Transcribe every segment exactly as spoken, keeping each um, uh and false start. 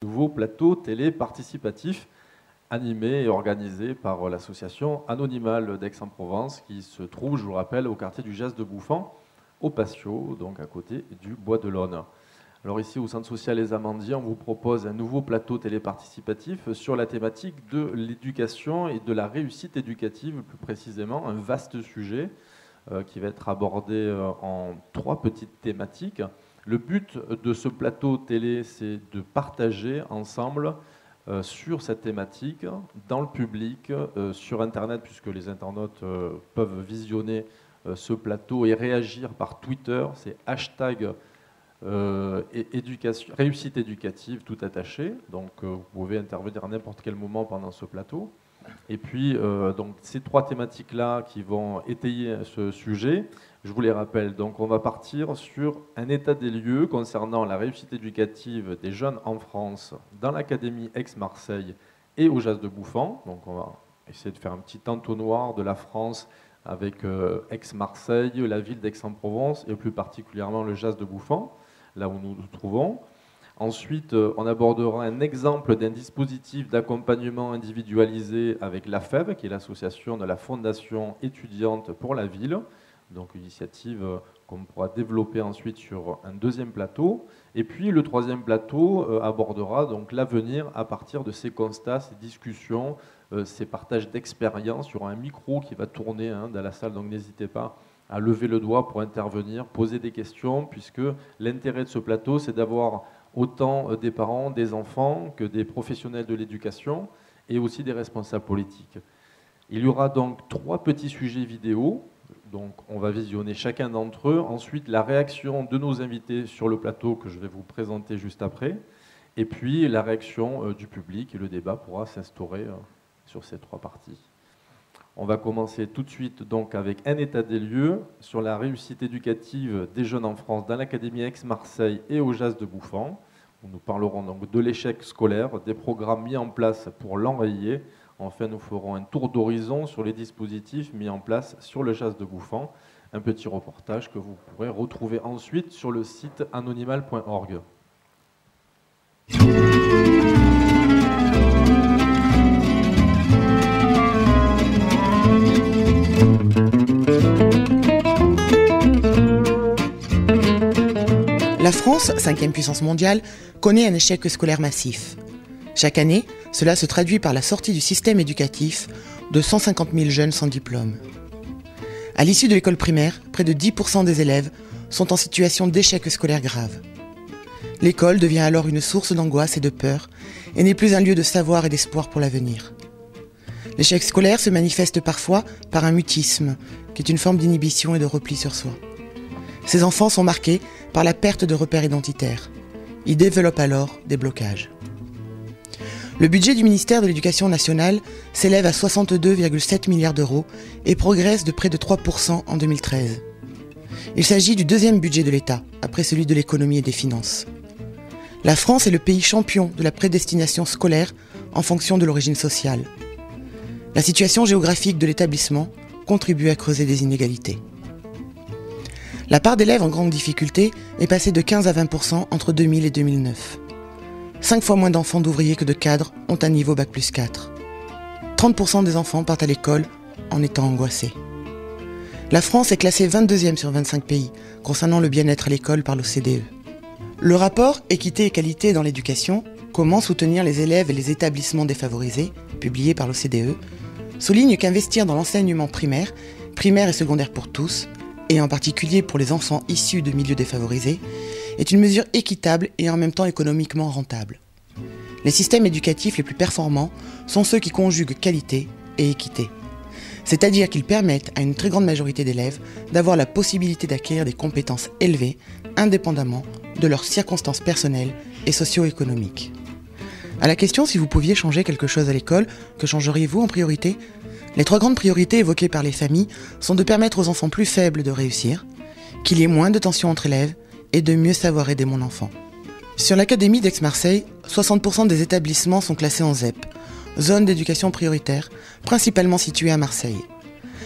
Nouveau plateau télé participatif animé et organisé par l'association Anonymal d'Aix-en-Provence qui se trouve, je vous le rappelle, au quartier du Jas de Bouffan, au Patio, donc à côté du Bois de l'Aune. Alors ici, au Centre social Les Amandiers, on vous propose un nouveau plateau télé participatif sur la thématique de l'éducation et de la réussite éducative, plus précisément, un vaste sujet euh, qui va être abordé euh, en trois petites thématiques. Le but de ce plateau télé, c'est de partager ensemble euh, sur cette thématique, dans le public, euh, sur Internet, puisque les internautes euh, peuvent visionner euh, ce plateau et réagir par Twitter, c'est hashtag euh, éducation, réussite éducative tout attaché, donc euh, vous pouvez intervenir à n'importe quel moment pendant ce plateau. Et puis, euh, donc, ces trois thématiques-là qui vont étayer ce sujet, je vous les rappelle. Donc, on va partir sur un état des lieux concernant la réussite éducative des jeunes en France, dans l'Académie Aix-Marseille et au Jas de Bouffan. Donc, on va essayer de faire un petit entonnoir de la France avec euh, Aix-Marseille, la ville d'Aix-en-Provence et plus particulièrement le Jas de Bouffan, là où nous nous trouvons. Ensuite, on abordera un exemple d'un dispositif d'accompagnement individualisé avec l'A F E V, qui est l'association de la Fondation étudiante pour la ville, donc une initiative qu'on pourra développer ensuite sur un deuxième plateau. Et puis le troisième plateau abordera donc l'avenir à partir de ces constats, ces discussions, ces partages d'expériences. Il y aura un micro qui va tourner hein, dans la salle, donc n'hésitez pas à lever le doigt pour intervenir, poser des questions, puisque l'intérêt de ce plateau, c'est d'avoir autant des parents, des enfants que des professionnels de l'éducation et aussi des responsables politiques. Il y aura donc trois petits sujets vidéo, donc on va visionner chacun d'entre eux. Ensuite, la réaction de nos invités sur le plateau que je vais vous présenter juste après. Et puis la réaction du public et le débat pourra s'instaurer sur ces trois parties. On va commencer tout de suite donc avec un état des lieux sur la réussite éducative des jeunes en France dans l'Académie Aix-Marseille et au Jas de Bouffan. Nous parlerons donc de l'échec scolaire, des programmes mis en place pour l'enrayer. Enfin, nous ferons un tour d'horizon sur les dispositifs mis en place sur le Jas de Bouffan. Un petit reportage que vous pourrez retrouver ensuite sur le site anonymal point org. La France, cinquième puissance mondiale, connaît un échec scolaire massif. Chaque année, cela se traduit par la sortie du système éducatif de cent cinquante mille jeunes sans diplôme. À l'issue de l'école primaire, près de dix pour cent des élèves sont en situation d'échec scolaire grave. L'école devient alors une source d'angoisse et de peur et n'est plus un lieu de savoir et d'espoir pour l'avenir. L'échec scolaire se manifeste parfois par un mutisme, qui est une forme d'inhibition et de repli sur soi. Ces enfants sont marqués par la perte de repères identitaires. Ils développent alors des blocages. Le budget du ministère de l'Éducation nationale s'élève à soixante-deux virgule sept milliards d'euros et progresse de près de trois pour cent en deux mille treize. Il s'agit du deuxième budget de l'État, après celui de l'économie et des finances. La France est le pays champion de la prédestination scolaire en fonction de l'origine sociale. La situation géographique de l'établissement contribue à creuser des inégalités. La part d'élèves en grande difficulté est passée de quinze à vingt pour cent entre deux mille et deux mille neuf. Cinq fois moins d'enfants d'ouvriers que de cadres ont un niveau bac plus quatre. trente pour cent des enfants partent à l'école en étant angoissés. La France est classée vingt-deuxième sur vingt-cinq pays concernant le bien-être à l'école par l'O C D E. Le rapport Équité et qualité dans l'éducation, comment soutenir les élèves et les établissements défavorisés, publié par l'O C D E, souligne qu'investir dans l'enseignement primaire, primaire et secondaire pour tous, et en particulier pour les enfants issus de milieux défavorisés, est une mesure équitable et en même temps économiquement rentable. Les systèmes éducatifs les plus performants sont ceux qui conjuguent qualité et équité. C'est-à-dire qu'ils permettent à une très grande majorité d'élèves d'avoir la possibilité d'acquérir des compétences élevées, indépendamment de leurs circonstances personnelles et socio-économiques. À la question si vous pouviez changer quelque chose à l'école, que changeriez-vous en priorité ? Les trois grandes priorités évoquées par les familles sont de permettre aux enfants plus faibles de réussir, qu'il y ait moins de tensions entre élèves et de mieux savoir aider mon enfant. Sur l'Académie d'Aix-Marseille, soixante pour cent des établissements sont classés en Z E P, zone d'éducation prioritaire, principalement située à Marseille.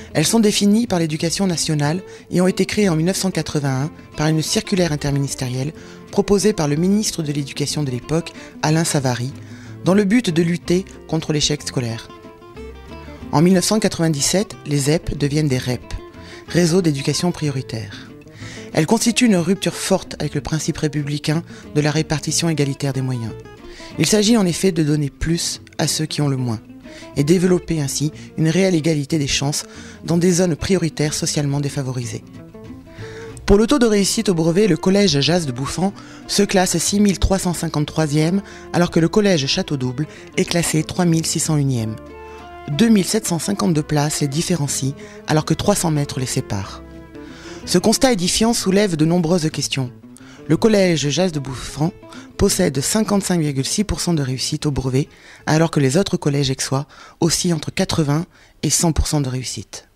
Elles sont définies par l'Éducation nationale et ont été créées en mille neuf cent quatre-vingt-un par une circulaire interministérielle proposée par le ministre de l'Éducation de l'époque, Alain Savary, dans le but de lutter contre l'échec scolaire. En mille neuf cent quatre-vingt-dix-sept, les Z E P deviennent des R E P, Réseaux d'éducation prioritaire. Elles constituent une rupture forte avec le principe républicain de la répartition égalitaire des moyens. Il s'agit en effet de donner plus à ceux qui ont le moins, et développer ainsi une réelle égalité des chances dans des zones prioritaires socialement défavorisées. Pour le taux de réussite au brevet, le collège Jas de Bouffan se classe six mille trois cent cinquante-troisième, alors que le collège Château-Double est classé trois mille six cent unième. deux mille sept cent cinquante-deux places les différencient, alors que trois cents mètres les séparent. Ce constat édifiant soulève de nombreuses questions. Le collège Jas de Bouffan possède cinquante-cinq virgule six pour cent de réussite au brevet, alors que les autres collèges aixois oscillent entre quatre-vingts et cent pour cent de réussite.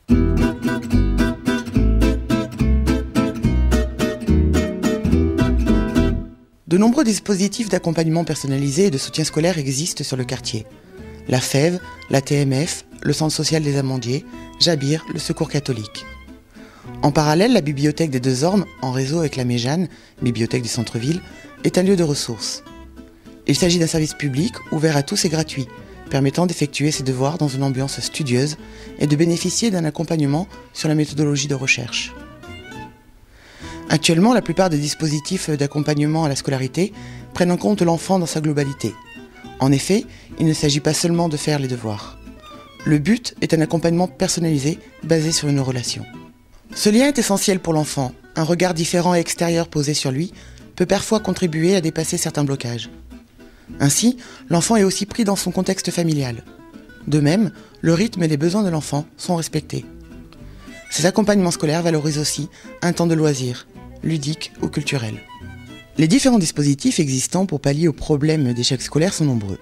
De nombreux dispositifs d'accompagnement personnalisé et de soutien scolaire existent sur le quartier. La F E V, la T M F, le Centre social des Amandiers, Jabir, le Secours catholique. En parallèle, la bibliothèque des Deux Ormes, en réseau avec la Méjane, bibliothèque du centre-ville, est un lieu de ressources. Il s'agit d'un service public ouvert à tous et gratuit, permettant d'effectuer ses devoirs dans une ambiance studieuse et de bénéficier d'un accompagnement sur la méthodologie de recherche. Actuellement, la plupart des dispositifs d'accompagnement à la scolarité prennent en compte l'enfant dans sa globalité. En effet, il ne s'agit pas seulement de faire les devoirs. Le but est un accompagnement personnalisé basé sur une relation. Ce lien est essentiel pour l'enfant. Un regard différent et extérieur posé sur lui peut parfois contribuer à dépasser certains blocages. Ainsi, l'enfant est aussi pris dans son contexte familial. De même, le rythme et les besoins de l'enfant sont respectés. Ces accompagnements scolaires valorisent aussi un temps de loisir, ludique ou culturel. Les différents dispositifs existants pour pallier aux problèmes d'échec scolaire sont nombreux.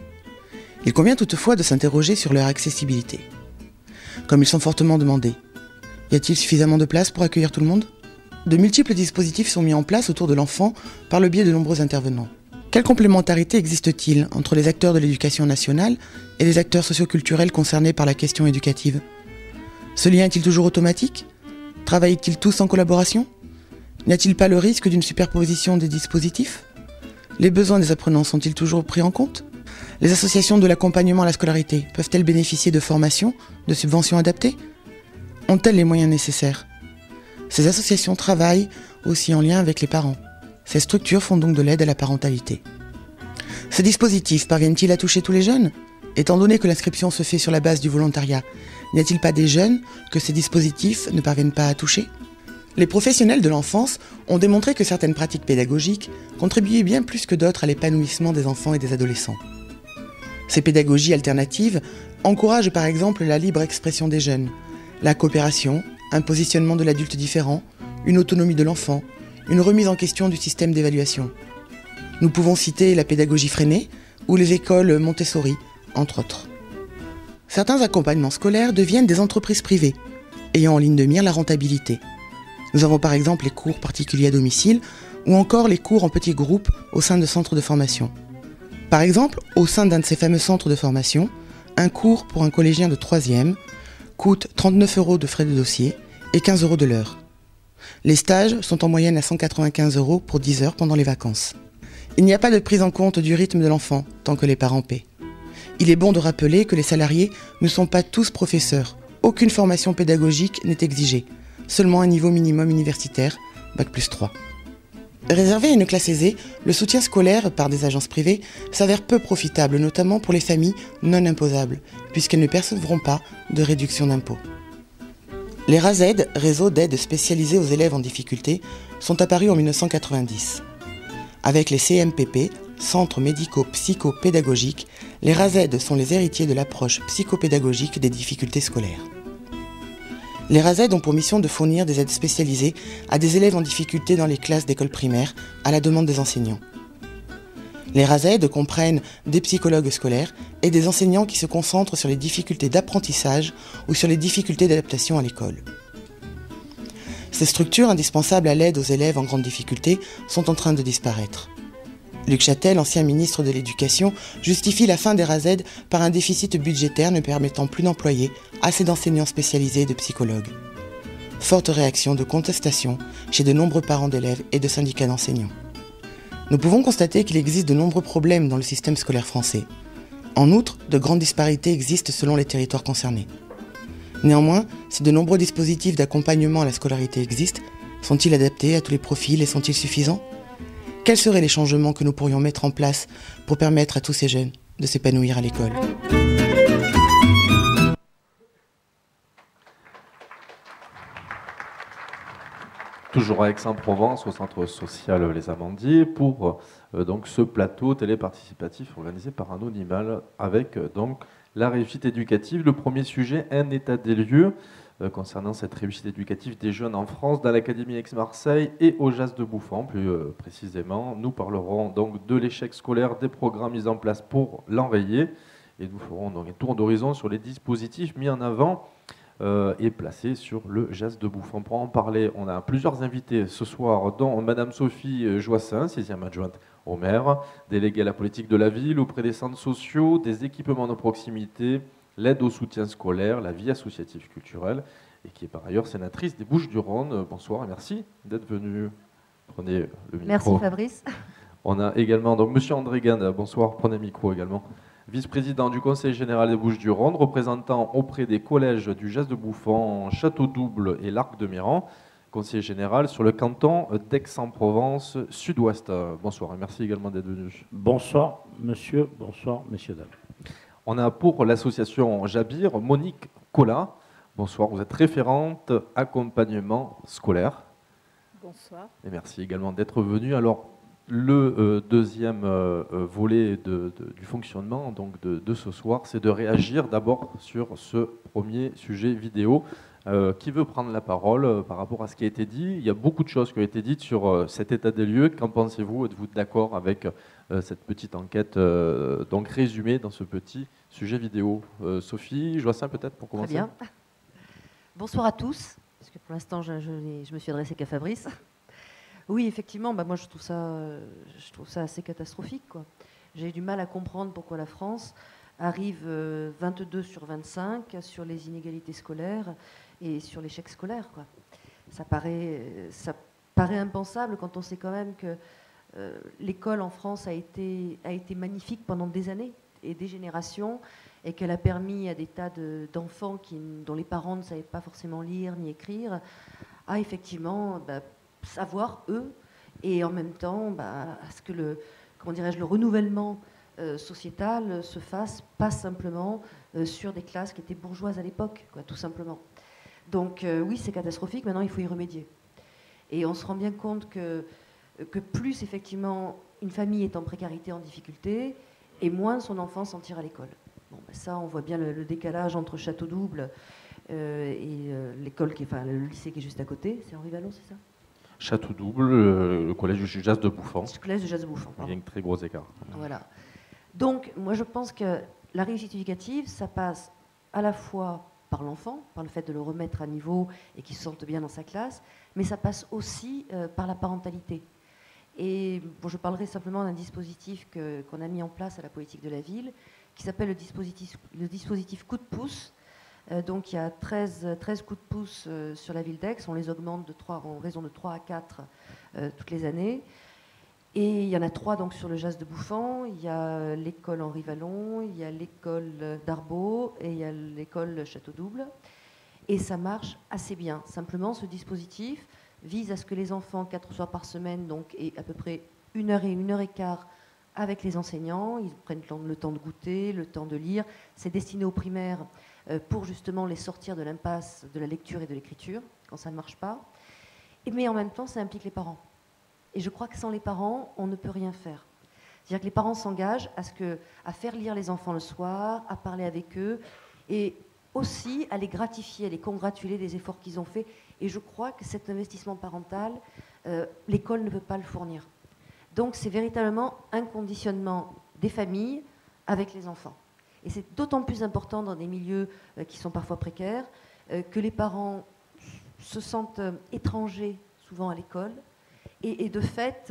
Il convient toutefois de s'interroger sur leur accessibilité. Comme ils sont fortement demandés, y a-t-il suffisamment de place pour accueillir tout le monde ? De multiples dispositifs sont mis en place autour de l'enfant par le biais de nombreux intervenants. Quelle complémentarité existe-t-il entre les acteurs de l'éducation nationale et les acteurs socioculturels concernés par la question éducative ? Ce lien est-il toujours automatique ? Travaillent-ils tous en collaboration ? N'y a-t-il pas le risque d'une superposition des dispositifs ? Les besoins des apprenants sont-ils toujours pris en compte ? Les associations de l'accompagnement à la scolarité peuvent-elles bénéficier de formations, de subventions adaptées ? Ont-elles les moyens nécessaires ? Ces associations travaillent aussi en lien avec les parents. Ces structures font donc de l'aide à la parentalité. Ces dispositifs parviennent-ils à toucher tous les jeunes ? Étant donné que l'inscription se fait sur la base du volontariat, n'y a-t-il pas des jeunes que ces dispositifs ne parviennent pas à toucher ? Les professionnels de l'enfance ont démontré que certaines pratiques pédagogiques contribuaient bien plus que d'autres à l'épanouissement des enfants et des adolescents. Ces pédagogies alternatives encouragent par exemple la libre expression des jeunes, la coopération, un positionnement de l'adulte différent, une autonomie de l'enfant, une remise en question du système d'évaluation. Nous pouvons citer la pédagogie freinée ou les écoles Montessori, entre autres. Certains accompagnements scolaires deviennent des entreprises privées, ayant en ligne de mire la rentabilité. Nous avons par exemple les cours particuliers à domicile ou encore les cours en petits groupes au sein de centres de formation. Par exemple, au sein d'un de ces fameux centres de formation, un cours pour un collégien de troisième coûte trente-neuf euros de frais de dossier et quinze euros de l'heure. Les stages sont en moyenne à cent quatre-vingt-quinze euros pour dix heures pendant les vacances. Il n'y a pas de prise en compte du rythme de l'enfant tant que les parents paient. Il est bon de rappeler que les salariés ne sont pas tous professeurs. Aucune formation pédagogique n'est exigée. Seulement un niveau minimum universitaire, bac plus trois. Réservé à une classe aisée, le soutien scolaire par des agences privées s'avère peu profitable, notamment pour les familles non imposables, puisqu'elles ne percevront pas de réduction d'impôt. Les R A Z, réseaux d'aide spécialisés aux élèves en difficulté, sont apparus en mille neuf cent quatre-vingt-dix. Avec les C M P P, Centres médico-psycho-pédagogiques, les R A Z sont les héritiers de l'approche psychopédagogique des difficultés scolaires. Les R A Z ont pour mission de fournir des aides spécialisées à des élèves en difficulté dans les classes d'école primaire, à la demande des enseignants. Les R A Z comprennent des psychologues scolaires et des enseignants qui se concentrent sur les difficultés d'apprentissage ou sur les difficultés d'adaptation à l'école. Ces structures indispensables à l'aide aux élèves en grande difficulté sont en train de disparaître. Luc Châtel, ancien ministre de l'Éducation, justifie la fin des R A Z E D par un déficit budgétaire ne permettant plus d'employer assez d'enseignants spécialisés et de psychologues. Forte réaction de contestation chez de nombreux parents d'élèves et de syndicats d'enseignants. Nous pouvons constater qu'il existe de nombreux problèmes dans le système scolaire français. En outre, de grandes disparités existent selon les territoires concernés. Néanmoins, si de nombreux dispositifs d'accompagnement à la scolarité existent, sont-ils adaptés à tous les profils et sont-ils suffisants ? Quels seraient les changements que nous pourrions mettre en place pour permettre à tous ces jeunes de s'épanouir à l'école ? Toujours à Aix-en-Provence, au centre social Les Amandiers, pour euh, donc ce plateau téléparticipatif organisé par Anonymal avec euh, donc la réussite éducative. Le premier sujet, un état des lieux euh, concernant cette réussite éducative des jeunes en France, dans l'Académie Aix-Marseille et au Jas de Bouffan, plus euh, précisément. Nous parlerons donc de l'échec scolaire, des programmes mis en place pour l'enrayer, et nous ferons donc un tour d'horizon sur les dispositifs mis en avant Euh, et placé sur le Jas de Bouffan. Pour en parler, on a plusieurs invités ce soir, dont Madame Sophie Joissin, sixième adjointe au maire, déléguée à la politique de la ville, auprès des centres sociaux, des équipements de proximité, l'aide au soutien scolaire, la vie associative culturelle, et qui est par ailleurs sénatrice des Bouches-du-Rhône. Bonsoir et merci d'être venue. Prenez le micro. Merci Fabrice. On a également donc Monsieur André Gand, bonsoir, prenez le micro également. Vice-président du Conseil général des Bouches-du-Rhône, représentant auprès des collèges du Jas de Bouffan, Château-Double et l'Arc de Miran, conseiller général sur le canton d'Aix-en-Provence Sud-Ouest. Bonsoir et merci également d'être venu. Bonsoir monsieur, bonsoir messieurs, dames. On a pour l'association Jabir, Monique Collat. Bonsoir, vous êtes référente accompagnement scolaire. Bonsoir. Et merci également d'être venu. Alors, le euh, deuxième euh, volet de, de, du fonctionnement donc de, de ce soir, c'est de réagir d'abord sur ce premier sujet vidéo. Euh, qui veut prendre la parole euh, par rapport à ce qui a été dit ? Il y a beaucoup de choses qui ont été dites sur euh, cet état des lieux. Qu'en pensez-vous ? Êtes-vous d'accord avec euh, cette petite enquête euh, donc résumée dans ce petit sujet vidéo ? euh, Sophie Joissin, peut-être, pour commencer ? Très bien. Bonsoir à tous, parce que pour l'instant, je, je, je me suis adressée qu'à Fabrice. Oui, effectivement, bah moi je trouve ça, je trouve ça assez catastrophique, quoi. J'ai du mal à comprendre pourquoi la France arrive vingt-deux sur vingt-cinq sur les inégalités scolaires et sur l'échec scolaire, quoi. Ça paraît, ça paraît impensable quand on sait quand même que euh, l'école en France a été, a été magnifique pendant des années et des générations, et qu'elle a permis à des tas de, d'enfants qui, dont les parents ne savaient pas forcément lire ni écrire, à effectivement bah, savoir eux, et en même temps bah, à ce que le, comment dirais-je, le renouvellement euh, sociétal se fasse pas simplement euh, sur des classes qui étaient bourgeoises à l'époque, quoi, tout simplement. Donc euh, oui, c'est catastrophique, maintenant il faut y remédier. Et on se rend bien compte que, que plus effectivement une famille est en précarité, en difficulté, et moins son enfant s'en tire à l'école. Bon, bah, ça, on voit bien le, le décalage entre Château-Double euh, et euh, l'école qui est, enfin, le lycée qui est juste à côté. C'est Henri Vallon, c'est ça ? Château-Double, euh, le collège du Jas de Bouffan. Le collège du Jas de Bouffan. Il y a un très gros écart. Voilà. Donc, moi, je pense que la réussite éducative, ça passe à la fois par l'enfant, par le fait de le remettre à niveau et qu'il se sente bien dans sa classe, mais ça passe aussi euh, par la parentalité. Et bon, je parlerai simplement d'un dispositif que, qu'on a mis en place à la politique de la ville, qui s'appelle le dispositif, le dispositif coup de pouce. Euh, donc il y a treize, treize coups de pouce euh, sur la ville d'Aix, on les augmente de trois, en raison de trois à quatre euh, toutes les années. Et il y en a trois donc, sur le Jas de Bouffan, il y a l'école Henri Vallon, il y a l'école d'Arbaud et il y a l'école Château-Double. Et ça marche assez bien. Simplement, ce dispositif vise à ce que les enfants, quatre soirs par semaine, donc, aient à peu près une heure et une heure et quart avec les enseignants. Ils prennent le temps de goûter, le temps de lire. C'est destiné aux primaires pour justement les sortir de l'impasse de la lecture et de l'écriture, quand ça ne marche pas. Mais en même temps, ça implique les parents. Et je crois que sans les parents, on ne peut rien faire. C'est-à-dire que les parents s'engagent à, ce que, à faire lire les enfants le soir, à parler avec eux, et aussi à les gratifier, à les congratuler des efforts qu'ils ont faits. Et je crois que cet investissement parental, euh, l'école ne peut pas le fournir. Donc c'est véritablement un conditionnement des familles avec les enfants. Et c'est d'autant plus important dans des milieux euh, qui sont parfois précaires, euh, que les parents se sentent euh, étrangers souvent à l'école, et, et de fait, euh,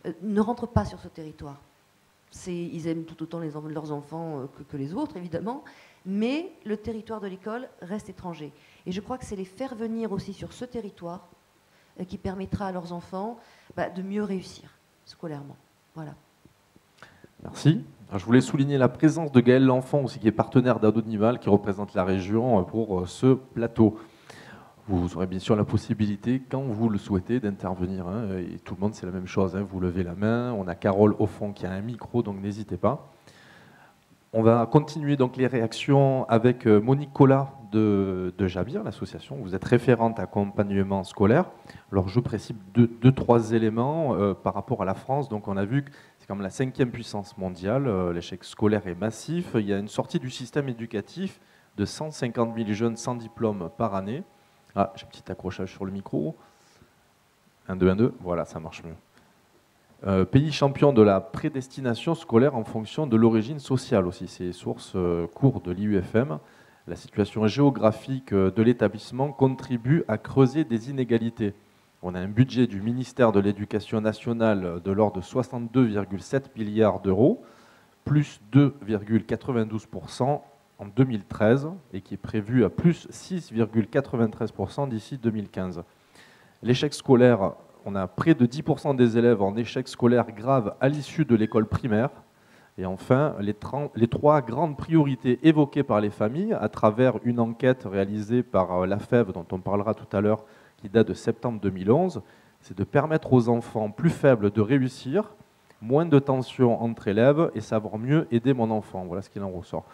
euh, ne rentrent pas sur ce territoire. Ils aiment tout autant les, leurs enfants euh, que, que les autres, évidemment, mais le territoire de l'école reste étranger. Et je crois que c'est les faire venir aussi sur ce territoire euh, qui permettra à leurs enfants bah, de mieux réussir scolairement. Voilà. Merci. Alors, je voulais souligner la présence de Gaël L'Enfant, aussi, qui est partenaire d'Anonymal, qui représente la région pour ce plateau. Vous aurez bien sûr la possibilité, quand vous le souhaitez, d'intervenir. Hein, et tout le monde, c'est la même chose. Hein, vous levez la main. On a Carole au fond qui a un micro, donc n'hésitez pas. On va continuer donc les réactions avec Monique Collat de, de Jabir, l'association. Vous êtes référente accompagnement scolaire. Alors je précise deux, deux trois éléments euh, par rapport à la France. Donc on a vu que c'est comme la cinquième puissance mondiale. Euh, l'échec scolaire est massif. Il y a une sortie du système éducatif de cent cinquante mille jeunes sans diplôme par année. Ah, j'ai un petit accrochage sur le micro. un, deux, un, deux. Voilà, ça marche mieux. Euh, pays champion de la prédestination scolaire en fonction de l'origine sociale aussi. C'est les sources euh, cours de l'I U F M. La situation géographique de l'établissement contribue à creuser des inégalités. On a un budget du ministère de l'Éducation nationale de l'ordre de soixante-deux virgule sept milliards d'euros, plus deux virgule quatre-vingt-douze pour cent en deux mille treize, et qui est prévu à plus six virgule quatre-vingt-treize pour cent d'ici deux mille quinze. L'échec scolaire, on a près de dix pour cent des élèves en échec scolaire grave à l'issue de l'école primaire. Et enfin, les, les trois grandes priorités évoquées par les familles à travers une enquête réalisée par l'A F E V, dont on parlera tout à l'heure, qui date de septembre deux mille onze, c'est de permettre aux enfants plus faibles de réussir, moins de tensions entre élèves et savoir mieux aider mon enfant. Voilà ce qu'il en ressort.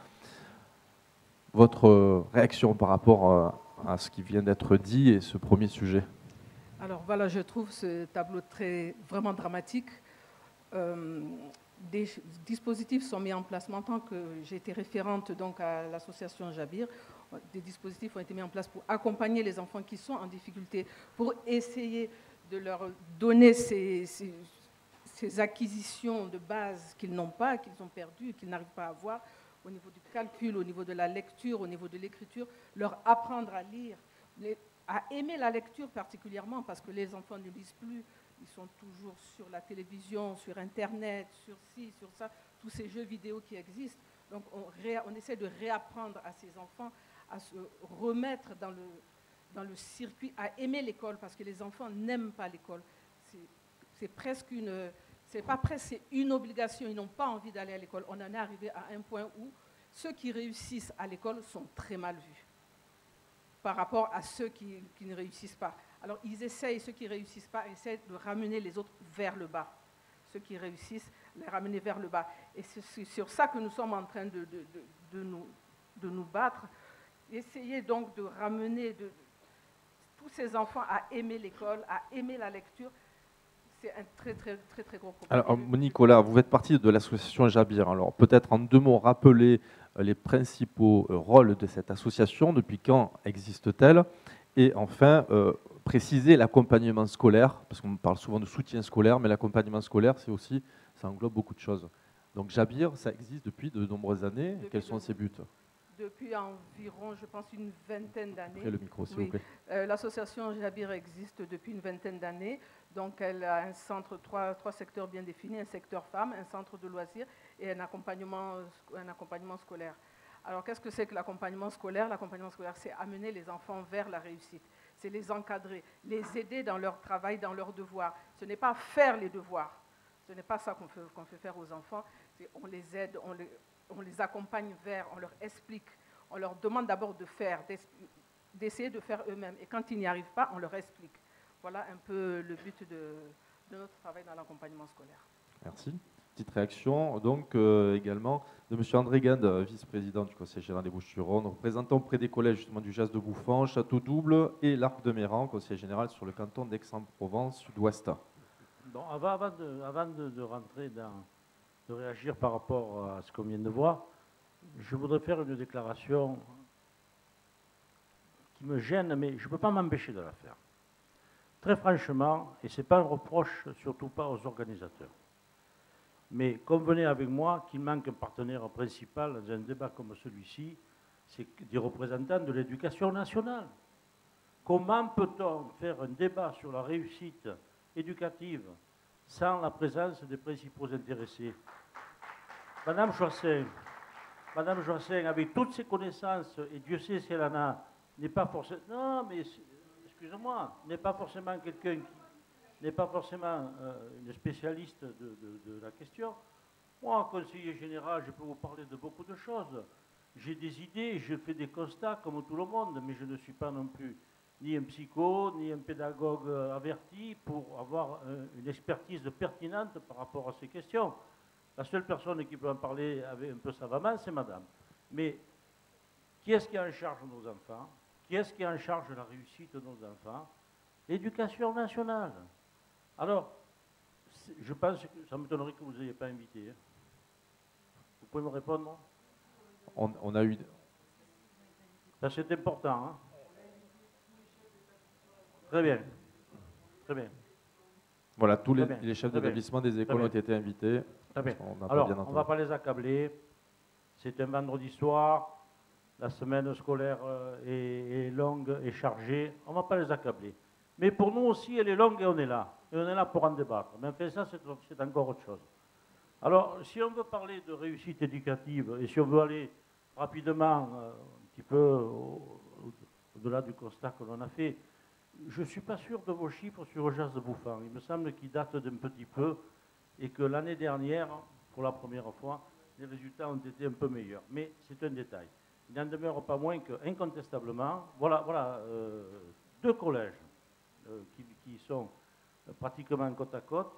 Votre réaction par rapport à ce qui vient d'être dit et ce premier sujet? Alors voilà, je trouve ce tableau très, vraiment dramatique. Euh, des dispositifs sont mis en place. En tant que j'ai été référente donc, à l'association Jabir, des dispositifs ont été mis en place pour accompagner les enfants qui sont en difficulté, pour essayer de leur donner ces, ces, ces acquisitions de base qu'ils n'ont pas, qu'ils ont perdues, qu'ils n'arrivent pas à avoir, au niveau du calcul, au niveau de la lecture, au niveau de l'écriture, leur apprendre à lire, les, à aimer la lecture particulièrement, parce que les enfants ne lisent plus, ils sont toujours sur la télévision, sur Internet, sur ci, sur ça, tous ces jeux vidéo qui existent. Donc on, ré, on essaie de réapprendre à ces enfants à se remettre dans le, dans le circuit, à aimer l'école, parce que les enfants n'aiment pas l'école. C'est presque une... C'est pas presque, c'est une obligation, ils n'ont pas envie d'aller à l'école. On en est arrivé à un point où ceux qui réussissent à l'école sont très mal vus par rapport à ceux qui, qui ne réussissent pas. Alors ils essayent, ceux qui ne réussissent pas, essayent de ramener les autres vers le bas. Ceux qui réussissent, les ramener vers le bas. Et c'est sur ça que nous sommes en train de, de, de, de, nous, de nous battre. Essayer donc de ramener de, tous ces enfants à aimer l'école, à aimer la lecture. C'est un très, très, très, très gros problème. Alors, Nicolas, vous faites partie de l'association Jabir. Alors, peut-être en deux mots, rappeler les principaux rôles de cette association, depuis quand existe-t-elle, et enfin, euh, préciser l'accompagnement scolaire, parce qu'on parle souvent de soutien scolaire, mais l'accompagnement scolaire, c'est aussi, ça englobe beaucoup de choses. Donc, Jabir, ça existe depuis de nombreuses années. Depuis Quels sont ses buts? Depuis environ, je pense, une vingtaine d'années. Après le micro, s'il oui. vous plaît. Euh, L'association Jabir existe depuis une vingtaine d'années. Donc, elle a un centre, trois, trois secteurs bien définis, un secteur femmes, un centre de loisirs et un accompagnement, un accompagnement scolaire. Alors, qu'est-ce que c'est que l'accompagnement scolaire? L'accompagnement scolaire, c'est amener les enfants vers la réussite. C'est les encadrer, les aider dans leur travail, dans leurs devoirs. Ce n'est pas faire les devoirs. Ce n'est pas ça qu'on fait, qu'on fait faire aux enfants. On les aide, on les... on les accompagne vers, on leur explique, on leur demande d'abord de faire, d'essayer de faire eux-mêmes. Et quand ils n'y arrivent pas, on leur explique. Voilà un peu le but de, de notre travail dans l'accompagnement scolaire. Merci. Petite réaction donc euh, également de M. André Gand, vice-président du Conseil général des Bouches-du-Rhône, représentant auprès des collèges justement du Jas de Bouffan, Château-Double et l'Arc de Méran, Conseil général sur le canton d'Aix-en-Provence Sud-Ouest. Bon, avant, avant, de, avant de, de rentrer dans... de réagir par rapport à ce qu'on vient de voir, je voudrais faire une déclaration qui me gêne, mais je ne peux pas m'empêcher de la faire. Très franchement, et ce n'est pas un reproche, surtout pas aux organisateurs, mais convenez avec moi qu'il manque un partenaire principal dans un débat comme celui-ci, c'est des représentants de l'éducation nationale. Comment peut-on faire un débat sur la réussite éducative sans la présence des principaux intéressés. Madame Joissin, Madame Joissin, avec toutes ses connaissances, et Dieu sait si elle en a, n'est pas forcément... Non, mais excusez-moi, n'est pas forcément quelqu'un qui... n'est pas forcément euh, une spécialiste de, de, de la question. Moi, conseiller général, je peux vous parler de beaucoup de choses. J'ai des idées, je fais des constats comme tout le monde, mais je ne suis pas non plus ni un psycho, ni un pédagogue averti pour avoir euh, une expertise pertinente par rapport à ces questions. La seule personne qui peut en parler avec un peu savamment, c'est madame. Mais qui est-ce qui est en charge de nos enfants? Qui est-ce qui est en charge de la réussite de nos enfants? L'éducation nationale. Alors, je pense que ça m'étonnerait que vous n'ayez pas invité. Hein. Vous pouvez me répondre, non? on, on a eu... Ça, c'est important. Hein. Très bien. Très bien. Voilà, tous les, bien. les chefs Très d'établissement des écoles ont été invités. Très bien. On n'a Alors, pas bien on ne va entendu. pas les accabler. C'est un vendredi soir. La semaine scolaire euh, est, est longue et chargée. On ne va pas les accabler. Mais pour nous aussi, elle est longue et on est là. Et on est là pour en débattre. Mais enfin, ça, c'est, c'est encore autre chose. Alors, si on veut parler de réussite éducative et si on veut aller rapidement, euh, un petit peu au, au-delà du constat que l'on a fait, je ne suis pas sûr de vos chiffres sur le Jas de Bouffan. Il me semble qu'ils datent d'un petit peu et que l'année dernière, pour la première fois, les résultats ont été un peu meilleurs. Mais c'est un détail. Il n'en demeure pas moins qu'incontestablement, voilà, voilà euh, deux collèges euh, qui, qui sont pratiquement côte à côte.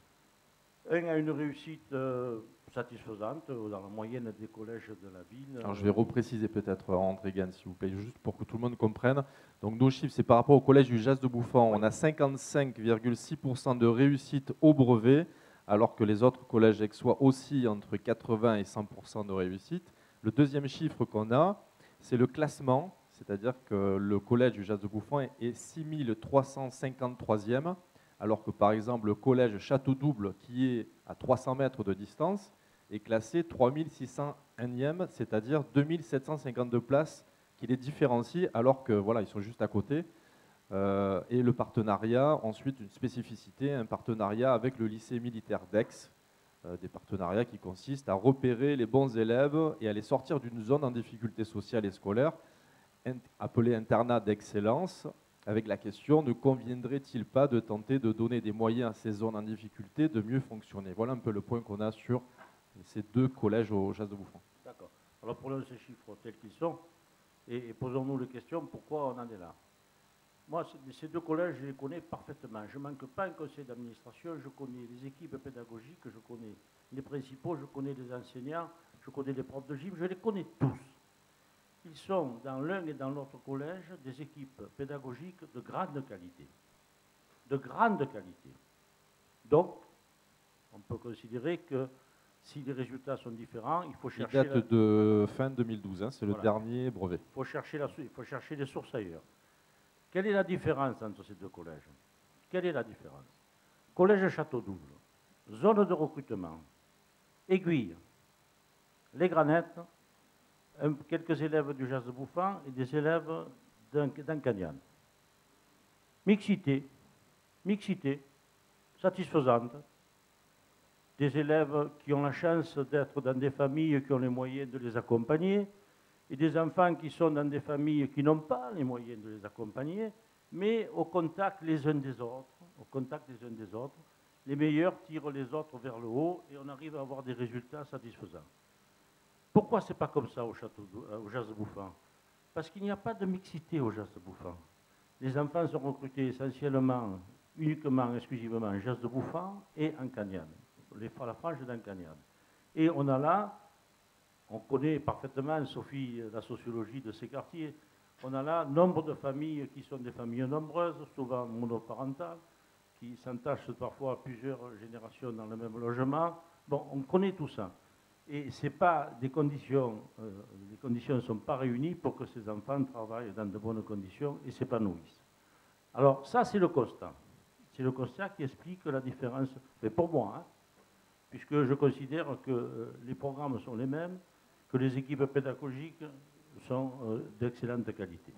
Un a une réussite euh, satisfaisante dans la moyenne des collèges de la ville. Alors, je vais repréciser peut-être, André Gann, s'il vous plaît, juste pour que tout le monde comprenne. Donc, nos chiffres, c'est par rapport au collège du Jas de Bouffan. On a cinquante-cinq virgule six pour cent de réussite au brevet, alors que les autres collèges aixois aussi entre quatre-vingts et cent pour cent de réussite. Le deuxième chiffre qu'on a, c'est le classement, c'est-à-dire que le collège du Jas de Bouffan est six mille trois cent cinquante-troisième, alors que par exemple le collège Château-Double, qui est à trois cents mètres de distance, est classé trois mille six cent unième, c'est-à-dire deux mille sept cent cinquante-deux places qui les différencient, alors que voilà, ils sont juste à côté. Euh, et le partenariat, ensuite une spécificité, un partenariat avec le lycée militaire d'Aix, euh, des partenariats qui consistent à repérer les bons élèves et à les sortir d'une zone en difficulté sociale et scolaire, appelée internat d'excellence, avec la question, ne conviendrait-il pas de tenter de donner des moyens à ces zones en difficulté de mieux fonctionner? Voilà un peu le point qu'on a sur ces deux collèges au Jas de Bouffan. D'accord. Alors prenons ces chiffres tels qu'ils sont et, et posons-nous les questions, pourquoi on en est là? Moi, ces deux collèges, je les connais parfaitement. Je ne manque pas un conseil d'administration, je connais les équipes pédagogiques, je connais les principaux, je connais les enseignants, je connais les profs de gym, je les connais tous. Ils sont dans l'un et dans l'autre collège des équipes pédagogiques de grande qualité. De grande qualité. Donc, on peut considérer que si les résultats sont différents, il faut chercher... Il date la... de fin deux mille douze, hein, c'est voilà. Le dernier brevet. Il faut chercher, la... il faut chercher les sources ailleurs. Quelle est la différence entre ces deux collèges? Quelle est la différence? Collège Château-Double, zone de recrutement, Aiguille, les Granettes, un, quelques élèves du Jas de Bouffan et des élèves d'Ancagnan. Mixité, mixité, satisfaisante, des élèves qui ont la chance d'être dans des familles qui ont les moyens de les accompagner, et des enfants qui sont dans des familles qui n'ont pas les moyens de les accompagner, mais au contact les uns des autres, au contact les uns des autres, les meilleurs tirent les autres vers le haut et on arrive à avoir des résultats satisfaisants. Pourquoi ce n'est pas comme ça au, château, au Jas de Bouffan? Parce qu'il n'y a pas de mixité au Jas de Bouffan. Les enfants sont recrutés essentiellement, uniquement, exclusivement en Jas de Bouffan et en Cagnan, la frange d'Ancagnan. Et on a là, on connaît parfaitement, Sophie, la sociologie de ces quartiers, on a là nombre de familles qui sont des familles nombreuses, souvent monoparentales, qui s'entachent parfois à plusieurs générations dans le même logement. Bon, on connaît tout ça. Et c'est pas des conditions, euh, les conditions ne sont pas réunies pour que ces enfants travaillent dans de bonnes conditions et s'épanouissent. Alors ça, c'est le constat. C'est le constat qui explique la différence, mais pour moi, hein, puisque je considère que euh, les programmes sont les mêmes, que les équipes pédagogiques sont euh, d'excellente qualité.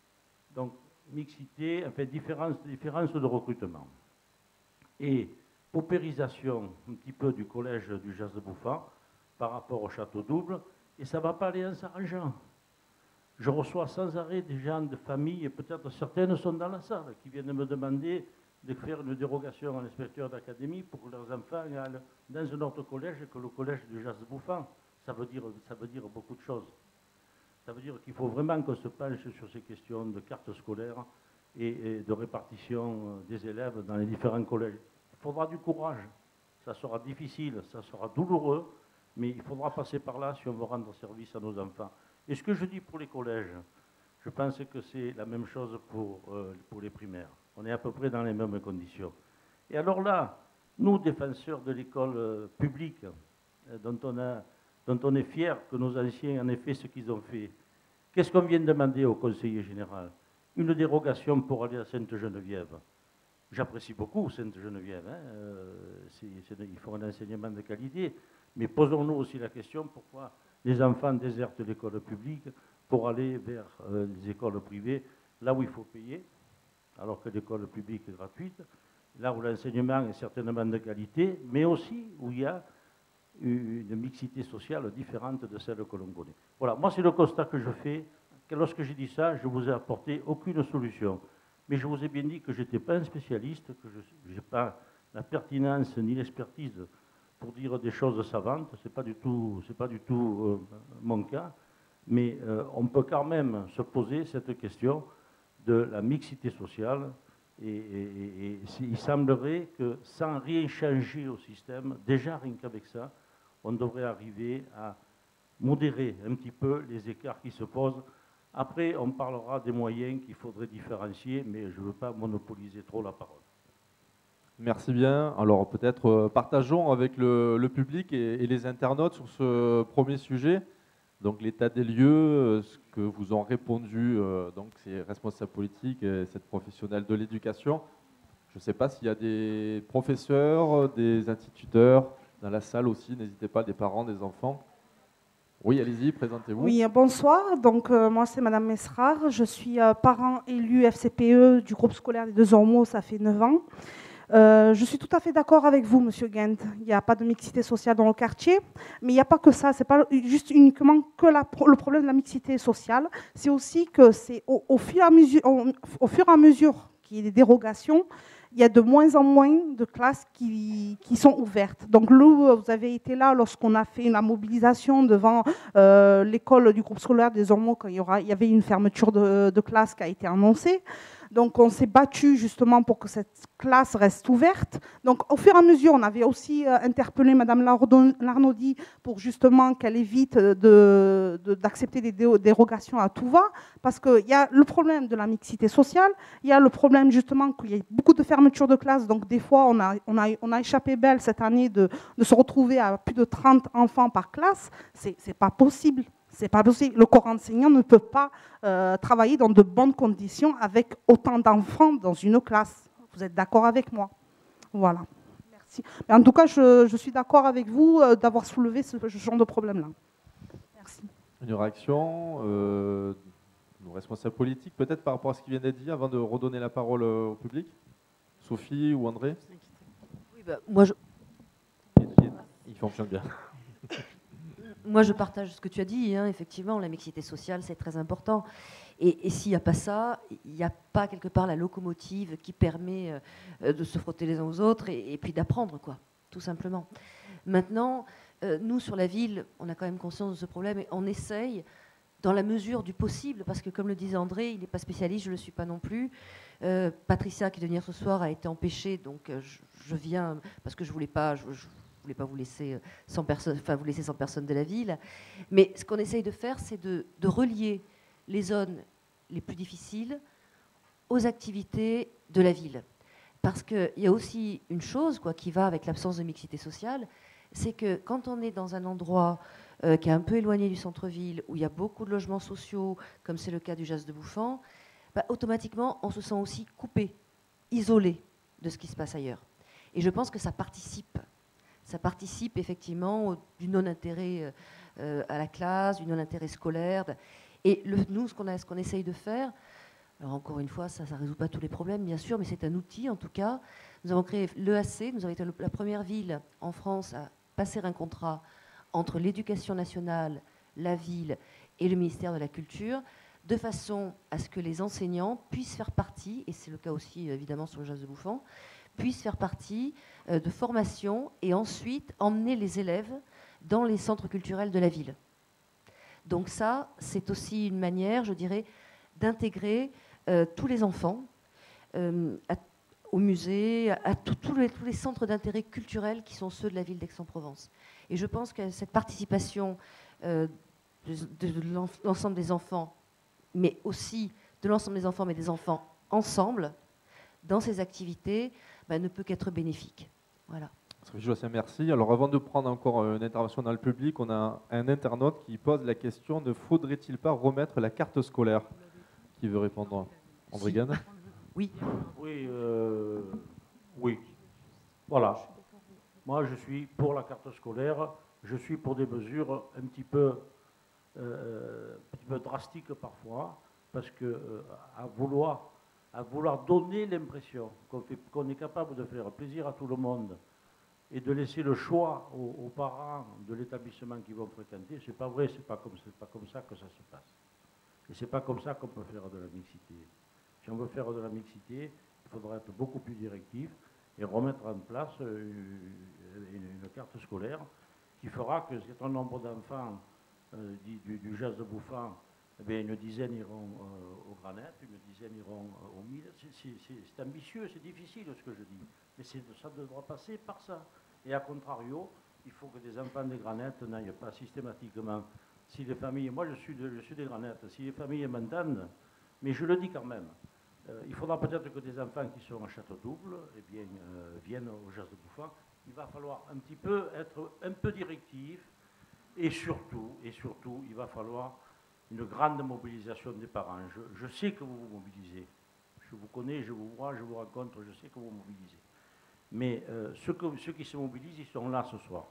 Donc, mixité, enfin, différence, différence de recrutement. Et paupérisation un petit peu du collège du Jas de Bouffan par rapport au Château Double, et ça ne va pas aller en s'arrangeant. Je reçois sans arrêt des gens de famille, et peut-être certaines sont dans la salle, qui viennent me demander de faire une dérogation à l'inspecteur d'académie pour que leurs enfants aillent dans un autre collège que le collège du Jas de Bouffan. Ça veut dire, ça veut dire beaucoup de choses. Ça veut dire qu'il faut vraiment qu'on se penche sur ces questions de carte scolaire et, et de répartition des élèves dans les différents collèges. Il faudra du courage. Ça sera difficile, ça sera douloureux, mais il faudra passer par là si on veut rendre service à nos enfants. Et ce que je dis pour les collèges, je pense que c'est la même chose pour, euh, pour les primaires. On est à peu près dans les mêmes conditions. Et alors là, nous, défenseurs de l'école euh, publique, euh, dont, on a, dont on est fiers que nos anciens en aient fait ce qu'ils ont fait, qu'est-ce qu'on vient de demander au conseiller général? Une dérogation pour aller à Sainte-Geneviève. J'apprécie beaucoup Sainte-Geneviève. Hein, euh, c'est, c'est, il faut un enseignement de qualité. Mais posons-nous aussi la question pourquoi les enfants désertent l'école publique pour aller vers euh, les écoles privées, là où il faut payer, alors que l'école publique est gratuite, là où l'enseignement est certainement de qualité, mais aussi où il y a une mixité sociale différente de celle que l'on connaît. Voilà, moi c'est le constat que je fais. Que lorsque j'ai dit ça, je ne vous ai apporté aucune solution. Mais je vous ai bien dit que je n'étais pas un spécialiste, que je n'ai pas la pertinence ni l'expertise pour dire des choses savantes. Ce n'est pas du tout, c'est pas du tout euh, mon cas. Mais euh, on peut quand même se poser cette question de la mixité sociale. Et, et, et, et il semblerait que sans rien changer au système, déjà rien qu'avec ça, on devrait arriver à modérer un petit peu les écarts qui se posent. Après, on parlera des moyens qu'il faudrait différencier, mais je ne veux pas monopoliser trop la parole. Merci bien. Alors peut-être euh, partageons avec le, le public et, et les internautes sur ce premier sujet. Donc l'état des lieux, euh, ce que vous ont répondu euh, donc ces responsables politiques et cette professionnelle de l'éducation. Je ne sais pas s'il y a des professeurs, des instituteurs dans la salle aussi. N'hésitez pas, des parents, des enfants. Oui, allez-y, présentez-vous. Oui, bonsoir. Donc, euh, moi, c'est Madame Mesrard. Je suis euh, parent élu F C P E du groupe scolaire des Deux Ormeaux, ça fait neuf ans. Euh, je suis tout à fait d'accord avec vous, Monsieur Ghent. Il n'y a pas de mixité sociale dans le quartier, mais il n'y a pas que ça. Ce n'est pas juste uniquement que la, le problème de la mixité sociale. C'est aussi que c'est au, au, fur et à mesure, au, au fur et à mesure qu'il y ait des dérogations, il y a de moins en moins de classes qui, qui sont ouvertes. Donc, là, vous avez été là lorsqu'on a fait la mobilisation devant euh, l'école du groupe scolaire des Ormeaux, quand il y, aura, il y avait une fermeture de, de classe qui a été annoncée. Donc, on s'est battu justement pour que cette classe reste ouverte. Donc, au fur et à mesure, on avait aussi euh, interpellé Madame Larnaudy pour justement qu'elle évite de, de, d'accepter des dérogations à tout va, parce qu'il y a le problème de la mixité sociale, il y a le problème justement qu'il y a beaucoup de fermetures de classe. Donc, des fois, on a, on a, on a échappé belle cette année de, de se retrouver à plus de trente enfants par classe. C'est, c'est pas possible. C'est pas possible. Le corps enseignant ne peut pas euh, travailler dans de bonnes conditions avec autant d'enfants dans une classe. Vous êtes d'accord avec moi? Voilà. Merci. Mais en tout cas, je, je suis d'accord avec vous euh, d'avoir soulevé ce, ce genre de problème-là. Merci. Une réaction euh, nos responsables politiques, peut-être par rapport à ce qui vient d'être dit, avant de redonner la parole au public? Sophie ou André? Oui, bah, moi, je... Il fonctionne bien. Moi, je partage ce que tu as dit. Hein. Effectivement, la mixité sociale, c'est très important. Et, et s'il n'y a pas ça, il n'y a pas quelque part la locomotive qui permet euh, de se frotter les uns aux autres et, et puis d'apprendre, quoi, tout simplement. Maintenant, euh, nous, sur la ville, on a quand même conscience de ce problème et on essaye, dans la mesure du possible, parce que comme le disait André, il n'est pas spécialiste, je ne le suis pas non plus. Euh, Patricia, qui devait venir ce soir, a été empêchée, donc euh, je, je viens parce que je ne voulais pas... Je, je, Je ne voulais pas vous laisser sans personne, enfin vous laisser sans personne de la ville. Mais ce qu'on essaye de faire, c'est de, de relier les zones les plus difficiles aux activités de la ville. Parce qu'il y a aussi une chose quoi, qui va avec l'absence de mixité sociale, c'est que quand on est dans un endroit euh, qui est un peu éloigné du centre-ville, où il y a beaucoup de logements sociaux, comme c'est le cas du Jas de Bouffan, bah, automatiquement, on se sent aussi coupé, isolé de ce qui se passe ailleurs. Et je pense que ça participe Ça participe effectivement du non-intérêt euh, à la classe, du non-intérêt scolaire. Et le, nous, ce qu'on, a, ce qu'on essaye de faire, alors encore une fois, ça ne résout pas tous les problèmes, bien sûr, mais c'est un outil, en tout cas, Nous avons créé l'E A C, nous avons été la première ville en France à passer un contrat entre l'éducation nationale, la ville et le ministère de la Culture, de façon à ce que les enseignants puissent faire partie, et c'est le cas aussi évidemment sur le jazz de Bouffant, puissent faire partie euh, de formation et ensuite emmener les élèves dans les centres culturels de la ville. Donc ça, c'est aussi une manière, je dirais, d'intégrer euh, tous les enfants euh, à, au musée, à, à tous les, tous les centres d'intérêt culturel qui sont ceux de la ville d'Aix-en-Provence. Et je pense que cette participation euh, de, de l'ensemble des enfants, mais aussi de l'ensemble des enfants, mais des enfants ensemble, dans ces activités, ben, ne peut qu'être bénéfique. Voilà. José, merci. Alors avant de prendre encore une intervention dans le public, on a un internaute qui pose la question: ne faudrait-il pas remettre la carte scolaire? Qui veut répondre? André Gane? Oui. Oui, euh, oui. Voilà. Moi, je suis pour la carte scolaire. Je suis pour des mesures un petit peu, euh, un petit peu drastiques parfois, parce que euh, à vouloir, à vouloir donner l'impression qu'on fait, qu'on est capable de faire plaisir à tout le monde et de laisser le choix aux, aux parents de l'établissement qu'ils vont fréquenter, c'est pas vrai, c'est pas comme c'est pas comme ça que ça se passe. Et c'est pas comme ça qu'on peut faire de la mixité. Si on veut faire de la mixité, il faudra être beaucoup plus directif et remettre en place une, une, une carte scolaire qui fera que c'est un nombre d'enfants euh, du, du, du jazz de Bouffant, eh bien, une dizaine iront euh, au Granette, une dizaine iront euh, au Mille. C'est ambitieux, c'est difficile ce que je dis, mais ça devra passer par ça. Et à contrario, il faut que des enfants des Granettes n'aillent pas systématiquement. Si les familles, moi je suis, de, je suis des Granettes, si les familles m'entendent, mais je le dis quand même, euh, il faudra peut-être que des enfants qui sont à Château-Double eh bien, euh, viennent au jazz de Bouffant. Il va falloir un petit peu être un peu directif, et surtout, et surtout, il va falloir une grande mobilisation des parents. Je, je sais que vous vous mobilisez. Je vous connais, je vous vois, je vous rencontre, je sais que vous mobilisez. Mais euh, ceux, que, ceux qui se mobilisent, ils sont là ce soir.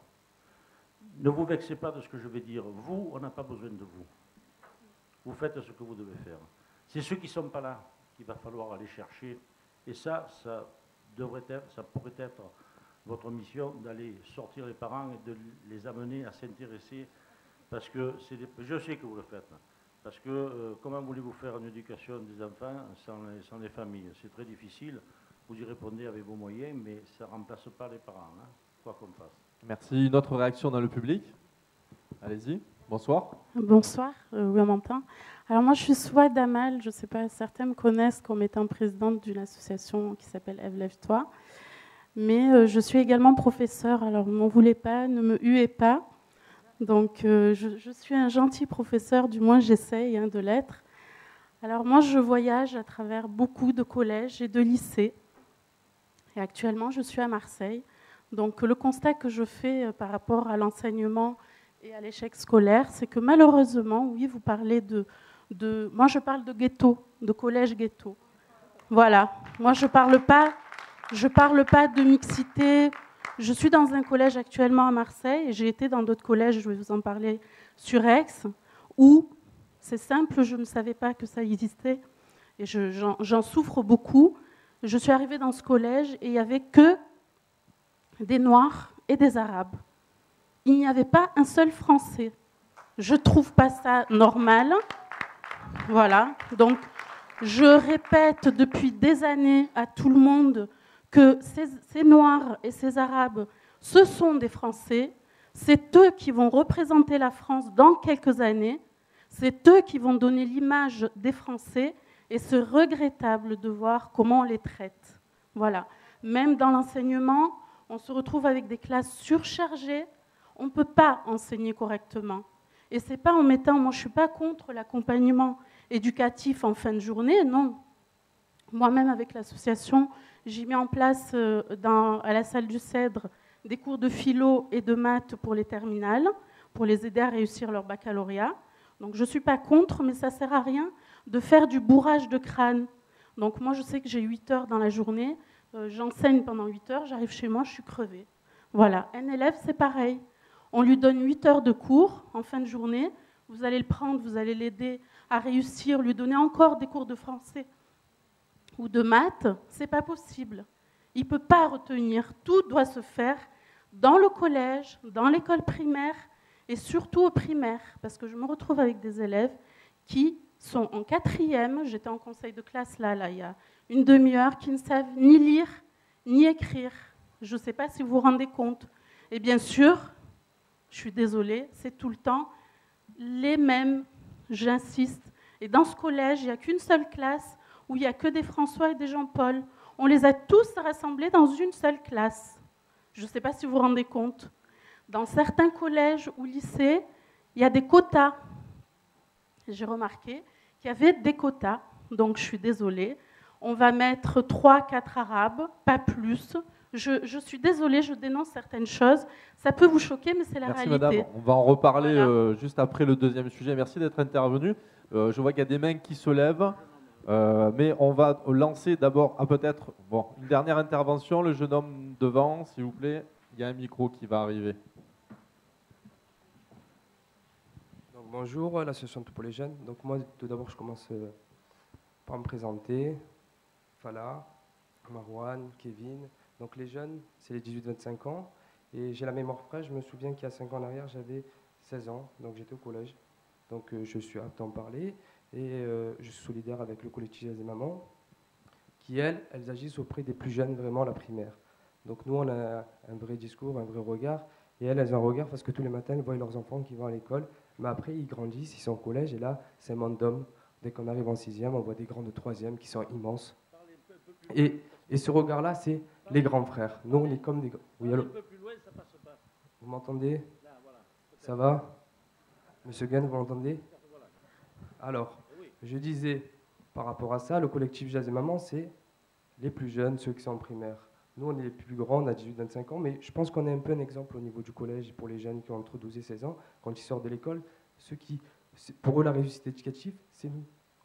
Ne vous vexez pas de ce que je vais dire. Vous, on n'a pas besoin de vous. Vous faites ce que vous devez faire. C'est ceux qui ne sont pas là qu'il va falloir aller chercher. Et ça, ça devrait être, ça pourrait être votre mission d'aller sortir les parents et de les amener à s'intéresser. Parce que c'est des, je sais que vous le faites. Parce que euh, comment voulez-vous faire une éducation des enfants sans les, sans les familles? C'est très difficile. Vous y répondez avec vos moyens, mais ça ne remplace pas les parents, hein, quoi qu'on fasse. Merci. Une autre réaction dans le public? Allez-y. Bonsoir. Bonsoir, euh, oui, on m'entend. Alors moi, je suis Souad Amal, je ne sais pas, certains me connaissent comme étant présidente d'une association qui s'appelle Ève Lève-toi. Mais euh, je suis également professeure, alors ne m'en voulez pas, ne me huez pas. Donc euh, je, je suis un gentil professeur, du moins j'essaye hein, de l'être. Alors moi, je voyage à travers beaucoup de collèges et de lycées. Et actuellement, je suis à Marseille. Donc le constat que je fais euh, par rapport à l'enseignement et à l'échec scolaire, c'est que malheureusement, oui, vous parlez de, de... Moi, je parle de ghetto, de collège ghetto. Voilà. Moi, je ne parle pas, je parle pas de mixité. Je suis dans un collège actuellement à Marseille, et j'ai été dans d'autres collèges, je vais vous en parler, sur Aix, où, c'est simple, je ne savais pas que ça existait, et je, j'en, j'en souffre beaucoup. Je suis arrivée dans ce collège, et il n'y avait que des Noirs et des Arabes. Il n'y avait pas un seul Français. Je ne trouve pas ça normal. Voilà. Donc, je répète depuis des années à tout le monde que ces, ces Noirs et ces Arabes, ce sont des Français. C'est eux qui vont représenter la France dans quelques années. C'est eux qui vont donner l'image des Français. Et c'est regrettable de voir comment on les traite. Voilà. Même dans l'enseignement, on se retrouve avec des classes surchargées. On ne peut pas enseigner correctement. Et ce n'est pas en mettant... Moi, je ne suis pas contre l'accompagnement éducatif en fin de journée, non. Moi-même, avec l'association, j'ai mis en place euh, dans, à la salle du Cèdre des cours de philo et de maths pour les terminales, pour les aider à réussir leur baccalauréat. Donc, je ne suis pas contre, mais ça ne sert à rien de faire du bourrage de crâne. Donc, moi, je sais que j'ai huit heures dans la journée. Euh, j'enseigne pendant huit heures, j'arrive chez moi, je suis crevée. Voilà. Un élève, c'est pareil. On lui donne huit heures de cours en fin de journée. Vous allez le prendre, vous allez l'aider à réussir, lui donner encore des cours de français ou de maths. Ce n'est pas possible. Il ne peut pas retenir. Tout doit se faire dans le collège, dans l'école primaire et surtout au primaire. Parce que je me retrouve avec des élèves qui sont en quatrième, j'étais en conseil de classe là, là, il y a une demi-heure, qui ne savent ni lire ni écrire. Je ne sais pas si vous vous rendez compte. Et bien sûr, je suis désolée, c'est tout le temps les mêmes, j'insiste. Et dans ce collège, il n'y a qu'une seule classe où il n'y a que des François et des Jean-Paul. On les a tous rassemblés dans une seule classe. Je ne sais pas si vous vous rendez compte. Dans certains collèges ou lycées, il y a des quotas. J'ai remarqué qu'il y avait des quotas, donc je suis désolée. On va mettre trois, quatre arabes, pas plus. Je, je suis désolée, je dénonce certaines choses. Ça peut vous choquer, mais c'est la Merci réalité. Madame. On va en reparler Voilà. euh, juste après le deuxième sujet. Merci d'être intervenu. Euh, je vois qu'il y a des mains qui se lèvent, euh, mais on va lancer d'abord, ah, peut-être, bon, une dernière intervention. Le jeune homme devant, s'il vous plaît. Il y a un micro qui va arriver. Donc, bonjour, l'association Tout pour les jeunes. Donc moi, tout d'abord, je commence euh, par me présenter. Fala, Marwan, Kevin. Donc les jeunes, c'est les dix-huit vingt-cinq ans. Et j'ai la mémoire fraîche. Je me souviens qu'il y a cinq ans en arrière, j'avais seize ans. Donc j'étais au collège. Donc euh, je suis apte à en parler. Et euh, je suis solidaire avec le collectif des mamans, qui, elles, elles agissent auprès des plus jeunes, vraiment la primaire. Donc nous, on a un vrai discours, un vrai regard. Et elles, elles ont un regard parce que tous les matins, elles voient leurs enfants qui vont à l'école. Mais après, ils grandissent, ils sont au collège. Et là, c'est un monde d'hommes. Dès qu'on arrive en sixième, on voit des grands de troisième qui sont immenses. Et, et ce regard-là, c'est les grands frères. Nous, on est comme des... Oui, allô ? Vous m'entendez ? Ça va ? Monsieur Gain, vous m'entendez ? Alors, je disais, par rapport à ça, le collectif Jazz et Maman, c'est les plus jeunes, ceux qui sont en primaire. Nous, on est les plus grands, on a dix-huit vingt-cinq ans, mais je pense qu'on est un peu un exemple au niveau du collège pour les jeunes qui ont entre douze et seize ans. Quand ils sortent de l'école, ceux qui, pour eux, la réussite éducative, c'est nous.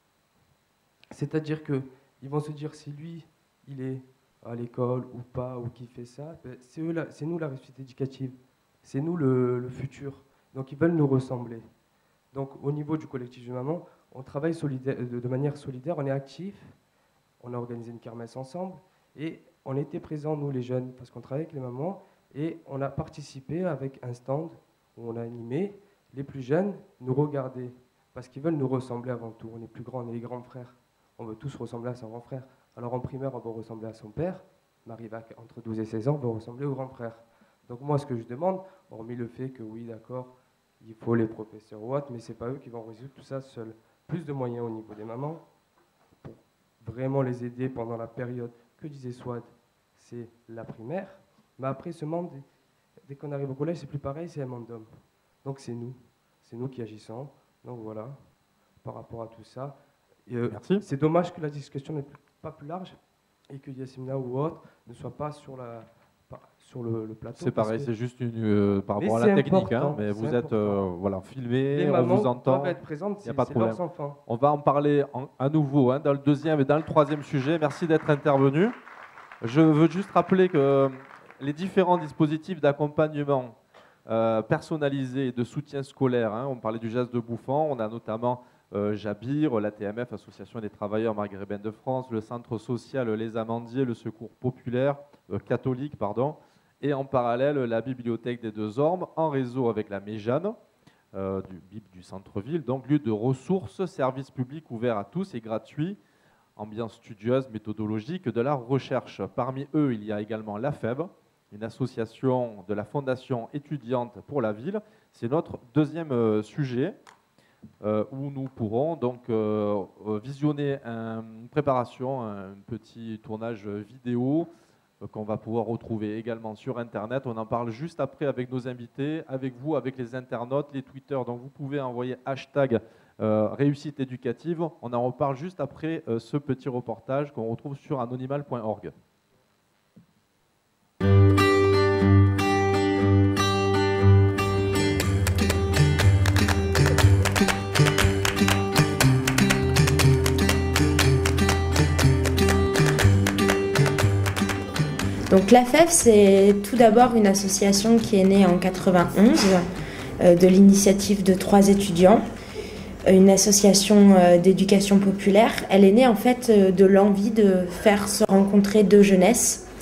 C'est-à-dire qu'ils vont se dire si lui, il est à l'école ou pas, ou qui fait ça, ben c'est, eux, la, c'est nous la réussite éducative. C'est nous le, le futur. Donc ils veulent nous ressembler. Donc au niveau du collectif de maman, on travaille solidaire, de, de manière solidaire, on est actifs, on a organisé une kermesse ensemble, et on était présents, nous les jeunes, parce qu'on travaille avec les mamans, et on a participé avec un stand où on a animé. Les plus jeunes nous regardaient, parce qu'ils veulent nous ressembler avant tout. On est plus grands, on est les grands frères. On veut tous ressembler à son grand frère. Alors en primaire, on va ressembler à son père. Marivac, entre douze et seize ans, on va ressembler au grand frère. Donc moi, ce que je demande, hormis le fait que oui, d'accord, il faut les professeurs ou autres, mais ce n'est pas eux qui vont résoudre tout ça seuls. Plus de moyens au niveau des mamans, pour vraiment les aider pendant la période, que disait Swad, c'est la primaire. Mais après, ce monde, dès qu'on arrive au collège, c'est plus pareil, c'est un monde d'hommes. Donc c'est nous, c'est nous qui agissons. Donc voilà, par rapport à tout ça. Et, euh, Merci. C'est dommage que la discussion n'est pas plus large et que Yasmina ou autre ne soit pas sur, la, sur le, le plateau. C'est pareil, que... c'est juste une, euh, par rapport mais à la technique, hein, mais vous êtes euh, voilà, filmé, les on mamans vous entend. doivent être présentes, il n'y a pas de problème. Enfants. On va en parler en, à nouveau hein, dans le deuxième et dans le troisième sujet. Merci d'être intervenu. Je veux juste rappeler que les différents dispositifs d'accompagnement euh, personnalisé et de soutien scolaire, hein, on parlait du geste de Bouffant, on a notamment euh, Jabir, l'A T M F, Association des travailleurs maghrébins de France, le Centre social Les Amandiers, le Secours populaire, euh, catholique, pardon, et en parallèle la Bibliothèque des Deux Ormes, en réseau avec la Méjane, euh, du B I B du centre-ville, donc lieu de ressources, service public ouvert à tous et gratuit, ambiance studieuse, méthodologique, de la recherche. Parmi eux, il y a également l'A F E B, une association de la Fondation étudiante pour la ville. C'est notre deuxième euh, sujet euh, où nous pourrons donc euh, visionner un, une préparation, un petit tournage vidéo euh, qu'on va pouvoir retrouver également sur Internet. On en parle juste après avec nos invités, avec vous, avec les internautes, les Twitter. Donc vous pouvez envoyer hashtag euh, réussite éducative. On en reparle juste après euh, ce petit reportage qu'on retrouve sur anonymal point org. Donc l'A F E F, c'est tout d'abord une association qui est née en quatre-vingt-onze euh, de l'initiative de trois étudiants, une association euh, d'éducation populaire. Elle est née en fait euh, de l'envie de faire se rencontrer deux jeunesses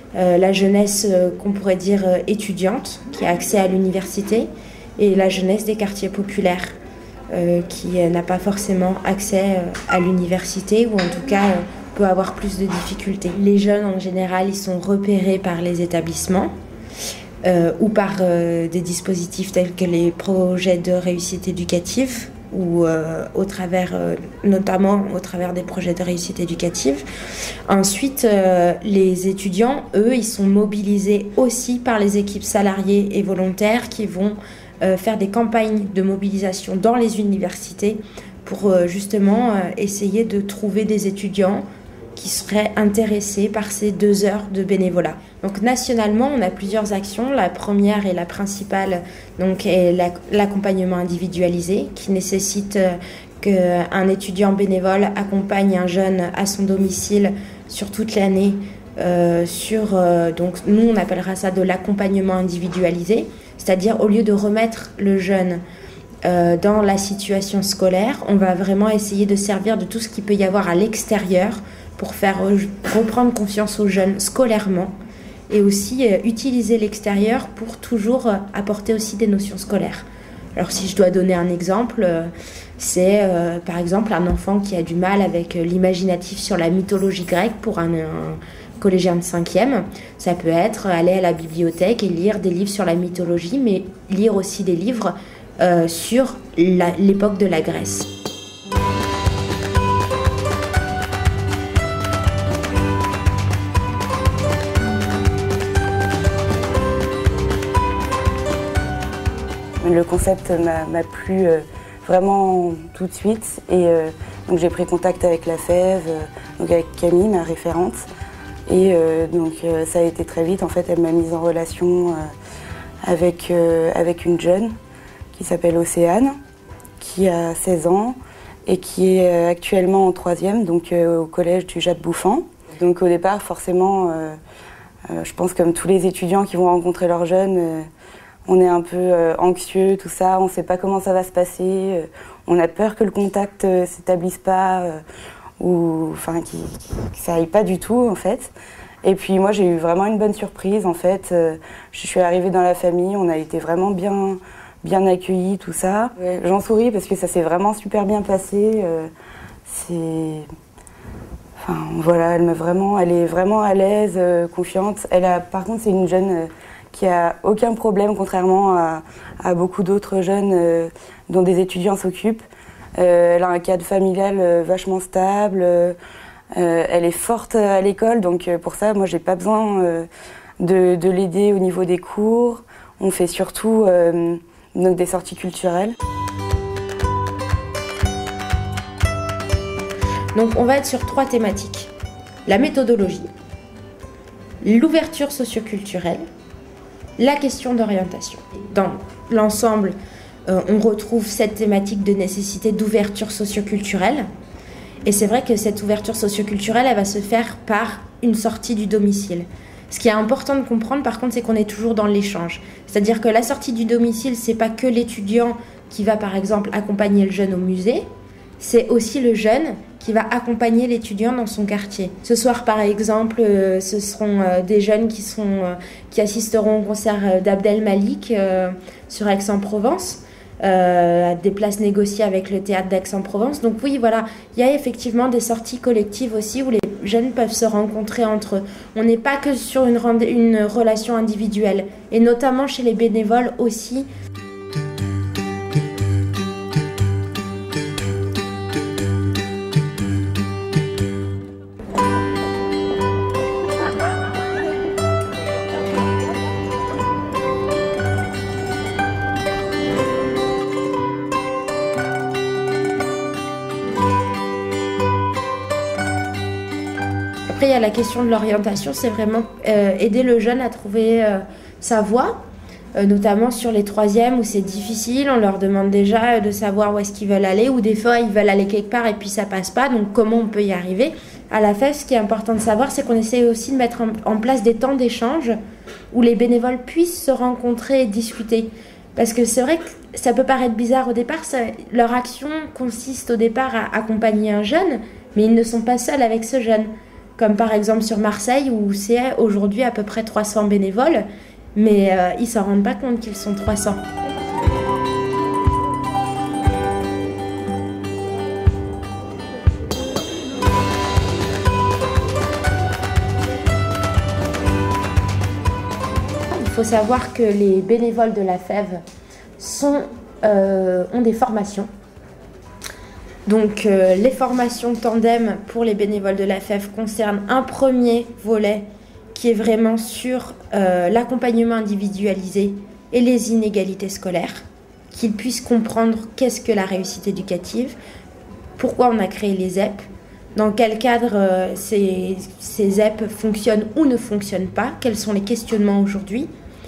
euh, la jeunesse euh, qu'on pourrait dire euh, étudiante, qui a accès à l'université, et la jeunesse des quartiers populaires, euh, qui euh, n'a pas forcément accès euh, à l'université, ou en tout cas euh, peut avoir plus de difficultés. Les jeunes, en général, ils sont repérés par les établissements, euh, ou par euh, des dispositifs tels que les projets de réussite éducative, ou euh, au travers, euh, notamment au travers des projets de réussite éducative. Ensuite, euh, les étudiants, eux, ils sont mobilisés aussi par les équipes salariées et volontaires qui vont euh, faire des campagnes de mobilisation dans les universités pour euh, justement euh, essayer de trouver des étudiants qui seraient intéressés par ces deux heures de bénévolat. Donc nationalement, on a plusieurs actions. La première et la principale donc, est l'accompagnement individualisé, qui nécessite qu'un étudiant bénévole accompagne un jeune à son domicile sur toute l'année. Euh, sur, euh, donc nous, on appellera ça de l'accompagnement individualisé, c'est-à-dire au lieu de remettre le jeune euh, dans la situation scolaire, on va vraiment essayer de servir de tout ce qu'il peut y avoir à l'extérieur pour faire reprendre confiance aux jeunes scolairement et aussi euh, utiliser l'extérieur pour toujours euh, apporter aussi des notions scolaires. Alors si je dois donner un exemple, euh, c'est euh, par exemple un enfant qui a du mal avec euh, l'imaginatif sur la mythologie grecque pour un, un collégien de cinquième. Ça peut être aller à la bibliothèque et lire des livres sur la mythologie, mais lire aussi des livres euh, sur l'époque de la Grèce. Le concept m'a plu euh, vraiment tout de suite et euh, donc j'ai pris contact avec la F E V, euh, donc avec Camille, ma référente, et euh, donc euh, ça a été très vite. En fait, elle m'a mise en relation euh, avec, euh, avec une jeune qui s'appelle Océane, qui a seize ans et qui est actuellement en troisième, donc euh, au collège du Jade Bouffant. Donc au départ, forcément, euh, euh, je pense comme tous les étudiants qui vont rencontrer leurs jeunes, euh, on est un peu euh, anxieux, tout ça, on ne sait pas comment ça va se passer, euh, on a peur que le contact ne euh, s'établisse pas, euh, ou enfin, que ça aille pas du tout en fait. Et puis moi j'ai eu vraiment une bonne surprise en fait, euh, je suis arrivée dans la famille, on a été vraiment bien, bien accueillis, tout ça. Ouais, j'en souris parce que ça s'est vraiment super bien passé, euh, c'est... Enfin voilà, elle, me vraiment, elle est vraiment à l'aise, euh, confiante. Elle a, par contre c'est une jeune... Euh, qui a aucun problème, contrairement à, à beaucoup d'autres jeunes euh, dont des étudiants s'occupent. Euh, elle a un cadre familial euh, vachement stable, euh, elle est forte à l'école, donc euh, pour ça, moi, j'ai pas besoin euh, de, de l'aider au niveau des cours. On fait surtout euh, donc des sorties culturelles. Donc on va être sur trois thématiques. La méthodologie, l'ouverture socioculturelle, la question d'orientation. Dans l'ensemble, euh, on retrouve cette thématique de nécessité d'ouverture socioculturelle. Et c'est vrai que cette ouverture socioculturelle, elle va se faire par une sortie du domicile. Ce qui est important de comprendre, par contre, c'est qu'on est toujours dans l'échange. C'est-à-dire que la sortie du domicile, c'est pas que l'étudiant qui va, par exemple, accompagner le jeune au musée, c'est aussi le jeune qui va accompagner l'étudiant dans son quartier. Ce soir, par exemple, euh, ce seront euh, des jeunes qui, sont, euh, qui assisteront au concert euh, d'Abdel Malik euh, sur Aix-en-Provence, euh, des places négociées avec le théâtre d'Aix-en-Provence. Donc oui, voilà, il y a effectivement des sorties collectives aussi où les jeunes peuvent se rencontrer entre eux. On n'est pas que sur une, une relation individuelle, et notamment chez les bénévoles aussi. Après, il y a la question de l'orientation, c'est vraiment euh, aider le jeune à trouver euh, sa voie, euh, notamment sur les troisièmes où c'est difficile, on leur demande déjà de savoir où est-ce qu'ils veulent aller, ou des fois ils veulent aller quelque part et puis ça passe pas, donc comment on peut y arriver. À la F E V, ce qui est important de savoir, c'est qu'on essaie aussi de mettre en, en place des temps d'échange où les bénévoles puissent se rencontrer et discuter. Parce que c'est vrai que ça peut paraître bizarre au départ, ça, leur action consiste au départ à accompagner un jeune, mais ils ne sont pas seuls avec ce jeune. comme par exemple sur Marseille où c'est aujourd'hui à peu près trois cents bénévoles, mais euh, ils ne s'en rendent pas compte qu'ils sont trois cents. Il faut savoir que les bénévoles de la F E V sont, euh, ont des formations. Donc euh, les formations tandem pour les bénévoles de la F E V concernent un premier volet qui est vraiment sur euh, l'accompagnement individualisé et les inégalités scolaires, qu'ils puissent comprendre qu'est-ce que la réussite éducative, pourquoi on a créé les Z E P, dans quel cadre euh, ces, ces Z E P fonctionnent ou ne fonctionnent pas, quels sont les questionnements aujourd'hui.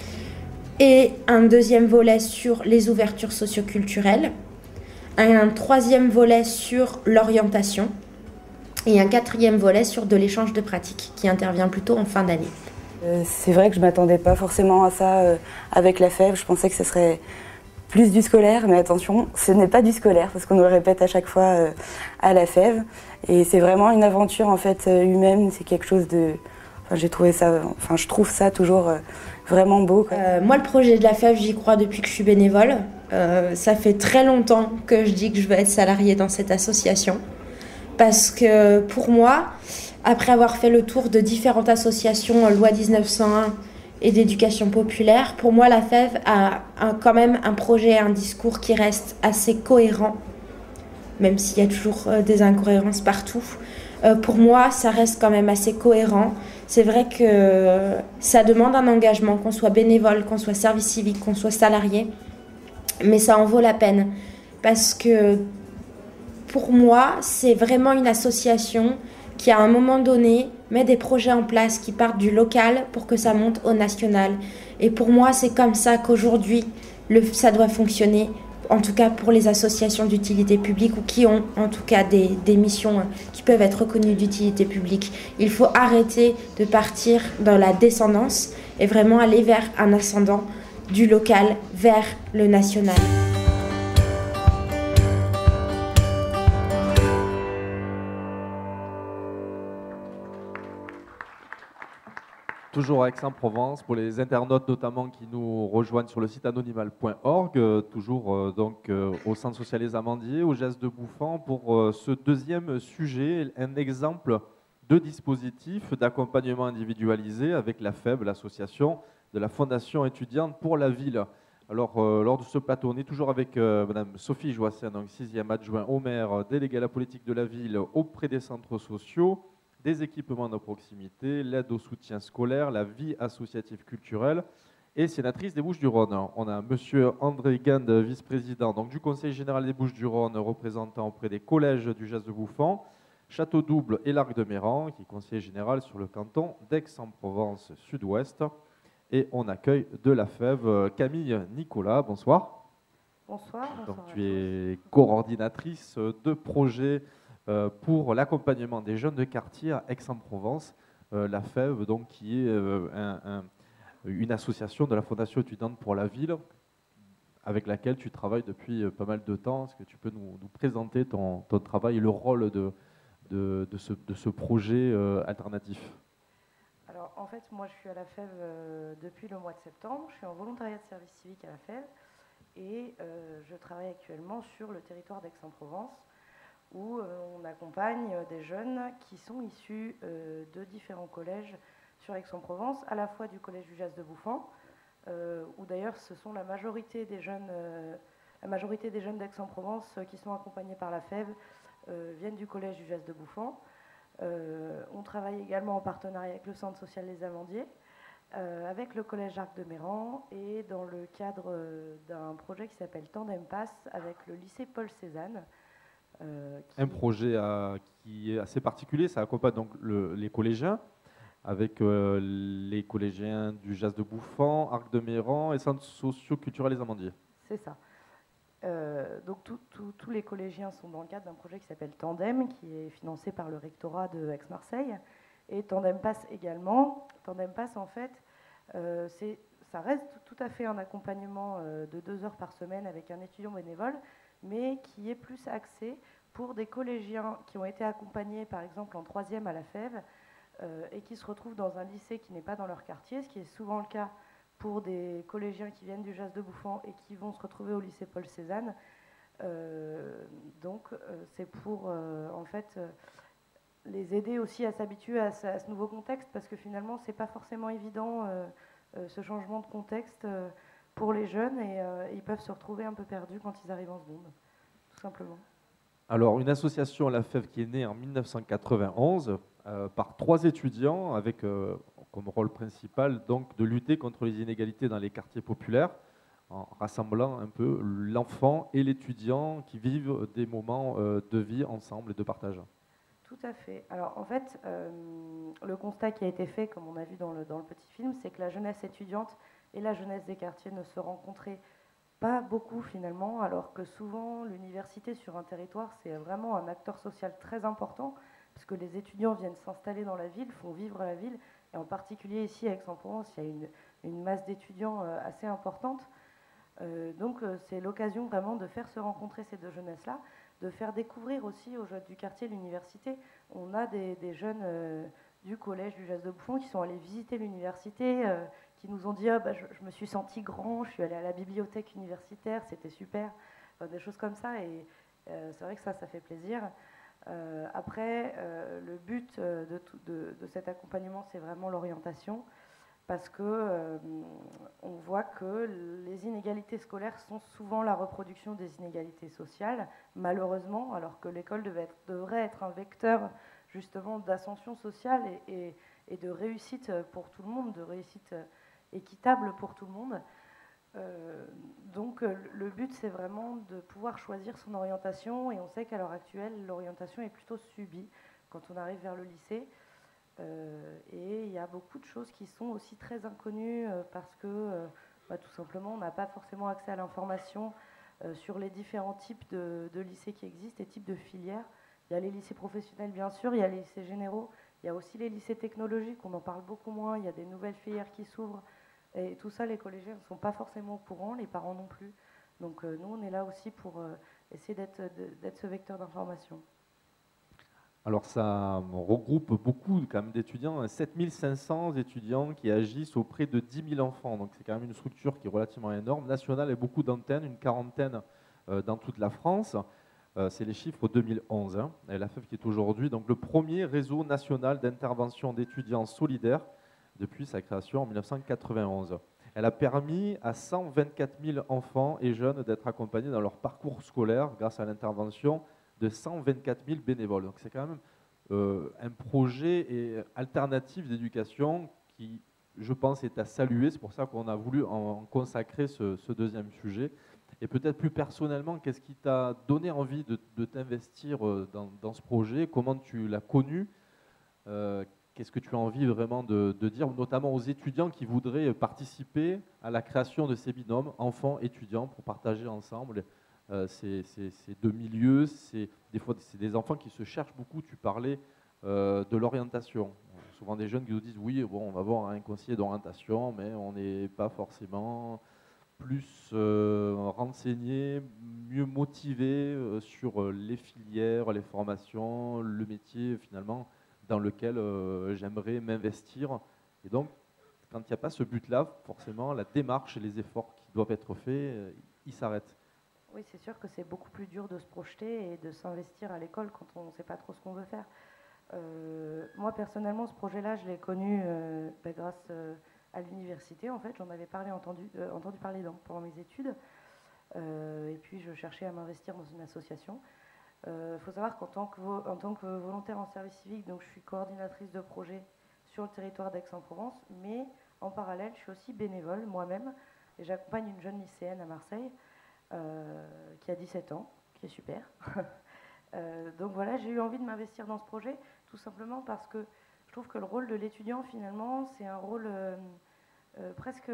Et un deuxième volet sur les ouvertures socioculturelles, un troisième volet sur l'orientation et un quatrième volet sur de l'échange de pratiques qui intervient plutôt en fin d'année. Euh, c'est vrai que je ne m'attendais pas forcément à ça euh, avec la F E V. Je pensais que ce serait plus du scolaire, mais attention, ce n'est pas du scolaire parce qu'on nous le répète à chaque fois euh, à la F E V. Et c'est vraiment une aventure en fait euh, humaine. C'est quelque chose de, enfin, j'ai trouvé ça, enfin je trouve ça toujours euh, vraiment beau. Quoi. Euh, moi, le projet de la F E V, j'y crois depuis que je suis bénévole. Euh, ça fait très longtemps que je dis que je veux être salariée dans cette association. Parce que pour moi, après avoir fait le tour de différentes associations loi dix-neuf cent un et d'éducation populaire, pour moi, la F E V a un, quand même un projet, un discours qui reste assez cohérent, même s'il y a toujours euh, des incohérences partout. Euh, pour moi, ça reste quand même assez cohérent. C'est vrai que euh, ça demande un engagement, qu'on soit bénévole, qu'on soit service civique, qu'on soit salarié, mais ça en vaut la peine. Parce que pour moi, c'est vraiment une association qui, à un moment donné, met des projets en place qui partent du local pour que ça monte au national. Et pour moi, c'est comme ça qu'aujourd'hui, le, ça doit fonctionner, en tout cas pour les associations d'utilité publique ou qui ont en tout cas des, des missions qui peuvent être reconnues d'utilité publique. Il faut arrêter de partir dans la descendance et vraiment aller vers un ascendant du local vers le national. Toujours à Aix-en-Provence, pour les internautes notamment qui nous rejoignent sur le site anonymal point org, euh, toujours euh, donc euh, au Centre social Les Amandiers, au geste de Bouffan, pour euh, ce deuxième sujet, un exemple de dispositif d'accompagnement individualisé avec la F E V, l'association de la Fondation étudiante pour la ville. Alors, euh, lors de ce plateau, on est toujours avec euh, Madame Sophie Joassin, donc sixième adjoint au maire, déléguée à la politique de la ville auprès des centres sociaux, des équipements de proximité, l'aide au soutien scolaire, la vie associative culturelle et sénatrice des Bouches-du-Rhône. On a Monsieur André Guinde, vice-président donc, du Conseil général des Bouches-du-Rhône, représentant auprès des collèges du geste de Bouffan, Château-Double et l'Arc-de-Méran, qui est conseiller général sur le canton d'Aix-en-Provence Sud-Ouest. Et on accueille de la F E V Camille Nicolas. Bonsoir. Bonsoir. Donc, bonsoir tu es coordinatrice de projet euh, pour l'accompagnement des jeunes de quartier à Aix-en-Provence. Euh, la F E V, donc, qui est euh, un, un, une association de la Fondation étudiante pour la ville, avec laquelle tu travailles depuis pas mal de temps. Est-ce que tu peux nous, nous présenter ton, ton travail et le rôle de, de, de, ce, de ce projet euh, alternatif ? Alors, en fait, moi, je suis à la F E V euh, depuis le mois de septembre. Je suis en volontariat de service civique à la F E V et euh, je travaille actuellement sur le territoire d'Aix-en-Provence où euh, on accompagne des jeunes qui sont issus euh, de différents collèges sur Aix-en-Provence, à la fois du collège du Jas de Bouffan, euh, où d'ailleurs ce sont la majorité des jeunes, euh, la majorité des jeunes d'Aix-en-Provence euh, qui sont accompagnés par la F E V euh, viennent du collège du Jas de Bouffan. Euh, on travaille également en partenariat avec le Centre social Les Amandiers, euh, avec le collège Arc-de-Méran et dans le cadre euh, d'un projet qui s'appelle Tandem Pass avec le lycée Paul Cézanne. Euh, qui... Un projet à, qui est assez particulier, ça accompagne donc le, les collégiens, avec euh, les collégiens du Jas de Bouffan, Arc-de-Méran et Centre socio-culturel Les Amandiers. C'est ça. Euh, donc tous les collégiens sont dans le cadre d'un projet qui s'appelle Tandem, qui est financé par le rectorat de Aix-Marseille, et Tandem Pass également. Tandem Pass, en fait, euh, ça reste tout à fait un accompagnement euh, de deux heures par semaine avec un étudiant bénévole, mais qui est plus axé pour des collégiens qui ont été accompagnés, par exemple, en troisième à la F E V, euh, et qui se retrouvent dans un lycée qui n'est pas dans leur quartier, ce qui est souvent le cas pour des collégiens qui viennent du Jas de Bouffan et qui vont se retrouver au lycée Paul Cézanne. Euh, donc euh, c'est pour euh, en fait euh, les aider aussi à s'habituer à, à ce nouveau contexte, parce que finalement c'est pas forcément évident euh, euh, ce changement de contexte euh, pour les jeunes, et euh, ils peuvent se retrouver un peu perdus quand ils arrivent en seconde, tout simplement. Alors, une association, la F E V, qui est née en mille neuf cent quatre-vingt-onze euh, par trois étudiants avec euh, comme rôle principal donc, de lutter contre les inégalités dans les quartiers populaires, en rassemblant un peu l'enfant et l'étudiant qui vivent des moments euh, de vie ensemble et de partage. Tout à fait. Alors en fait, euh, le constat qui a été fait, comme on a vu dans le, dans le petit film, c'est que la jeunesse étudiante et la jeunesse des quartiers ne se rencontraient pas beaucoup finalement, alors que souvent l'université sur un territoire, c'est vraiment un acteur social très important, parce que les étudiants viennent s'installer dans la ville, font vivre la ville, et en particulier ici à Aix-en-Provence, il y a une, une masse d'étudiants euh, assez importante. Euh, donc euh, c'est l'occasion vraiment de faire se rencontrer ces deux jeunesses-là, de faire découvrir aussi aux jeunes du quartier l'université. On a des, des jeunes euh, du collège du Jas de Bouffon qui sont allés visiter l'université, euh, qui nous ont dit ah, bah, je, je me suis senti grand, je suis allé à la bibliothèque universitaire, c'était super, enfin, des choses comme ça, et euh, c'est vrai que ça, ça fait plaisir. Euh, après, euh, le but de, tout, de, de cet accompagnement, c'est vraiment l'orientation, parce que euh, on voit que les inégalités scolaires sont souvent la reproduction des inégalités sociales, malheureusement, alors que l'école devait être, devrait être un vecteur justement d'ascension sociale et, et, et de réussite pour tout le monde, de réussite équitable pour tout le monde. Euh, donc le but, c'est vraiment de pouvoir choisir son orientation, et on sait qu'à l'heure actuelle, l'orientation est plutôt subie quand on arrive vers le lycée. Euh, et il y a beaucoup de choses qui sont aussi très inconnues euh, parce que euh, bah, tout simplement on n'a pas forcément accès à l'information euh, sur les différents types de, de lycées qui existent, et types de filières. Il y a les lycées professionnels bien sûr, il y a les lycées généraux, il y a aussi les lycées technologiques, on en parle beaucoup moins, il y a des nouvelles filières qui s'ouvrent, et tout ça les collégiens ne sont pas forcément au courant, les parents non plus. Donc euh, nous on est là aussi pour euh, essayer d'être, d'être ce vecteur d'information. Alors ça regroupe beaucoup quand même d'étudiants, sept mille cinq cents étudiants qui agissent auprès de dix mille enfants. Donc c'est quand même une structure qui est relativement énorme, nationale, et beaucoup d'antennes, une quarantaine euh, dans toute la France. Euh, c'est les chiffres deux mille onze. Hein. Et la F E V qui est aujourd'hui donc le premier réseau national d'intervention d'étudiants solidaires depuis sa création en mille neuf cent quatre-vingt-onze. Elle a permis à cent vingt-quatre mille enfants et jeunes d'être accompagnés dans leur parcours scolaire grâce à l'intervention de cent vingt-quatre mille bénévoles. Donc c'est quand même euh, un projet et alternatif d'éducation qui, je pense, est à saluer. C'est pour ça qu'on a voulu en consacrer ce, ce deuxième sujet. Et peut-être plus personnellement, qu'est-ce qui t'a donné envie de, de t'investir dans, dans ce projet? Comment tu l'as connu? euh, Qu'est-ce que tu as envie vraiment de, de dire, notamment aux étudiants qui voudraient participer à la création de ces binômes, enfants-étudiants, pour partager ensemble Euh, ces, ces, ces deux milieux? C'est des fois c'est des enfants qui se cherchent beaucoup. Tu parlais euh, de l'orientation. Souvent des jeunes qui nous disent oui, bon, on va voir un conseiller d'orientation, mais on n'est pas forcément plus euh, renseigné, mieux motivé euh, sur les filières, les formations, le métier finalement dans lequel euh, j'aimerais m'investir. Et donc, quand il n'y a pas ce but-là, forcément, la démarche et les efforts qui doivent être faits, euh, ils s'arrêtent. Oui, c'est sûr que c'est beaucoup plus dur de se projeter et de s'investir à l'école quand on ne sait pas trop ce qu'on veut faire. Euh, moi, personnellement, ce projet-là, je l'ai connu euh, bah, grâce euh, à l'université. En fait, j'en avais parlé, entendu, euh, entendu parler dans, pendant mes études. Euh, et puis, je cherchais à m'investir dans une association. Il euh, faut savoir qu'en tant que, en tant que volontaire en service civique, donc, je suis coordinatrice de projet sur le territoire d'Aix-en-Provence. Mais en parallèle, je suis aussi bénévole moi-même. Et j'accompagne une jeune lycéenne à Marseille. Euh, qui a dix-sept ans, qui est super. euh, donc voilà, j'ai eu envie de m'investir dans ce projet, tout simplement parce que je trouve que le rôle de l'étudiant, finalement, c'est un rôle euh, euh, presque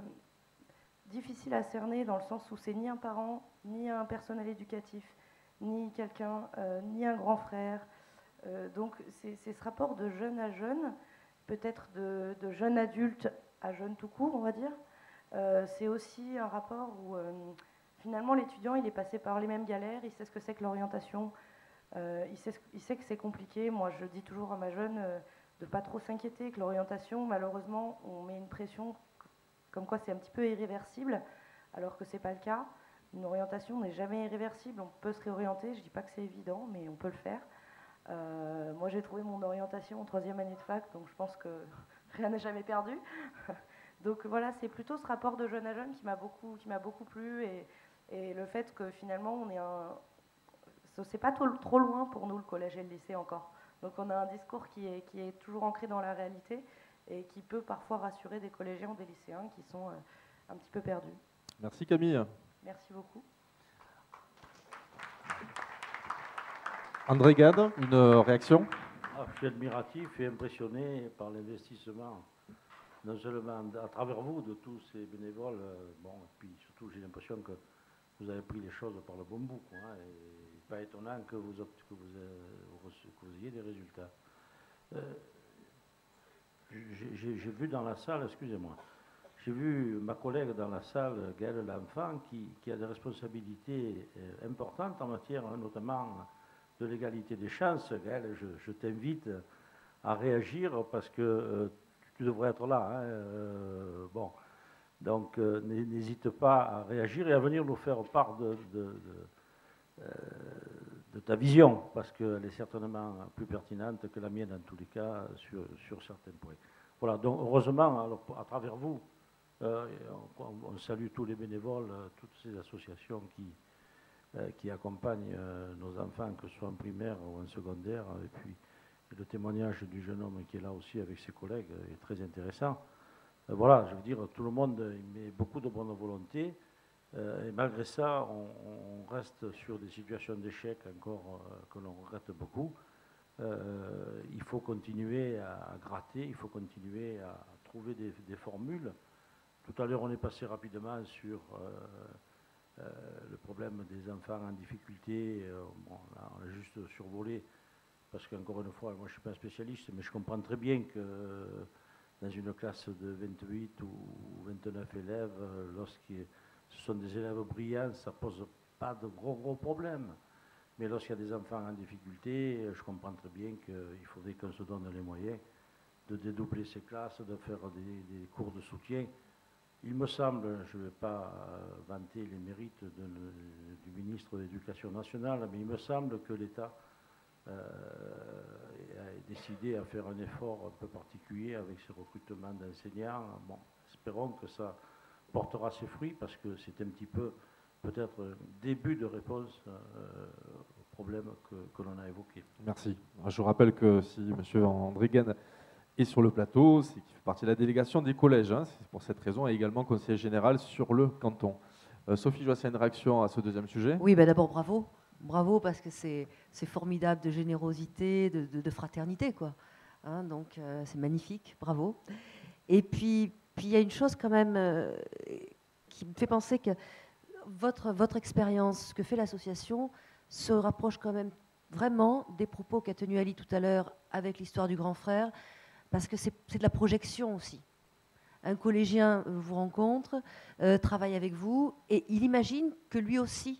difficile à cerner, dans le sens où c'est ni un parent, ni un personnel éducatif, ni quelqu'un, euh, ni un grand frère. Euh, donc c'est, c'est ce rapport de jeune à jeune, peut-être de, de jeune adulte à jeune tout court, on va dire. Euh, c'est aussi un rapport où... Euh, Finalement, l'étudiant, il est passé par les mêmes galères, il sait ce que c'est que l'orientation, euh, il, sait ce, il sait que c'est compliqué. Moi, je dis toujours à ma jeune, euh, de pas trop s'inquiéter, que l'orientation, malheureusement, on met une pression comme quoi c'est un petit peu irréversible, alors que ce n'est pas le cas. Une orientation n'est jamais irréversible, on peut se réorienter, je ne dis pas que c'est évident, mais on peut le faire. Euh, moi j'ai trouvé mon orientation en troisième année de fac, donc je pense que rien n'est jamais perdu. Donc voilà, c'est plutôt ce rapport de jeune à jeune qui m'a beaucoup, qui m'a beaucoup plu, et, et le fait que finalement on est un... c'est pas trop, trop loin pour nous le collège et le lycée encore. Donc on a un discours qui est, qui est toujours ancré dans la réalité et qui peut parfois rassurer des collégiens ou des lycéens qui sont euh, un petit peu perdus. Merci Camille. Merci beaucoup. André Gade, une réaction? Ah, je suis admiratif et impressionné par l'investissement, non seulement à travers vous, de tous ces bénévoles. Bon, et puis surtout, j'ai l'impression que vous avez pris les choses par le bon bout, quoi, hein, et pas étonnant que vous, que vous, que vous ayez des résultats. Euh, j'ai vu dans la salle, excusez-moi, j'ai vu ma collègue dans la salle, Gaëlle L'Enfant, qui, qui a des responsabilités euh, importantes en matière, hein, notamment de l'égalité des chances. Gaëlle, je, je t'invite à réagir parce que euh, tu devrais être là. Hein, euh, bon, donc euh, n'hésite pas à réagir et à venir nous faire part de, de, de, euh, de ta vision, parce qu'elle est certainement plus pertinente que la mienne en tous les cas sur, sur certains points. Voilà, donc heureusement, alors, à travers vous, euh, on, on salue tous les bénévoles, toutes ces associations qui, euh, qui accompagnent euh, nos enfants, que ce soit en primaire ou en secondaire, et puis le témoignage du jeune homme qui est là aussi avec ses collègues est très intéressant. Euh, voilà, je veux dire, tout le monde il met beaucoup de bonne volonté, euh, et malgré ça, on, on reste sur des situations d'échec encore euh, que l'on regrette beaucoup. Euh, il faut continuer à, à gratter, il faut continuer à trouver des, des formules. Tout à l'heure, on est passé rapidement sur euh, euh, le problème des enfants en difficulté. Euh, bon, là, on a juste survolé, parce qu'encore une fois, moi je ne suis pas un spécialiste, mais je comprends très bien que euh, dans une classe de vingt-huit ou vingt-neuf élèves, euh, lorsque ce sont des élèves brillants, ça ne pose pas de gros gros problèmes. Mais lorsqu'il y a des enfants en difficulté, je comprends très bien qu'il faudrait qu'on se donne les moyens de dédoubler ces classes, de faire des, des cours de soutien. Il me semble, je ne vais pas vanter les mérites de, de, du ministre de l'Éducation nationale, mais il me semble que l'État euh, a décidé à faire un effort un peu particulier avec ses recrutements d'enseignants. Bon, espérons que ça portera ses fruits, parce que c'est un petit peu peut-être un début de réponse euh, au problème que, que l'on a évoqué. Merci. Je vous rappelle que si M. André Gade est sur le plateau, c'est qu'il fait partie de la délégation des collèges. Hein. C'est pour cette raison, et également conseiller général sur le canton. Euh, Sophie, je vois s'il y a une réaction à ce deuxième sujet. Oui, bah d'abord bravo. Bravo, parce que c'est formidable de générosité, de, de, de fraternité, quoi. Hein, donc euh, c'est magnifique, bravo. Et puis, puis il y a une chose quand même euh, qui me fait penser que votre, votre expérience, ce que fait l'association, se rapproche quand même vraiment des propos qu'a tenu Ali tout à l'heure avec l'histoire du grand frère, parce que c'est de la projection aussi. Un collégien vous rencontre, euh, travaille avec vous, et il imagine que lui aussi,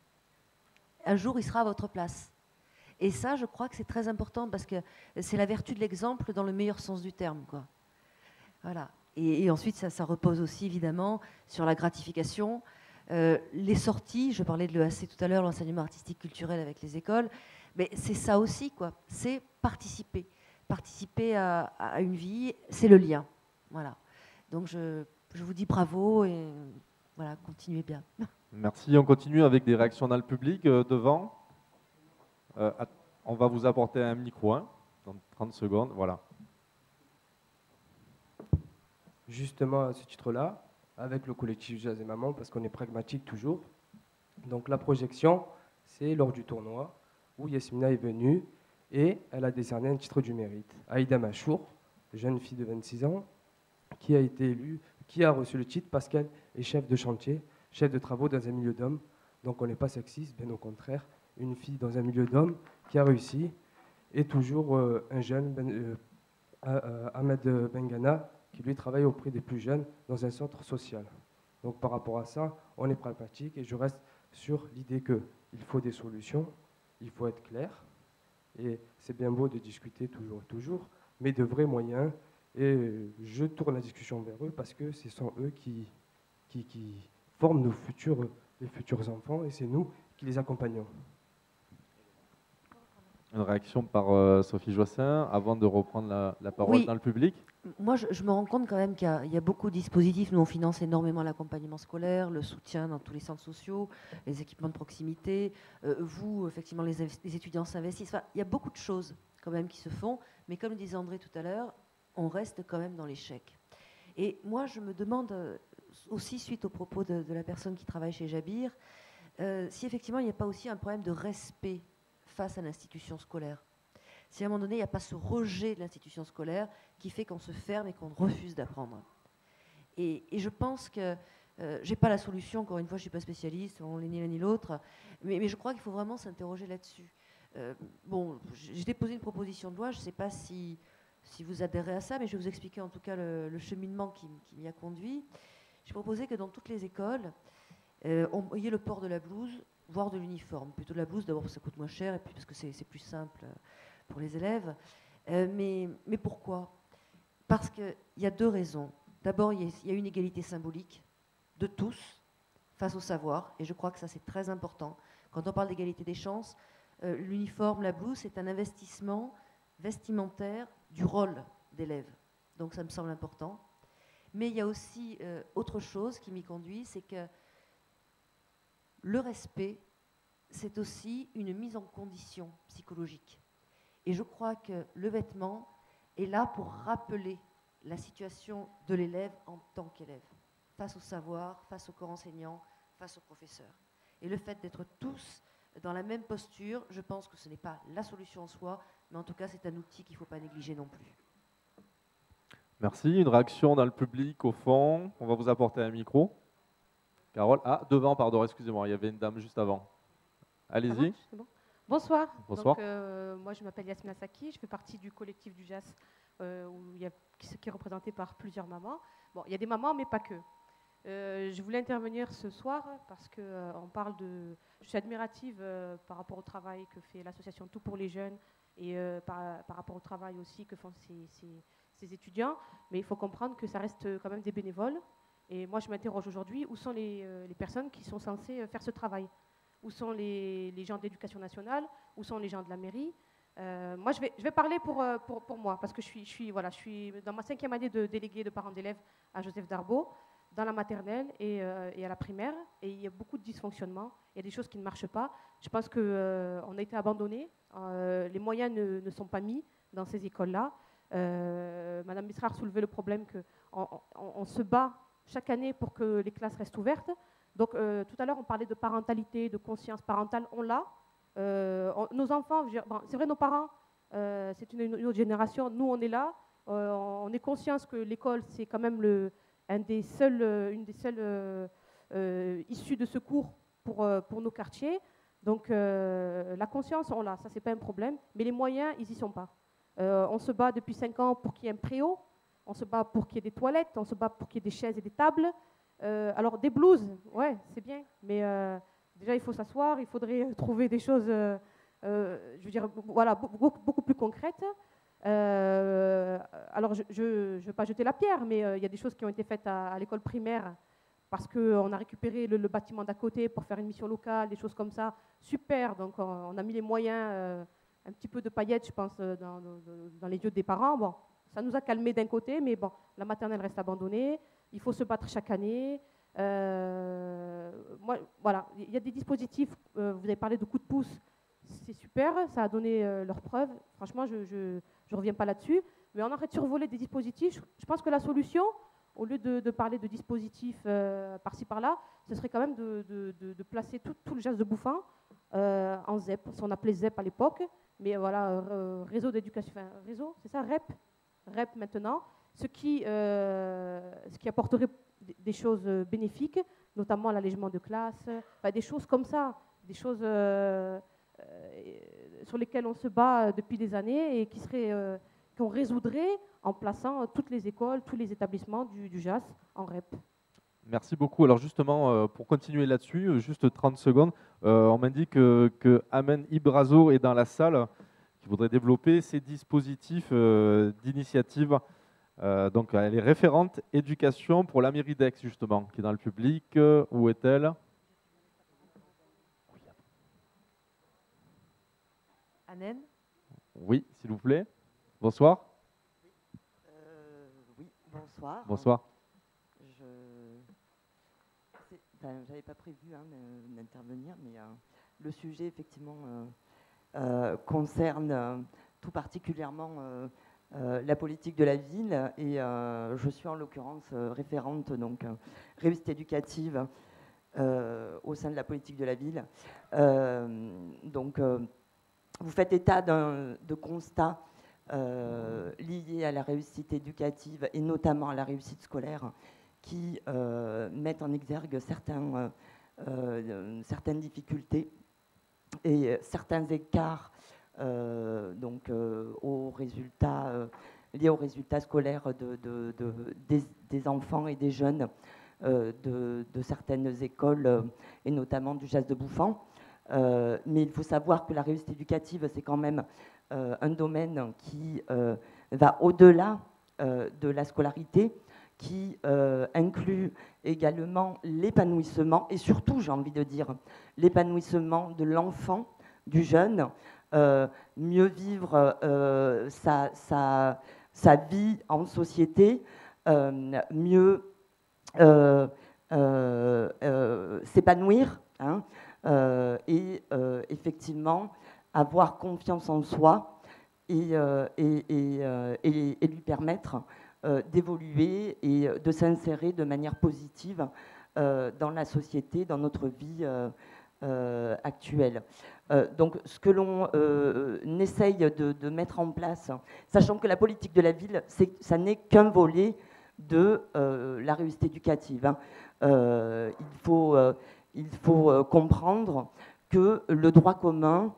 un jour, il sera à votre place. Et ça, je crois que c'est très important, parce que c'est la vertu de l'exemple dans le meilleur sens du terme, quoi. Voilà. Et, et ensuite, ça, ça repose aussi, évidemment, sur la gratification. Euh, les sorties, je parlais de l'E A C tout à l'heure, l'enseignement artistique culturel avec les écoles, mais c'est ça aussi, quoi. C'est participer. Participer à, à une vie, c'est le lien. Voilà. Donc, je, je vous dis bravo et voilà, continuez bien. Merci. On continue avec des réactions dans le public. Euh, devant, euh, on va vous apporter un micro, hein, dans trente secondes. Voilà. Justement, à ce titre-là, avec le collectif Jazz et Maman, parce qu'on est pragmatique toujours. Donc la projection, c'est lors du tournoi, où Yasmina est venue et elle a décerné un titre du mérite. Aïda Machour, jeune fille de vingt-six ans, qui a été élue, qui a reçu le titre parce qu'elle est chef de chantier, chef de travaux dans un milieu d'hommes. Donc on n'est pas sexiste, bien au contraire. Une fille dans un milieu d'hommes qui a réussi, et toujours euh, un jeune, ben, euh, euh, Ahmed Bengana, qui lui travaille auprès des plus jeunes dans un centre social. Donc par rapport à ça, on est pragmatique, et je reste sur l'idée qu'il faut des solutions, il faut être clair, et c'est bien beau de discuter toujours et toujours, mais de vrais moyens. Et je tourne la discussion vers eux parce que ce sont eux qui, qui, qui forment nos futurs, les futurs enfants et c'est nous qui les accompagnons. Une réaction par euh, Sophie Joissin, avant de reprendre la, la parole Oui. dans le public. Moi, je, je me rends compte quand même qu'il y, y a beaucoup de dispositifs. Nous, on finance énormément l'accompagnement scolaire, le soutien dans tous les centres sociaux, les équipements de proximité. Euh, vous, effectivement, les, les étudiants s'investissent. Enfin, il y a beaucoup de choses quand même qui se font. Mais comme le disait André tout à l'heure, on reste quand même dans l'échec. Et moi, je me demande aussi, suite aux propos de, de la personne qui travaille chez Jabir, euh, si effectivement il n'y a pas aussi un problème de respect face à l'institution scolaire. Si à un moment donné, il n'y a pas ce rejet de l'institution scolaire qui fait qu'on se ferme et qu'on refuse d'apprendre. Et, et je pense que, euh, je n'ai pas la solution, encore une fois, je ne suis pas spécialiste, on n'est ni l'un ni l'autre, mais, mais je crois qu'il faut vraiment s'interroger là-dessus. Euh, bon, j'ai déposé une proposition de loi, je ne sais pas si, si vous adhérez à ça, mais je vais vous expliquer en tout cas le, le cheminement qui, qui m'y a conduit. J'ai proposé que dans toutes les écoles, euh, on y ait le port de la blouse, voire de l'uniforme. Plutôt de la blouse, d'abord parce que ça coûte moins cher, et puis parce que c'est, c'est plus simple pour les élèves. Euh, mais, mais pourquoi ? Parce qu'il y a deux raisons. D'abord, il y a une égalité symbolique de tous face au savoir, et je crois que ça c'est très important. Quand on parle d'égalité des chances, euh, l'uniforme, la blouse, c'est un investissement vestimentaire du rôle d'élève. Donc ça me semble important. Mais il y a aussi euh, autre chose qui m'y conduit, c'est que le respect, c'est aussi une mise en condition psychologique. Et je crois que le vêtement est là pour rappeler la situation de l'élève en tant qu'élève, face au savoir, face au corps enseignant, face au professeur. Et le fait d'être tous dans la même posture, je pense que ce n'est pas la solution en soi, mais en tout cas, c'est un outil qu'il ne faut pas négliger non plus. Merci. Une réaction dans le public, au fond. On va vous apporter un micro. Carole. Ah, devant, pardon, excusez-moi, il y avait une dame juste avant. Allez-y. Ah bon, Bonsoir. Bonsoir. Donc, euh, moi, je m'appelle Yasmina Saki, je fais partie du collectif du J A S, euh, où il y a, qui, qui est représenté par plusieurs mamans. Bon, il y a des mamans, mais pas que. Euh, je voulais intervenir ce soir parce qu'on euh, parle de... Je suis admirative euh, par rapport au travail que fait l'association Tout pour les jeunes et euh, par, par rapport au travail aussi que font ces, ces, ces étudiants. Mais il faut comprendre que ça reste quand même des bénévoles. Et moi, je m'interroge aujourd'hui, où sont les, euh, les personnes qui sont censées faire ce travail ? Où sont les, les gens de l'éducation nationale ? Où sont les gens de la mairie ? euh, Moi, je vais, je vais parler pour, pour, pour moi, parce que je suis, je, suis, voilà, je suis dans ma cinquième année de déléguée de parents d'élèves à Joseph Darbo, dans la maternelle et, euh, et à la primaire. Et il y a beaucoup de dysfonctionnements, il y a des choses qui ne marchent pas. Je pense qu'on euh, a été abandonnés, euh, les moyens ne, ne sont pas mis dans ces écoles-là. Euh, Madame Misrar soulevait le problème qu'on on, on se bat chaque année pour que les classes restent ouvertes. Donc, euh, tout à l'heure, on parlait de parentalité, de conscience parentale, on l'a. Euh, on, nos enfants, bon, c'est vrai, nos parents, euh, c'est une, une autre génération. Nous, on est là. Euh, on est conscient que l'école, c'est quand même le, un des seuls, une des seules euh, euh, issues de secours pour, euh, pour nos quartiers. Donc, euh, la conscience, on l'a, ça, c'est pas un problème. Mais les moyens, ils n'y sont pas. Euh, on se bat depuis cinq ans pour qu'il y ait un préau. On se bat pour qu'il y ait des toilettes, on se bat pour qu'il y ait des chaises et des tables. Euh, alors, des blouses, ouais, c'est bien, mais euh, déjà, il faut s'asseoir, il faudrait trouver des choses, euh, euh, je veux dire, voilà, beaucoup, beaucoup plus concrètes. Euh, alors, je ne veux pas jeter la pierre, mais euh, il y a des choses qui ont été faites à, à l'école primaire parce qu'on a récupéré le, le bâtiment d'à côté pour faire une mission locale, des choses comme ça. Super, donc on, on a mis les moyens, euh, un petit peu de paillettes, je pense, dans, dans, dans les yeux des parents. Bon. Ça nous a calmés d'un côté, mais bon, la maternelle reste abandonnée. Il faut se battre chaque année. Euh, moi, voilà, il y a des dispositifs. Euh, vous avez parlé de coups de pouce, c'est super, ça a donné euh, leurs preuves. Franchement, je ne reviens pas là-dessus. Mais on arrête de survoler des dispositifs. Je, je pense que la solution, au lieu de, de parler de dispositifs euh, par-ci par-là, ce serait quand même de, de, de, de placer tout, tout le geste de bouffant euh, en Z E P, ce qu'on appelait Z E P à l'époque. Mais voilà, euh, réseau d'éducation, enfin, réseau, c'est ça, R E P. R E P maintenant, ce qui, euh, ce qui apporterait des choses bénéfiques, notamment l'allègement de classe, enfin, des choses comme ça, des choses euh, euh, sur lesquelles on se bat depuis des années et qui seraient, euh, qu'on résoudrait en plaçant toutes les écoles, tous les établissements du, du J A S en R E P. Merci beaucoup. Alors justement, euh, pour continuer là-dessus, juste trente secondes, euh, on m'indique que, que Amen Ibrazo est dans la salle, qui voudrait développer ces dispositifs euh, d'initiative. Euh, donc, elle est référente éducation pour la mairie d'Aix, justement, qui est dans le public. Euh, où est-elle? Annen? Oui, s'il vous plaît. Bonsoir. Euh, oui, bonsoir. Bonsoir. Je n'avais pas prévu hein, d'intervenir, mais euh, le sujet, effectivement, euh, euh, concerne euh, tout particulièrement euh, euh, la politique de la ville. Et euh, je suis en l'occurrence euh, référente, donc, euh, réussite éducative euh, au sein de la politique de la ville. Euh, donc, euh, vous faites état de constats euh, liés à la réussite éducative et notamment à la réussite scolaire qui euh, mettent en exergue certains, euh, certaines difficultés et certains écarts euh, donc, euh, aux résultats, euh, liés aux résultats scolaires de, de, de, des, des enfants et des jeunes euh, de, de certaines écoles euh, et notamment du Jas de Bouffan. Euh, mais il faut savoir que la réussite éducative, c'est quand même euh, un domaine qui euh, va au-delà euh, de la scolarité, qui euh, inclut également l'épanouissement, et surtout, j'ai envie de dire, l'épanouissement de l'enfant, du jeune, euh, mieux vivre euh, sa, sa, sa vie en société, euh, mieux euh, euh, euh, s'épanouir, hein, Euh, et euh, effectivement avoir confiance en soi et, euh, et, et, euh, et, et lui permettre euh, d'évoluer et de s'insérer de manière positive euh, dans la société, dans notre vie euh, euh, actuelle. Euh, donc ce que l'on euh, essaye de, de mettre en place, sachant que la politique de la ville, ça n'est qu'un volet de euh, la réussite éducative. Hein. Euh, il faut... Euh, Il faut euh, comprendre que le droit commun,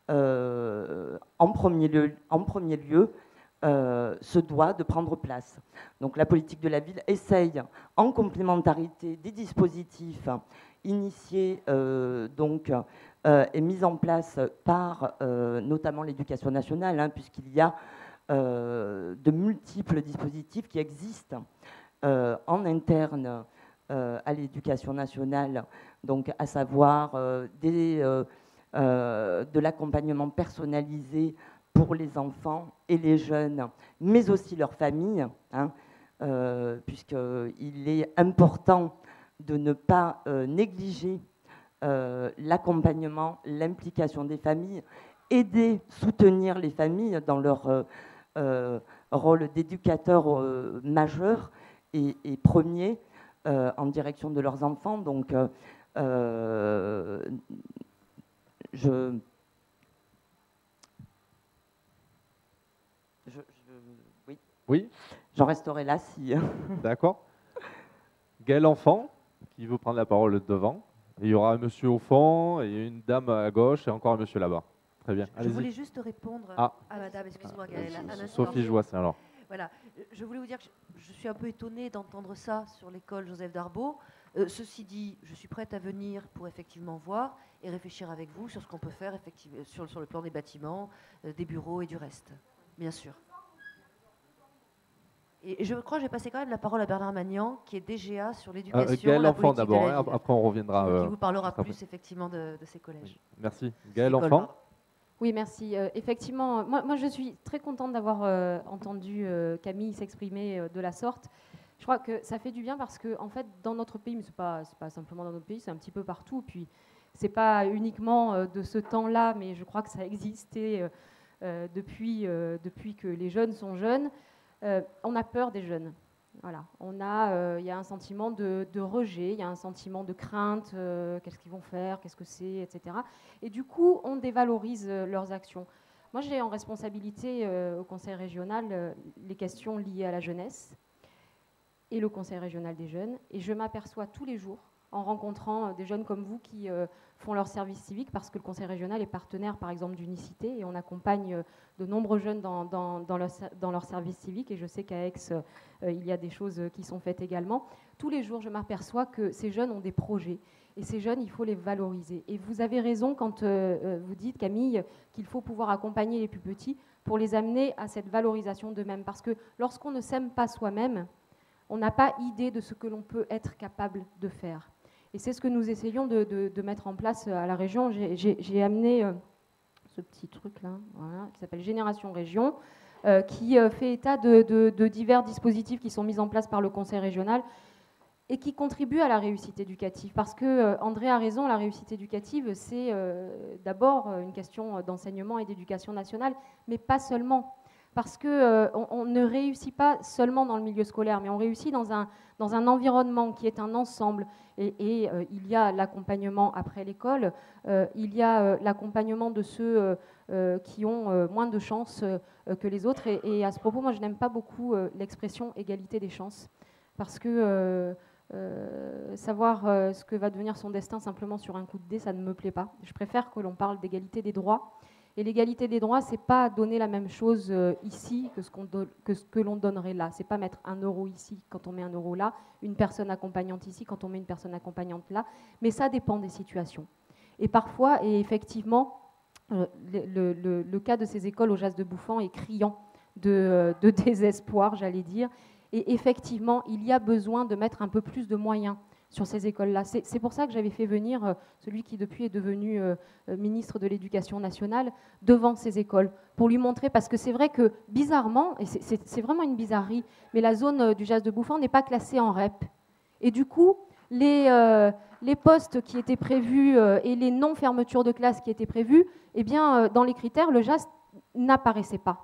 euh, en premier lieu, en premier lieu euh, se doit de prendre place. Donc la politique de la ville essaye, en complémentarité des dispositifs initiés euh, donc, euh, et mis en place par euh, notamment l'éducation nationale, hein, puisqu'il y a euh, de multiples dispositifs qui existent euh, en interne euh, à l'éducation nationale, donc à savoir euh, des, euh, euh, de l'accompagnement personnalisé pour les enfants et les jeunes, mais aussi leurs familles, hein, euh, puisqu'il est important de ne pas euh, négliger euh, l'accompagnement, l'implication des familles, aider, soutenir les familles dans leur euh, euh, rôle d'éducateur euh, majeur et, et premier euh, en direction de leurs enfants. Donc, euh, Euh, je, je, je, oui. Oui. J'en resterai là si. D'accord. Gaël Enfant, qui veut prendre la parole devant. Et il y aura un monsieur au fond et une dame à gauche et encore un monsieur là-bas. Très bien. Je voulais juste répondre ah. à madame, excuse-moi Gaël. Ah, Sophie Joassin alors. Voilà, je voulais vous dire que je, je suis un peu étonnée d'entendre ça sur l'école Joseph Darbo. Euh, ceci dit, je suis prête à venir pour effectivement voir et réfléchir avec vous sur ce qu'on peut faire effectivement, sur, sur le plan des bâtiments, euh, des bureaux et du reste, bien sûr. Et je crois que j'ai passé quand même la parole à Bernard Magnan, qui est D G A sur l'éducation. Euh, Gaël Enfant d'abord, hein, après on reviendra. Qui euh, vous parlera plus effectivement de, de ces collèges. Merci. Gaël Enfant. Oui, merci. Euh, effectivement, moi, moi je suis très contente d'avoir euh, entendu euh, Camille s'exprimer euh, de la sorte. Je crois que ça fait du bien parce que, en fait, dans notre pays, mais ce n'est pas, c'est pas simplement dans notre pays, c'est un petit peu partout. Puis, ce n'est pas uniquement euh, de ce temps-là, mais je crois que ça a existé euh, euh, depuis, euh, depuis que les jeunes sont jeunes. Euh, on a peur des jeunes. Voilà. On a, euh, il y a un sentiment de, de rejet, il y a un sentiment de crainte. Euh, qu'est-ce qu'ils vont faire, qu'est-ce que c'est, et cetera. Et du coup, on dévalorise euh, leurs actions. Moi, j'ai en responsabilité euh, au Conseil régional euh, les questions liées à la jeunesse et le Conseil régional des jeunes. Et je m'aperçois tous les jours, en rencontrant des jeunes comme vous qui euh, font leur service civique, parce que le Conseil régional est partenaire, par exemple, d'Unicité, et on accompagne euh, de nombreux jeunes dans, dans, dans, leur, dans leur service civique, et je sais qu'à Aix, euh, il y a des choses qui sont faites également. Tous les jours, je m'aperçois que ces jeunes ont des projets, Et ces jeunes, il faut les valoriser. Et vous avez raison quand euh, vous dites, Camille, qu'il faut pouvoir accompagner les plus petits pour les amener à cette valorisation d'eux-mêmes. Parce que lorsqu'on ne s'aime pas soi-même, on n'a pas idée de ce que l'on peut être capable de faire. Et c'est ce que nous essayons de, de, de mettre en place à la région. J'ai amené euh, ce petit truc-là, voilà, qui s'appelle Génération Région, euh, qui euh, fait état de, de, de divers dispositifs qui sont mis en place par le Conseil régional et qui contribuent à la réussite éducative. Parce que euh, André a raison, la réussite éducative, c'est euh, d'abord une question d'enseignement et d'éducation nationale, mais pas seulement. Parce qu'on euh, on ne réussit pas seulement dans le milieu scolaire, mais on réussit dans un, dans un environnement qui est un ensemble. Et, et euh, il y a l'accompagnement après l'école, euh, il y a euh, l'accompagnement de ceux euh, euh, qui ont euh, moins de chances euh, que les autres. Et, et à ce propos, moi, je n'aime pas beaucoup euh, l'expression égalité des chances, parce que euh, euh, savoir euh, ce que va devenir son destin simplement sur un coup de dé, ça ne me plaît pas. Je préfère que l'on parle d'égalité des droits. Et l'égalité des droits, c'est pas donner la même chose euh, ici que ce, qu'on do- que, ce que l'on donnerait là. C'est pas mettre un euro ici quand on met un euro là, une personne accompagnante ici quand on met une personne accompagnante là. Mais ça dépend des situations. Et parfois, et effectivement, euh, le, le, le cas de ces écoles au Jas de Bouffan est criant de, de désespoir, j'allais dire. Et effectivement, il y a besoin de mettre un peu plus de moyens sur ces écoles-là. C'est, c'est pour ça que j'avais fait venir euh, celui qui depuis est devenu euh, ministre de l'Éducation nationale devant ces écoles, pour lui montrer, parce que c'est vrai que bizarrement, et c'est, c'est, c'est vraiment une bizarrerie, mais la zone euh, du Jas de Bouffan n'est pas classée en R E P. Et du coup, les, euh, les postes qui étaient prévus euh, et les non-fermetures de classes qui étaient prévues, eh bien, euh, dans les critères, le Jas n'apparaissait pas.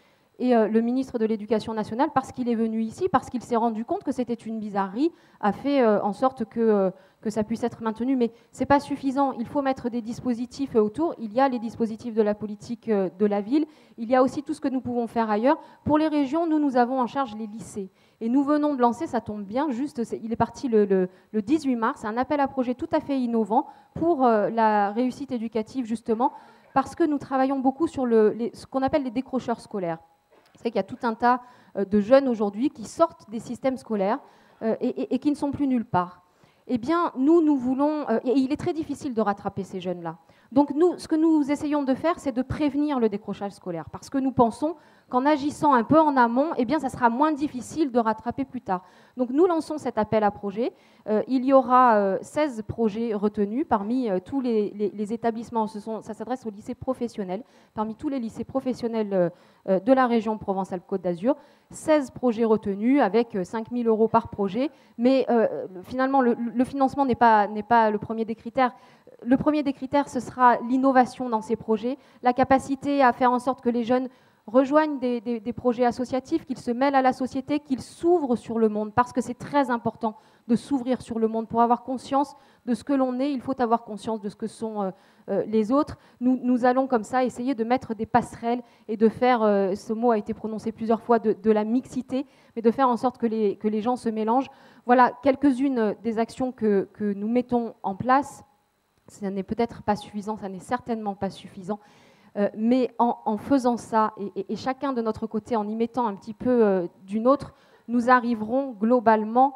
Et euh, le ministre de l'Éducation nationale, parce qu'il est venu ici, parce qu'il s'est rendu compte que c'était une bizarrerie, a fait euh, en sorte que, euh, que ça puisse être maintenu. Mais ce n'est pas suffisant, il faut mettre des dispositifs autour. Il y a les dispositifs de la politique euh, de la ville, il y a aussi tout ce que nous pouvons faire ailleurs. Pour les régions, nous, nous avons en charge les lycées. Et nous venons de lancer, ça tombe bien, juste, c'est, il est parti le, le, le dix-huit mars, un appel à projet tout à fait innovant pour euh, la réussite éducative, justement, parce que nous travaillons beaucoup sur le, les, ce qu'on appelle les décrocheurs scolaires. C'est qu'il y a tout un tas de jeunes aujourd'hui qui sortent des systèmes scolaires euh, et, et, et qui ne sont plus nulle part. Eh bien, nous, nous voulons... Euh, et il est très difficile de rattraper ces jeunes-là. Donc, nous, ce que nous essayons de faire, c'est de prévenir le décrochage scolaire. Parce que nous pensons qu'en agissant un peu en amont, eh bien, ça sera moins difficile de rattraper plus tard. Donc, nous lançons cet appel à projet. Euh, il y aura euh, seize projets retenus parmi euh, tous les, les, les établissements. Ce sont, ça s'adresse aux lycées professionnels. Parmi tous les lycées professionnels euh, euh, de la région Provence-Alpes-Côte d'Azur, seize projets retenus avec euh, cinq mille euros par projet. Mais euh, finalement, le, le financement n'est pas, n'est pas le premier des critères. Le premier des critères, ce sera l'innovation dans ces projets, la capacité à faire en sorte que les jeunes rejoignent des, des, des projets associatifs, qu'ils se mêlent à la société, qu'ils s'ouvrent sur le monde, parce que c'est très important de s'ouvrir sur le monde. Pour avoir conscience de ce que l'on est, il faut avoir conscience de ce que sont euh, euh, les autres. Nous, nous allons comme ça essayer de mettre des passerelles et de faire, euh, ce mot a été prononcé plusieurs fois, de, de la mixité, mais de faire en sorte que les, que les gens se mélangent. Voilà quelques-unes des actions que, que nous mettons en place. Ça n'est peut-être pas suffisant, ça n'est certainement pas suffisant, euh, mais en, en faisant ça, et, et, et chacun de notre côté, en y mettant un petit peu euh, du nôtre, nous arriverons globalement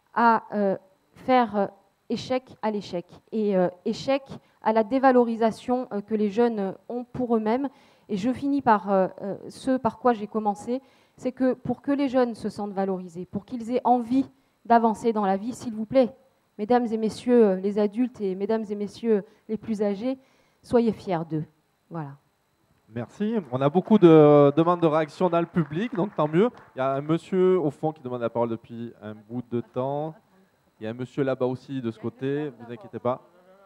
à euh, faire euh, échec à l'échec, et euh, échec à la dévalorisation euh, que les jeunes ont pour eux-mêmes. Et je finis par euh, euh, ce par quoi j'ai commencé, c'est que pour que les jeunes se sentent valorisés, pour qu'ils aient envie d'avancer dans la vie, s'il vous plaît, mesdames et messieurs les adultes et mesdames et messieurs les plus âgés, soyez fiers d'eux. Voilà. Merci. On a beaucoup de demandes de réaction dans le public, donc tant mieux. Il y a un monsieur au fond qui demande la parole depuis un bout de temps. Il y a un monsieur là-bas aussi de ce côté, ne vous inquiétez pas.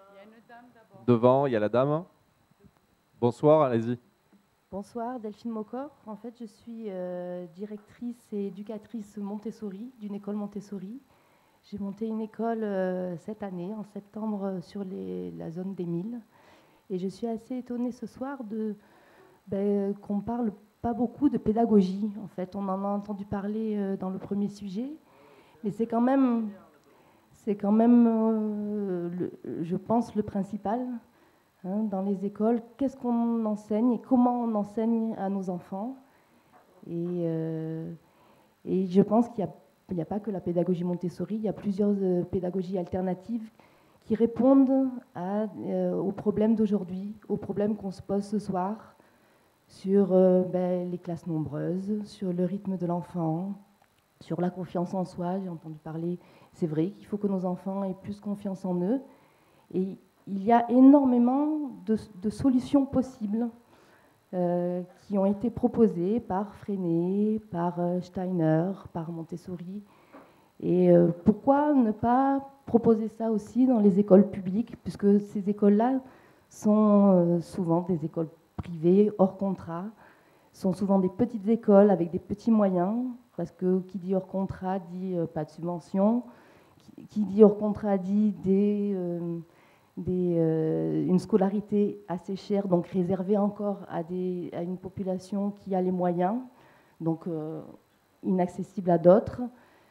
Devant, il y a la dame. Bonsoir, allez-y. Bonsoir, Delphine Mocor. En fait, je suis euh, directrice et éducatrice Montessori, d'une école Montessori. J'ai monté une école euh, cette année, en septembre, sur les, la zone des Milles. Et je suis assez étonnée ce soir de, ben, qu'on ne parle pas beaucoup de pédagogie. En fait, on en a entendu parler euh, dans le premier sujet. Mais c'est quand même, c'est quand même euh, le, je pense, le principal hein, dans les écoles. Qu'est-ce qu'on enseigne et comment on enseigne à nos enfants. Et, euh, et je pense qu'il y a Il n'y a pas que la pédagogie Montessori, il y a plusieurs euh, pédagogies alternatives qui répondent à, euh, aux problèmes d'aujourd'hui, aux problèmes qu'on se pose ce soir, sur euh, ben, les classes nombreuses, sur le rythme de l'enfant, sur la confiance en soi. J'ai entendu parler, c'est vrai qu'il faut que nos enfants aient plus confiance en eux. Et il y a énormément de, de solutions possibles euh, qui ont été proposées par Freinet, par euh, Steiner, par Montessori. Et euh, pourquoi ne pas proposer ça aussi dans les écoles publiques, puisque ces écoles-là sont euh, souvent des écoles privées, hors contrat, sont souvent des petites écoles avec des petits moyens, parce que qui dit hors contrat dit euh, pas de subvention, qui, qui dit hors contrat dit des... Euh, Des, euh, une scolarité assez chère, donc réservée encore à, des, à une population qui a les moyens, donc euh, inaccessible à d'autres.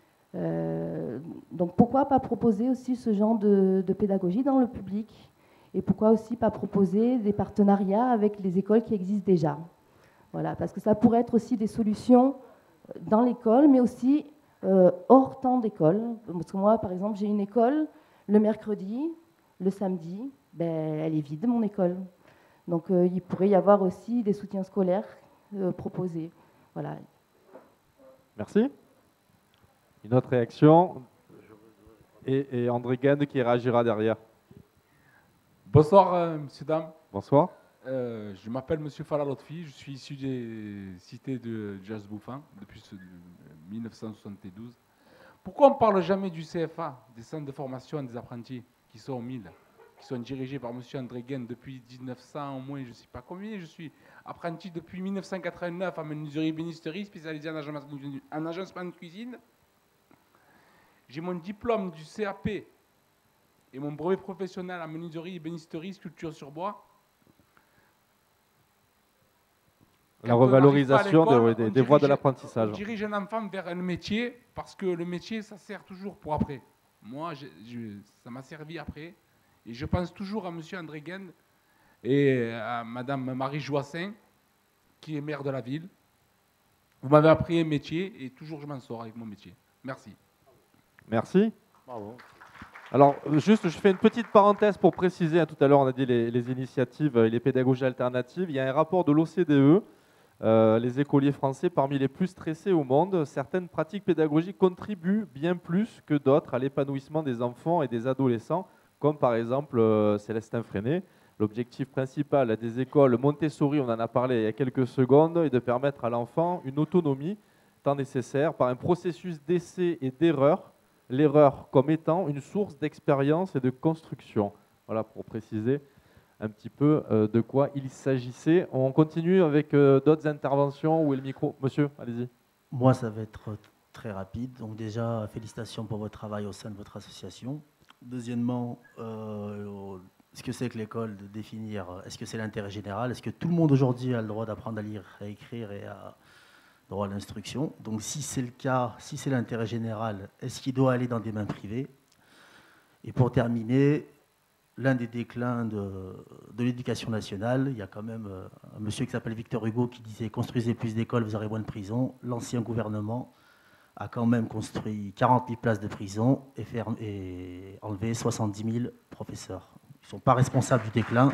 Euh, donc pourquoi pas proposer aussi ce genre de, de pédagogie dans le public, et pourquoi aussi pas proposer des partenariats avec les écoles qui existent déjà. Voilà, parce que ça pourrait être aussi des solutions dans l'école, mais aussi euh, hors temps d'école. Parce que moi, par exemple, j'ai une école le mercredi. Le samedi, ben, elle est vide, mon école. Donc, euh, il pourrait y avoir aussi des soutiens scolaires euh, proposés. Voilà. Merci. Une autre réaction. Et, et André Guende qui réagira derrière. Bonsoir, euh, messieurs, dames. Bonsoir. Euh, je m'appelle Monsieur Fala Lotfi. Je suis issu des cités de Jazz Bouffin depuis ce, mille neuf cent soixante-douze. Pourquoi on ne parle jamais du C F A, des centres de formation des apprentis qui sont mille, qui sont dirigés par M. André Guende depuis mille neuf cents, au moins, je ne sais pas combien. Je suis apprenti depuis mille neuf cent quatre-vingt-neuf en menuiserie bénisterie, spécialisé en agencement, en agencement de cuisine. J'ai mon diplôme du C A P et mon brevet professionnel en menuiserie et bénisterie, sculpture sur bois. La revalorisation des, des, des voies de l'apprentissage. On dirige un enfant vers un métier parce que le métier, ça sert toujours pour après. Moi, je, je, ça m'a servi après. Et je pense toujours à M. André Guende et à Mme Marie Joassin, qui est maire de la ville. Vous m'avez appris un métier et toujours je m'en sors avec mon métier. Merci. Merci. Bravo. Alors, juste, je fais une petite parenthèse pour préciser. Hein, tout à l'heure, on a dit les, les initiatives et les pédagogies alternatives. Il y a un rapport de l'O C D E. Euh, les écoliers français parmi les plus stressés au monde. Certaines pratiques pédagogiques contribuent bien plus que d'autres à l'épanouissement des enfants et des adolescents, comme par exemple euh, Célestin Freinet. L'objectif principal des écoles Montessori, on en a parlé il y a quelques secondes, est de permettre à l'enfant une autonomie tant nécessaire par un processus d'essai et d'erreur, l'erreur comme étant une source d'expérience et de construction. Voilà pour préciser un petit peu euh, de quoi il s'agissait. On continue avec euh, d'autres interventions. Où est le micro? Monsieur, allez-y. Moi, ça va être très rapide. Donc déjà, félicitations pour votre travail au sein de votre association. Deuxièmement, euh, ce que c'est que l'école, de définir, est-ce que c'est l'intérêt général? Est-ce que tout le monde aujourd'hui a le droit d'apprendre à lire, à écrire et à droit à l'instruction? Donc si c'est le cas, si c'est l'intérêt général, est-ce qu'il doit aller dans des mains privées? Et pour terminer, l'un des déclins de, de l'éducation nationale, il y a quand même euh, un monsieur qui s'appelle Victor Hugo qui disait « Construisez plus d'écoles, vous aurez moins de prisons ». L'ancien gouvernement a quand même construit quarante mille places de prison et, ferme, et enlevé soixante-dix mille professeurs. Ils ne sont pas responsables du déclin,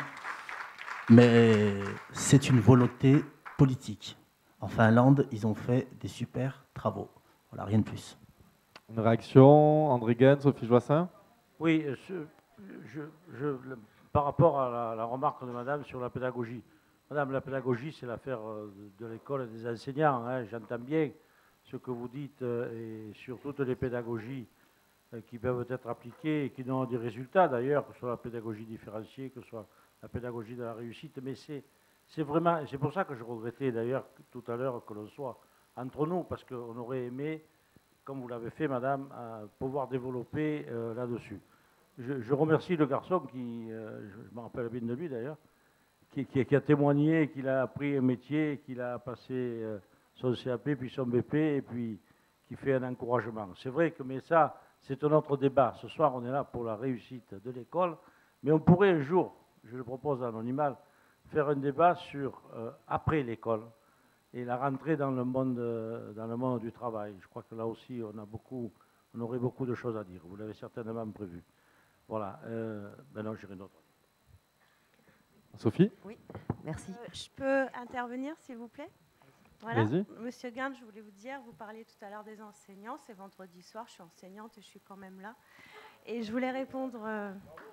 mais c'est une volonté politique. En Finlande, ils ont fait des super travaux. Voilà, rien de plus. Une réaction, André Guende, Sophie Joassin? Oui, je, je, je, par rapport à la, la remarque de Madame sur la pédagogie. Madame, la pédagogie, c'est l'affaire de, de l'école et des enseignants. Hein. J'entends bien ce que vous dites euh, et sur toutes les pédagogies euh, qui peuvent être appliquées et qui donnent des résultats d'ailleurs, que ce soit la pédagogie différenciée, que ce soit la pédagogie de la réussite. Mais c'est c'est vraiment, c'est pour ça que je regrettais d'ailleurs tout à l'heure que l'on soit entre nous, parce qu'on aurait aimé, comme vous l'avez fait, Madame, euh, pouvoir développer euh, là-dessus. Je, je remercie le garçon qui, euh, je me rappelle bien de lui d'ailleurs, qui, qui, qui a témoigné, qu'il a appris un métier, qu'il a passé euh, son C A P, puis son B P, et puis qui fait un encouragement. C'est vrai que, mais ça, c'est un autre débat. Ce soir, on est là pour la réussite de l'école, mais on pourrait un jour, je le propose à Anonymal, faire un débat sur euh, après l'école et la rentrée dans le monde, euh, dans le monde du travail. Je crois que là aussi, on a beaucoup, on aurait beaucoup de choses à dire. Vous l'avez certainement prévu. Voilà. Euh, maintenant, j'irai d'autres. Sophie? Oui, merci. Euh, je peux intervenir, s'il vous plaît? Voilà. Monsieur Guinde, je voulais vous dire, vous parliez tout à l'heure des enseignants. C'est vendredi soir, je suis enseignante et je suis quand même là. Et je voulais répondre... Euh...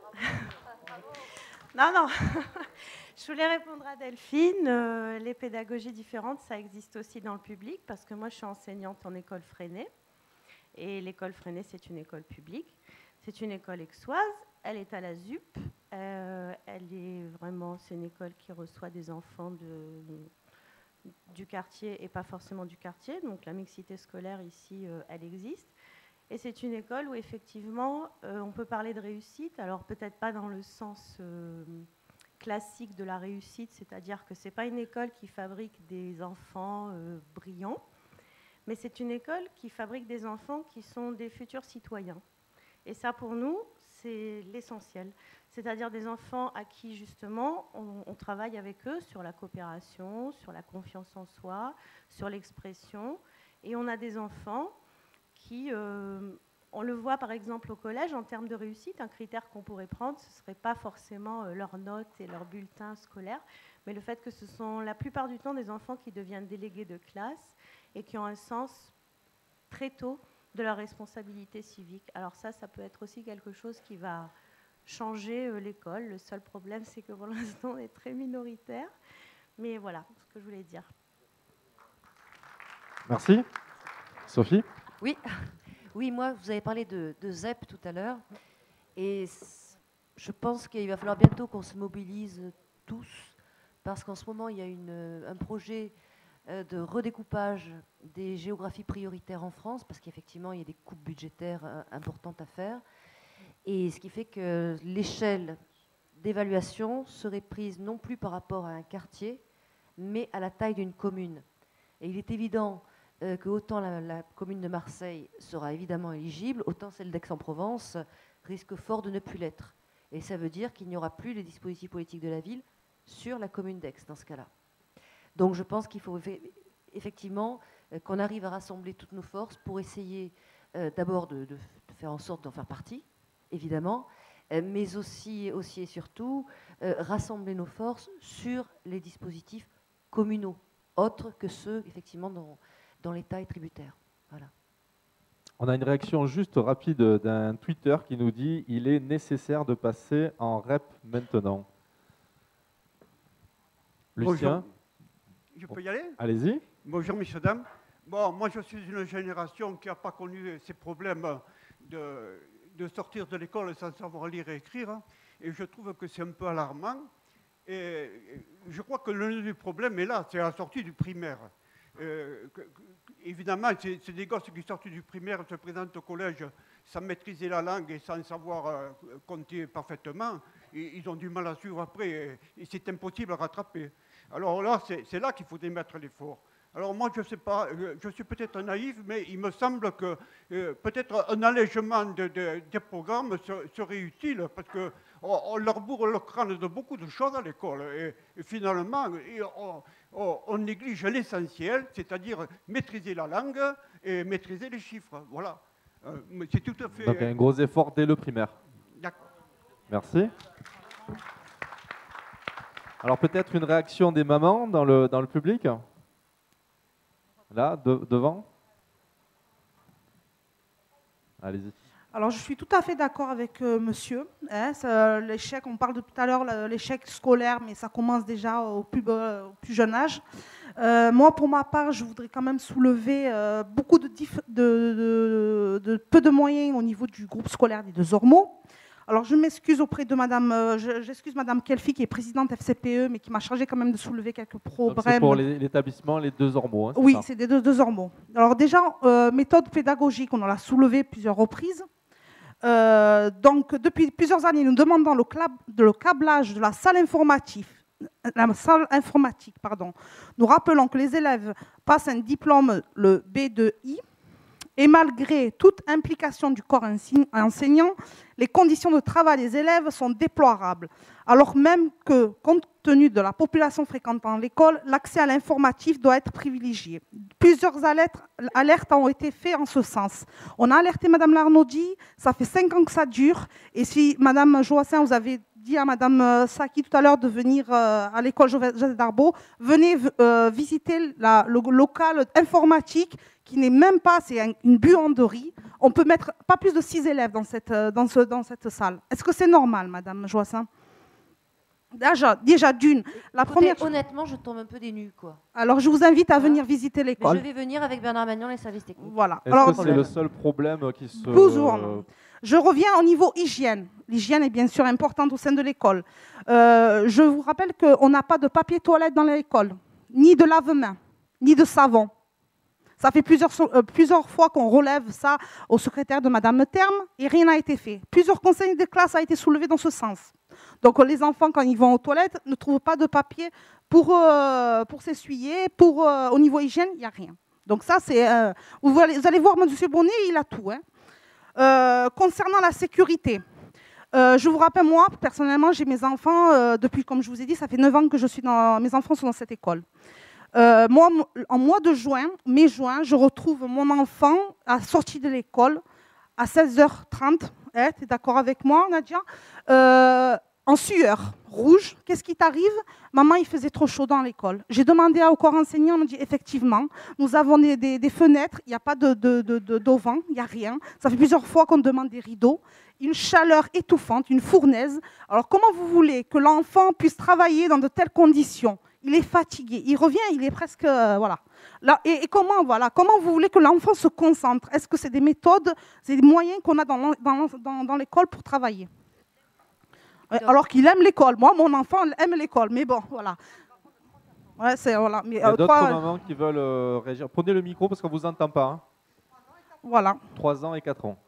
non, non. Je voulais répondre à Delphine. Euh, les pédagogies différentes, ça existe aussi dans le public, parce que moi, je suis enseignante en école Freinet. Et l'école Freinet, c'est une école publique. C'est une école aixoise. Elle est à la Z U P. Euh, elle est vraiment, c'est une école qui reçoit des enfants de, du quartier et pas forcément du quartier. Donc la mixité scolaire ici, euh, elle existe. Et c'est une école où effectivement, euh, on peut parler de réussite. Alors peut-être pas dans le sens euh, classique de la réussite, c'est-à-dire que c'est pas une école qui fabrique des enfants euh, brillants, mais c'est une école qui fabrique des enfants qui sont des futurs citoyens. Et ça, pour nous, c'est l'essentiel. C'est-à-dire des enfants à qui, justement, on, on travaille avec eux sur la coopération, sur la confiance en soi, sur l'expression. Et on a des enfants qui, euh, on le voit par exemple au collège, en termes de réussite, un critère qu'on pourrait prendre, ce ne serait pas forcément euh, leurs notes et leurs bulletins scolaires, mais le fait que ce sont la plupart du temps des enfants qui deviennent délégués de classe et qui ont un sens très tôt de leur responsabilité civique. Alors ça, ça peut être aussi quelque chose qui va changer euh, l'école. Le seul problème, c'est que pour l'instant, on est très minoritaire. Mais voilà ce que je voulais dire. Merci. Sophie? Oui. Oui, moi, vous avez parlé de, de Z E P tout à l'heure. Et je pense qu'il va falloir bientôt qu'on se mobilise tous, parce qu'en ce moment, il y a une, un projet de redécoupage des géographies prioritaires en France, parce qu'effectivement, il y a des coupes budgétaires importantes à faire. Et ce qui fait que l'échelle d'évaluation serait prise non plus par rapport à un quartier, mais à la taille d'une commune. Et il est évident euh, que autant la, la commune de Marseille sera évidemment éligible, autant celle d'Aix-en-Provence risque fort de ne plus l'être. Et ça veut dire qu'il n'y aura plus les dispositifs politiques de la ville sur la commune d'Aix, dans ce cas-là. Donc je pense qu'il faut effectivement euh, qu'on arrive à rassembler toutes nos forces pour essayer euh, d'abord de, de, de faire en sorte d'en faire partie, évidemment, euh, mais aussi, aussi et surtout euh, rassembler nos forces sur les dispositifs communaux, autres que ceux effectivement dont, dont l'État est tributaire. Voilà. On a une réaction juste rapide d'un Twitter qui nous dit « Il est nécessaire de passer en R E P maintenant ». Lucien? Bonjour. Je peux y aller? Allez-y. Bonjour, messieurs, dames. Bon, moi, je suis une génération qui n'a pas connu ces problèmes de, de sortir de l'école sans savoir lire et écrire. Et je trouve que c'est un peu alarmant. Et je crois que le nœud du problème est là, c'est à la sortie du primaire. Euh, que, que, évidemment, c'est des gosses qui sortent du primaire, se présentent au collège sans maîtriser la langue et sans savoir euh, compter parfaitement. Et ils ont du mal à suivre après et, et c'est impossible à rattraper. Alors là, c'est là qu'il faut démettre l'effort. Alors moi, je ne sais pas, je suis peut-être naïf, mais il me semble que euh, peut-être un allègement de, de, des programmes serait utile, parce qu'on on leur bourre le crâne de beaucoup de choses à l'école. Et, et finalement, et on, on, on néglige l'essentiel, c'est-à-dire maîtriser la langue et maîtriser les chiffres. Voilà. Euh, c'est tout à fait... Donc un gros effort dès le primaire. D'accord. Merci. Alors peut-être une réaction des mamans dans le, dans le public? Là, de, devant. Allez-y. Alors je suis tout à fait d'accord avec euh, monsieur. Hein, l'échec, on parle de tout à l'heure l'échec scolaire, mais ça commence déjà au plus, euh, au plus jeune âge. Euh, moi, pour ma part, je voudrais quand même soulever euh, beaucoup de, de, de, de peu de moyens au niveau du groupe scolaire des Deux Ormeaux. Alors, je m'excuse auprès de Madame, euh, j'excuse Madame Kelfi, qui est présidente F C P E, mais qui m'a chargée quand même de soulever quelques problèmes. C'est pour l'établissement Les Deux Ormeaux. Hein, oui, c'est des deux, deux Ormeaux. Alors déjà, euh, méthode pédagogique, on en a soulevé plusieurs reprises. Euh, donc, depuis plusieurs années, nous demandons le, le câblage de la salle informatique. La salle informatique, pardon. Nous rappelons que les élèves passent un diplôme, le B deux I. Et malgré toute implication du corps enseignant, les conditions de travail des élèves sont déplorables. alors même que, compte tenu de la population fréquentant l'école, l'accès à l'informatif doit être privilégié. Plusieurs alertes, alertes ont été faites en ce sens. On a alerté Madame Larnaudy, ça fait cinq ans que ça dure, et si Madame Joassin, vous avez dit à Madame Saki tout à l'heure de venir euh, à l'école Joseph Darbo, venez euh, visiter la, le local informatique qui n'est même pas, c'est un, une buanderie. On peut mettre pas plus de six élèves dans cette, dans ce, dans cette salle. Est-ce que c'est normal, Madame Joassin? Déjà, déjà d'une. La Écoutez, première. Honnêtement, je tombe un peu des nues, quoi. Alors, je vous invite à venir visiter l'école. Je vais venir avec Bernard Magnon, les services techniques. Voilà. Est-ce que c'est le seul problème qui se... Toujours, non. Je reviens au niveau hygiène. L'hygiène est bien sûr importante au sein de l'école. Euh, je vous rappelle qu'on n'a pas de papier toilette dans l'école, ni de lave-mains, ni de savon. Ça fait plusieurs, euh, plusieurs fois qu'on relève ça au secrétaire de Madame Terme et rien n'a été fait. Plusieurs conseils de classe ont été soulevés dans ce sens. Donc les enfants, quand ils vont aux toilettes, ne trouvent pas de papier pour, euh, pour s'essuyer. Pour, euh, au niveau hygiène, il n'y a rien. Donc ça, c'est... Euh, vous, allez, vous allez voir, M. Bonnet, il a tout. Hein. Euh, concernant la sécurité, euh, je vous rappelle, moi, personnellement, j'ai mes enfants, euh, depuis, comme je vous ai dit, ça fait neuf ans que je suis dans, mes enfants sont dans cette école. Euh, moi, en mois de juin, mai-juin, je retrouve mon enfant à la sortie de l'école à seize heures trente. Hein, tu es d'accord avec moi, Nadia? euh, En sueur, rouge. Qu'est-ce qui t'arrive? Maman, il faisait trop chaud dans l'école. J'ai demandé au corps enseignant, on me dit effectivement, nous avons des, des, des fenêtres, il n'y a pas de, de, de, de, d'auvent, il n'y a rien. Ça fait plusieurs fois qu'on demande des rideaux. Une chaleur étouffante, une fournaise. Alors comment vous voulez que l'enfant puisse travailler dans de telles conditions? Il est fatigué, il revient, il est presque... Euh, voilà. Là, et, et comment, voilà, comment vous voulez que l'enfant se concentre? Est-ce que c'est des méthodes, c'est des moyens qu'on a dans, dans, dans, dans l'école pour travailler? Alors qu'il aime l'école. Moi, mon enfant aime l'école, mais bon, voilà. Ouais, c'est, voilà. Mais, Il y a euh, d'autres trois... mamans qui veulent euh, réagir. Prenez le micro parce qu'on ne vous entend pas. Hein. Voilà. trois ans et quatre ans.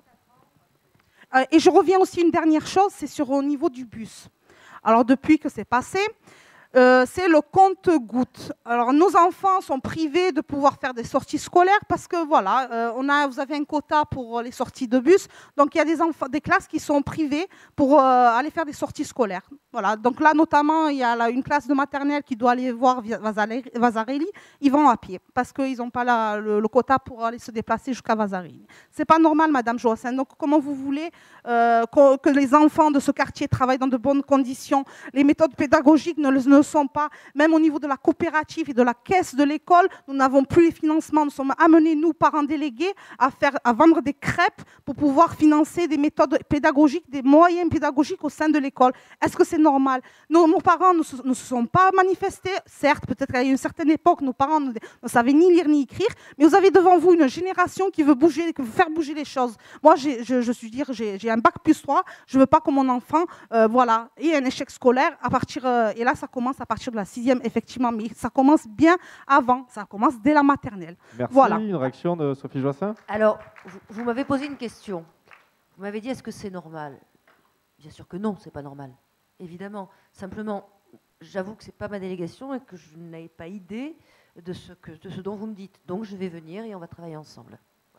Euh, et je reviens aussi une dernière chose, c'est sur au niveau du bus. Alors, depuis que c'est passé, euh, c'est le compte-gouttes. Alors, nos enfants sont privés de pouvoir faire des sorties scolaires parce que, voilà, euh, on a, vous avez un quota pour les sorties de bus. Donc, il y a des, enfants, des classes qui sont privées pour euh, aller faire des sorties scolaires. Voilà. Donc là, notamment, il y a là, une classe de maternelle qui doit aller voir Vasarely. Ils vont à pied parce qu'ils n'ont pas la, le, le quota pour aller se déplacer jusqu'à Vasarely. Ce n'est pas normal, Madame Joassin. Donc, comment vous voulez euh, que, que les enfants de ce quartier travaillent dans de bonnes conditions? Les méthodes pédagogiques ne le sont pas. Même au niveau de la coopérative et de la caisse de l'école, nous n'avons plus les financements. Nous sommes amenés, nous, parents délégués, à, faire, à vendre des crêpes pour pouvoir financer des méthodes pédagogiques, des moyens pédagogiques au sein de l'école. Est-ce que c'est normal? Nos, nos parents ne se, ne se sont pas manifestés. Certes, peut-être qu'à une certaine époque, nos parents ne, ne savaient ni lire ni écrire, mais vous avez devant vous une génération qui veut bouger, qui veut faire bouger les choses. Moi, j'ai, je, je suis dire, j'ai, j'ai un bac plus trois. Je ne veux pas que mon enfant, euh, voilà, ait un échec scolaire à partir. Euh, et là, ça commence à partir de la sixième, effectivement, mais ça commence bien avant. Ça commence dès la maternelle. Merci. Voilà. Une réaction de Sophie Joassin? Alors, vous, vous m'avez posé une question. Vous m'avez dit, est-ce que c'est normal? Bien sûr que non, c'est pas normal. Évidemment. Simplement, j'avoue que c'est pas ma délégation et que je n'avais pas idée de ce, que, de ce dont vous me dites. Donc, je vais venir et on va travailler ensemble.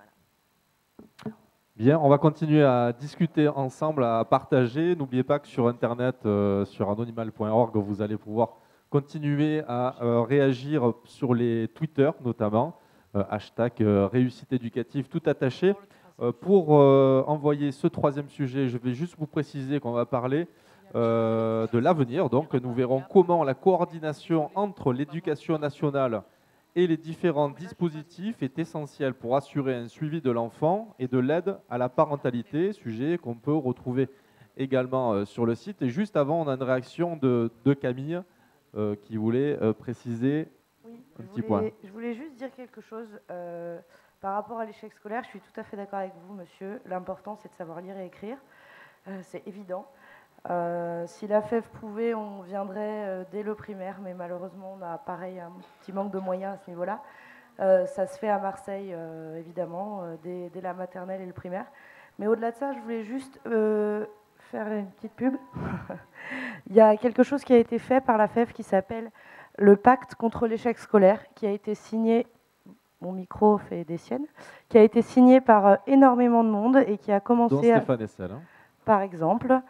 Voilà. Bien, on va continuer à discuter ensemble, à partager. N'oubliez pas que sur Internet, euh, sur anonymal point org, vous allez pouvoir continuer à euh, réagir sur les Twitter, notamment, euh, hashtag euh, réussite éducative, tout attaché. Euh, pour euh, envoyer ce troisième sujet, je vais juste vous préciser qu'on va parler euh, de l'avenir. Donc, nous verrons comment la coordination entre l'éducation nationale et les différents dispositifs est essentielle pour assurer un suivi de l'enfant et de l'aide à la parentalité, sujet qu'on peut retrouver également euh, sur le site. Et juste avant, on a une réaction de, de Camille euh, qui voulait euh, préciser oui, un petit voulais, point. Je voulais juste dire quelque chose euh, par rapport à l'échec scolaire. Je suis tout à fait d'accord avec vous, monsieur. L'important, c'est de savoir lire et écrire. Euh, c'est évident. Euh, si la F E V pouvait, on viendrait euh, dès le primaire, mais malheureusement, on a pareil un petit manque de moyens à ce niveau-là. Euh, ça se fait à Marseille, euh, évidemment, euh, dès, dès la maternelle et le primaire. Mais au-delà de ça, je voulais juste euh, faire une petite pub. Il y a quelque chose qui a été fait par la F E V qui s'appelle le pacte contre l'échec scolaire, qui a été signé, mon micro fait des siennes, qui a été signé par euh, énormément de monde et qui a commencé Dont à... Stéphane Essel, hein. Par exemple...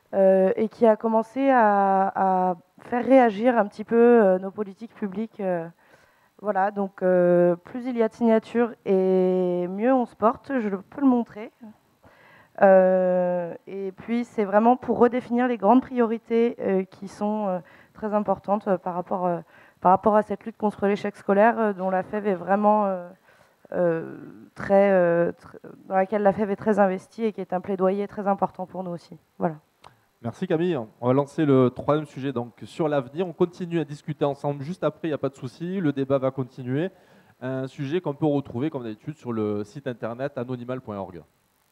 euh, et qui a commencé à, à faire réagir un petit peu euh, nos politiques publiques. Euh, voilà, donc euh, plus il y a de signatures et mieux on se porte, je peux le montrer. Euh, et puis c'est vraiment pour redéfinir les grandes priorités euh, qui sont euh, très importantes euh, par, rapport, euh, par rapport à cette lutte contre l'échec scolaire euh, dont la F E V est vraiment euh, euh, très, euh, tr dans laquelle la F E V est très investie et qui est un plaidoyer très important pour nous aussi. Voilà. Merci Camille. On va lancer le troisième sujet donc sur l'avenir. On continue à discuter ensemble juste après, il n'y a pas de souci. Le débat va continuer. Un sujet qu'on peut retrouver comme d'habitude sur le site internet anonymal point org.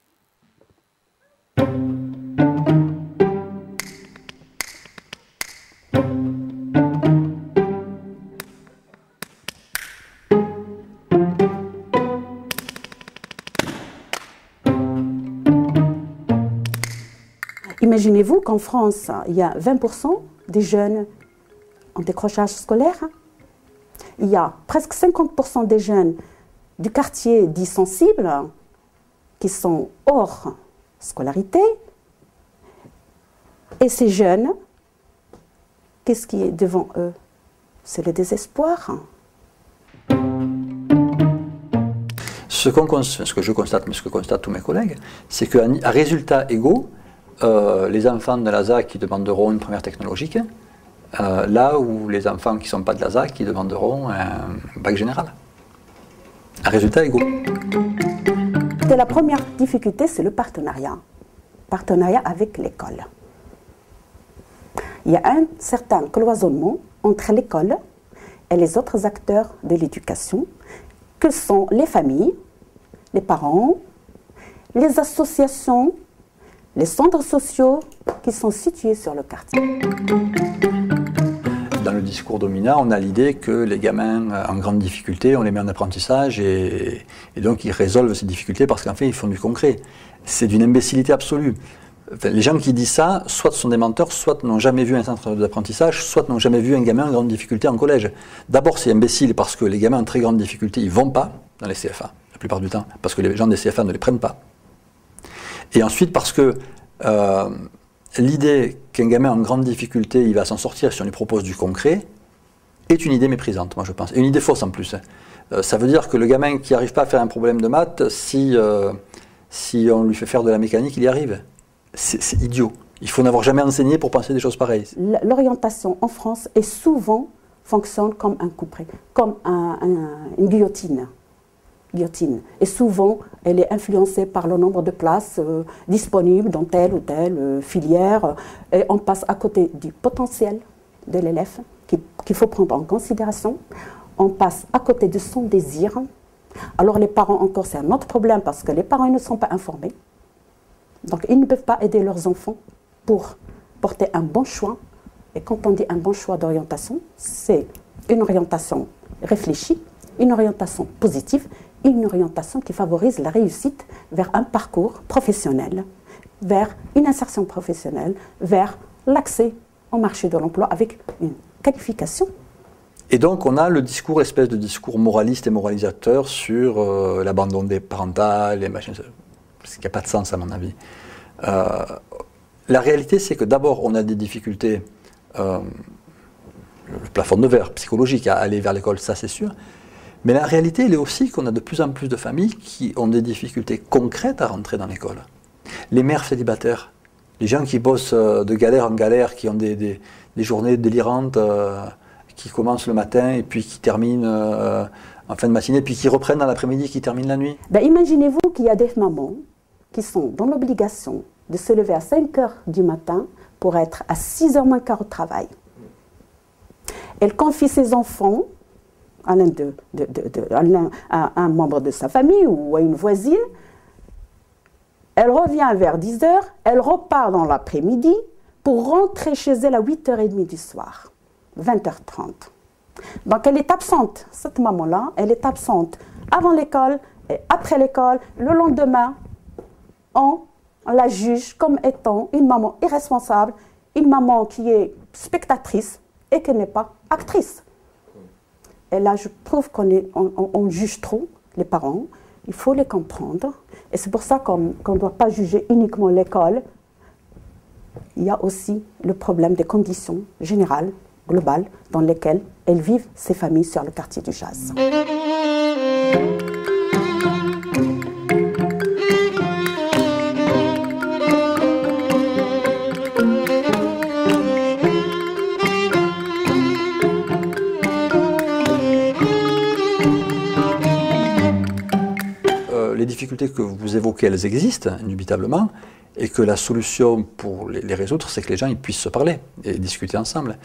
Imaginez-vous qu'en France, il y a vingt pour cent des jeunes en décrochage scolaire. Il y a presque cinquante pour cent des jeunes du quartier dit sensible qui sont hors scolarité. Et ces jeunes, qu'est-ce qui est devant eux? C'est le désespoir. Ce, qu'on, ce que je constate, mais ce que constatent tous mes collègues, c'est qu'à résultats égaux, euh, les enfants de l'A S A qui demanderont une première technologique, euh, là où les enfants qui ne sont pas de l'A S A qui demanderont un bac général. À résultats égaux. Et la première difficulté, c'est le partenariat. Partenariat avec l'école. Il y a un certain cloisonnement entre l'école et les autres acteurs de l'éducation, que sont les familles, les parents, les associations, les centres sociaux qui sont situés sur le quartier. Dans le discours dominant, on a l'idée que les gamins en grande difficulté, on les met en apprentissage et, et donc ils résolvent ces difficultés parce qu'en fait ils font du concret. C'est d'une imbécilité absolue. Enfin, les gens qui disent ça, soit sont des menteurs, soit n'ont jamais vu un centre d'apprentissage, soit n'ont jamais vu un gamin en grande difficulté en collège. D'abord, c'est imbécile parce que les gamins en très grande difficulté, ils ne vont pas dans les C F A, la plupart du temps, parce que les gens des C F A ne les prennent pas. Et ensuite, parce que euh, l'idée qu'un gamin en grande difficulté, il va s'en sortir si on lui propose du concret, est une idée méprisante, moi je pense. Et une idée fausse en plus. Euh, ça veut dire que le gamin qui n'arrive pas à faire un problème de maths, si, euh, si on lui fait faire de la mécanique, il y arrive. C'est idiot. Il faut n'avoir jamais enseigné pour penser des choses pareilles. L'orientation en France est souvent fonctionne comme un couperet, comme un, un, une guillotine. guillotine. Et souvent, elle est influencée par le nombre de places euh, disponibles dans telle ou telle euh, filière. Et on passe à côté du potentiel de l'élève qu'il qu'il faut prendre en considération. On passe à côté de son désir. Alors les parents, encore, c'est un autre problème parce que les parents ils ne sont pas informés. Donc, ils ne peuvent pas aider leurs enfants pour porter un bon choix. Et quand on dit un bon choix d'orientation, c'est une orientation réfléchie, une orientation positive, une orientation qui favorise la réussite vers un parcours professionnel, vers une insertion professionnelle, vers l'accès au marché de l'emploi avec une qualification. Et donc, on a le discours, espèce de discours moraliste et moralisateur sur euh, l'abandon des parentales, les machines. Ce qui n'a pas de sens à mon avis. Euh, la réalité, c'est que d'abord, on a des difficultés, euh, le plafond de verre psychologique à aller vers l'école, ça c'est sûr. Mais la réalité, elle est aussi qu'on a de plus en plus de familles qui ont des difficultés concrètes à rentrer dans l'école. Les mères célibataires, les gens qui bossent de galère en galère, qui ont des, des, des journées délirantes, euh, qui commencent le matin et puis qui terminent euh, en fin de matinée, puis qui reprennent dans l'après-midi, qui terminent la nuit. Ben, imaginez-vous qu'il y a des mamans qui sont dans l'obligation de se lever à cinq heures du matin pour être à six heures moins quart au travail. Elle confie ses enfants à, l'un de, de, de, de, à, l'un, à un membre de sa famille ou à une voisine. Elle revient vers dix heures, elle repart dans l'après-midi pour rentrer chez elle à huit heures trente du soir, vingt heures trente. Donc elle est absente, cette maman-là, elle est absente avant l'école et après l'école. Le lendemain, on la juge comme étant une maman irresponsable, une maman qui est spectatrice et qui n'est pas actrice. Et là, je trouve qu'on on, on juge trop les parents, il faut les comprendre. Et c'est pour ça qu'on ne doit pas juger uniquement l'école il y a aussi le problème des conditions générales, globales, dans lesquelles elles vivent, ces familles, sur le quartier du Jazz. Les difficultés que vous évoquez, elles existent, indubitablement, et que la solution pour les, les résoudre, c'est que les gens ils puissent se parler et discuter ensemble.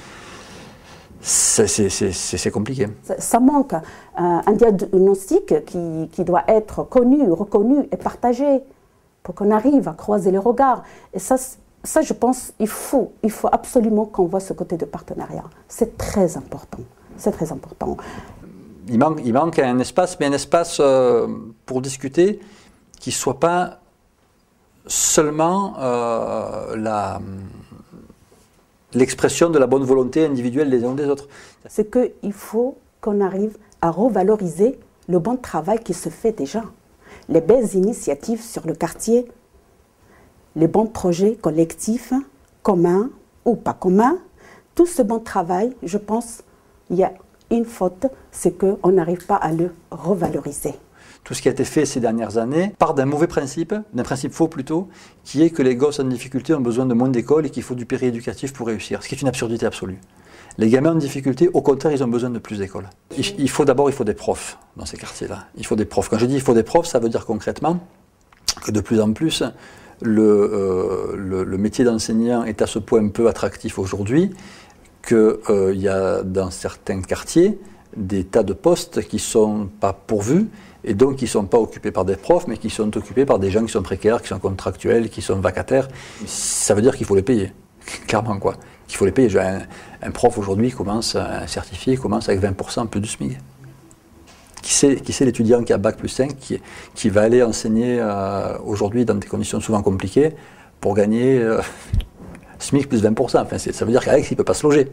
C'est compliqué. Ça, ça manque. Euh, un diagnostic qui, qui doit être connu, reconnu et partagé pour qu'on arrive à croiser les regards. Et ça, ça je pense, il faut, il faut absolument qu'on voit ce côté de partenariat. C'est très important. C'est très important. Il manque, il manque un espace, mais un espace euh, pour discuter qui ne soit pas seulement euh, l'expression de la bonne volonté individuelle des uns ou des autres. C'est qu'il faut qu'on arrive à revaloriser le bon travail qui se fait déjà. Les belles initiatives sur le quartier, les bons projets collectifs, communs ou pas communs, tout ce bon travail, je pense, il y a une faute, c'est qu'on n'arrive pas à le revaloriser. Tout ce qui a été fait ces dernières années part d'un mauvais principe, d'un principe faux plutôt, qui est que les gosses en difficulté ont besoin de moins d'école et qu'il faut du périéducatif pour réussir, ce qui est une absurdité absolue. Les gamins en difficulté, au contraire, ils ont besoin de plus d'écoles. Il, il faut d'abord, il faut des profs dans ces quartiers-là. Il faut des profs. Quand je dis il faut des profs, ça veut dire concrètement que de plus en plus, le, euh, le, le métier d'enseignant est à ce point peu attractif aujourd'hui qu'il euh, y a dans certains quartiers des tas de postes qui ne sont pas pourvus et donc qui ne sont pas occupés par des profs, mais qui sont occupés par des gens qui sont précaires, qui sont contractuels, qui sont vacataires. Ça veut dire qu'il faut les payer, clairement quoi. Qu'il faut les payer. Un, un prof aujourd'hui commence, un certifié commence avec vingt pour cent plus du SMIC. Qui c'est, qui c'est l'étudiant qui a bac plus cinq, qui, qui va aller enseigner euh, aujourd'hui dans des conditions souvent compliquées pour gagner euh, SMIC plus vingt pour cent. Enfin, ça veut dire qu'Alex, il ne peut pas se loger.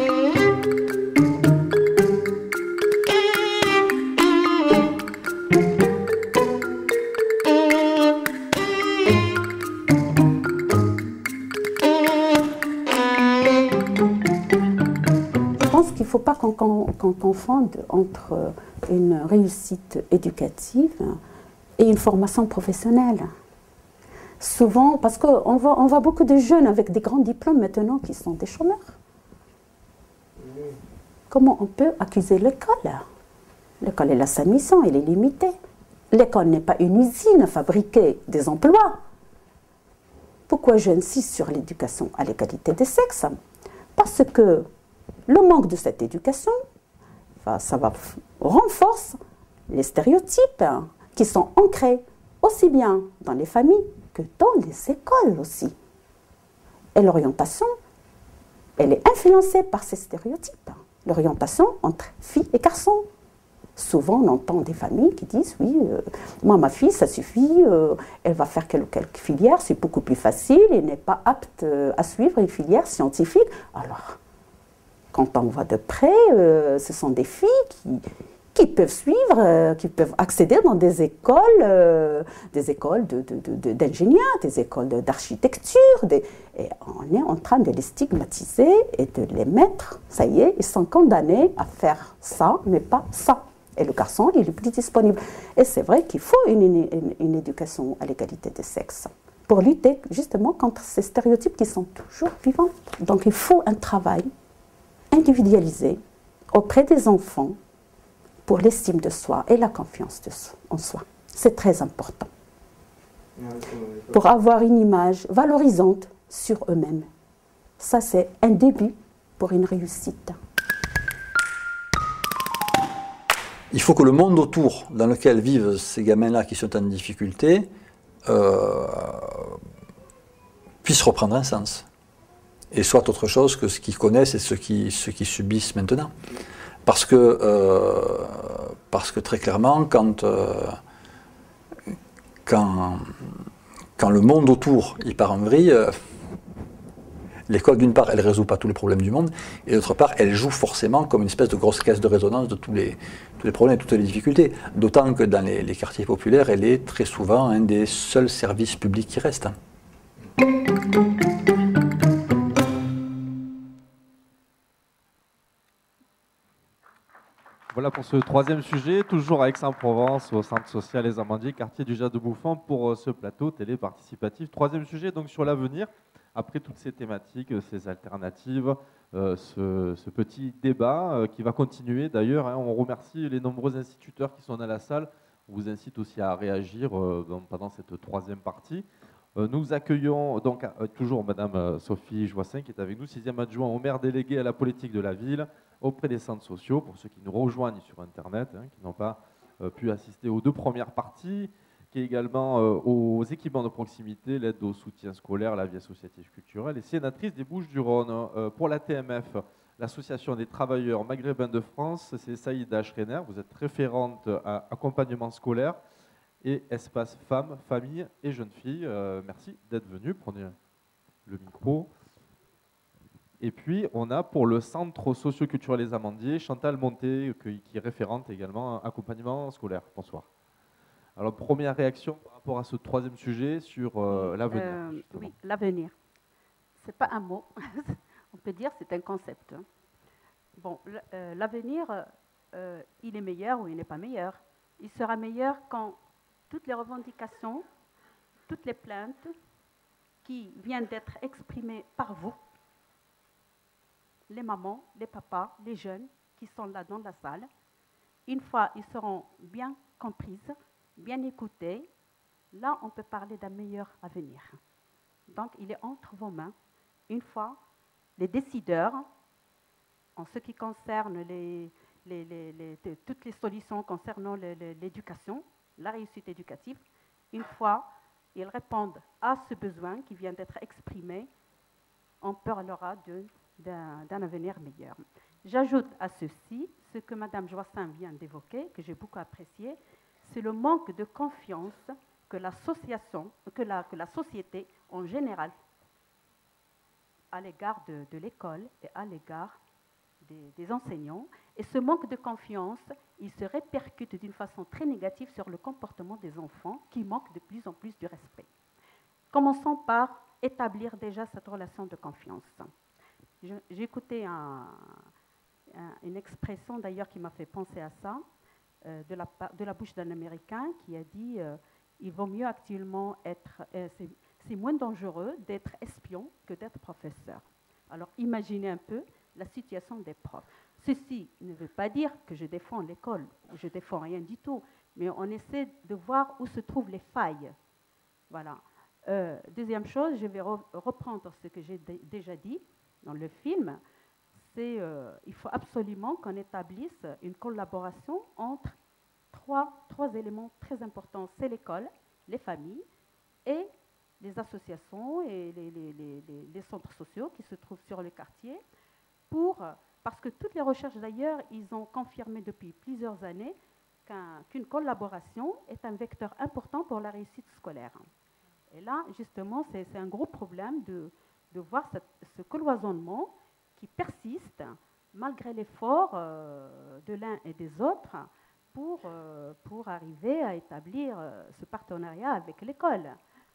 Il ne faut pas qu'on qu'on confonde entre une réussite éducative et une formation professionnelle. Souvent, parce qu'on voit, on voit beaucoup de jeunes avec des grands diplômes maintenant qui sont des chômeurs. Comment on peut accuser l'école? L'école, elle a sa mission, elle est limitée. L'école n'est pas une usine à fabriquer des emplois. Pourquoi j'insiste sur l'éducation à l'égalité des sexes? Parce que le manque de cette éducation, ça va renforcer les stéréotypes qui sont ancrés aussi bien dans les familles que dans les écoles aussi. Et l'orientation, elle est influencée par ces stéréotypes. L'orientation entre filles et garçons. Souvent, on entend des familles qui disent « Oui, euh, moi, ma fille, ça suffit, euh, elle va faire quelques, quelques filières, c'est beaucoup plus facile, elle n'est pas apte euh, à suivre une filière scientifique. » Alors, quand on voit de près, euh, ce sont des filles qui, qui peuvent suivre, euh, qui peuvent accéder dans des écoles, euh, des écoles d'ingénieurs, de, de, de, des écoles d'architecture. Et on est en train de les stigmatiser et de les mettre, ça y est, ils sont condamnés à faire ça, mais pas ça. Et le garçon, il est plus disponible. Et c'est vrai qu'il faut une, une, une éducation à l'égalité des sexes pour lutter justement contre ces stéréotypes qui sont toujours vivants. Donc il faut un travail individualisé auprès des enfants pour l'estime de soi et la confiance de soi, en soi. C'est très important. Pour avoir une image valorisante sur eux-mêmes. Ça, c'est un début pour une réussite. Il faut que le monde autour dans lequel vivent ces gamins-là qui sont en difficulté euh, puisse reprendre un sens. Et soit autre chose que ce qu'ils connaissent et ce qu'ils ce qu'ils subissent maintenant. Parce que, euh, parce que très clairement, quand, euh, quand, quand le monde autour il part en vrille, euh, l'école d'une part, elle ne résout pas tous les problèmes du monde, et d'autre part, elle joue forcément comme une espèce de grosse caisse de résonance de tous les, tous les problèmes et toutes les difficultés. D'autant que dans les, les quartiers populaires, elle est très souvent un des seuls services publics qui restent. Voilà pour ce troisième sujet, toujours à Aix-en-Provence, au centre social Les Amandiers, quartier du Jas de Bouffan, pour euh, ce plateau télé participatif. Troisième sujet, donc sur l'avenir, après toutes ces thématiques, euh, ces alternatives, euh, ce, ce petit débat euh, qui va continuer d'ailleurs. Hein, on remercie les nombreux instituteurs qui sont dans la salle. On vous incite aussi à réagir euh, dans, pendant cette troisième partie. Euh, nous accueillons donc euh, toujours Madame euh, Sophie Joissin qui est avec nous, sixième adjoint au maire délégué à la politique de la ville, auprès des centres sociaux, pour ceux qui nous rejoignent sur Internet, hein, qui n'ont pas euh, pu assister aux deux premières parties, qui est également euh, aux équipements de proximité, l'aide au soutien scolaire, la vie associative culturelle, et sénatrice des Bouches-du-Rhône. Euh, pour la T M F, l'Association des travailleurs maghrébins de France, c'est Saïda Schreiner, vous êtes référente à accompagnement scolaire et espace femmes, familles et jeunes filles. Euh, merci d'être venue, prenez le micro. Et puis, on a pour le Centre socio-culturel Les Amandiers, Chantal Monté, qui est référente également à accompagnement scolaire. Bonsoir. Alors, première réaction par rapport à ce troisième sujet sur euh, l'avenir. Euh, oui, l'avenir. Ce n'est pas un mot, on peut dire c'est un concept. Bon, euh, l'avenir, euh, il est meilleur ou il n'est pas meilleur. Il sera meilleur quand toutes les revendications, toutes les plaintes qui viennent d'être exprimées par vous, les mamans, les papas, les jeunes qui sont là dans la salle, une fois ils seront bien comprises, bien écoutées, là on peut parler d'un meilleur avenir. Donc il est entre vos mains, une fois les décideurs, en ce qui concerne les, les, les, les, les, toutes les solutions concernant l'éducation, la réussite éducative, une fois ils répondent à ce besoin qui vient d'être exprimé, on parlera de d'un avenir meilleur. J'ajoute à ceci ce que Mme Joissin vient d'évoquer, que j'ai beaucoup apprécié, c'est le manque de confiance que l'association, que la, que la société en général, à l'égard de, de l'école et à l'égard des, des enseignants. Et ce manque de confiance, il se répercute d'une façon très négative sur le comportement des enfants qui manquent de plus en plus de respect. Commençons par établir déjà cette relation de confiance. J'ai écouté un, un, une expression d'ailleurs qui m'a fait penser à ça, euh, de, la, de la bouche d'un Américain qui a dit euh, il vaut mieux actuellement être, euh, c'est moins dangereux d'être espion que d'être professeur. Alors imaginez un peu la situation des profs. Ceci ne veut pas dire que je défends l'école, je ne défends rien du tout, mais on essaie de voir où se trouvent les failles. Voilà. Euh, deuxième chose, je vais re reprendre ce que j'ai déjà dit dans le film, c'est euh, il faut absolument qu'on établisse une collaboration entre trois, trois éléments très importants. C'est l'école, les familles et les associations et les, les, les, les, les centres sociaux qui se trouvent sur le quartier, pour, parce que toutes les recherches d'ailleurs, ils ont confirmé depuis plusieurs années qu'un, qu'une collaboration est un vecteur important pour la réussite scolaire. Et là, justement, c'est un gros problème de de voir cette, ce cloisonnement qui persiste malgré l'effort euh, de l'un et des autres pour, euh, pour arriver à établir euh, ce partenariat avec l'école.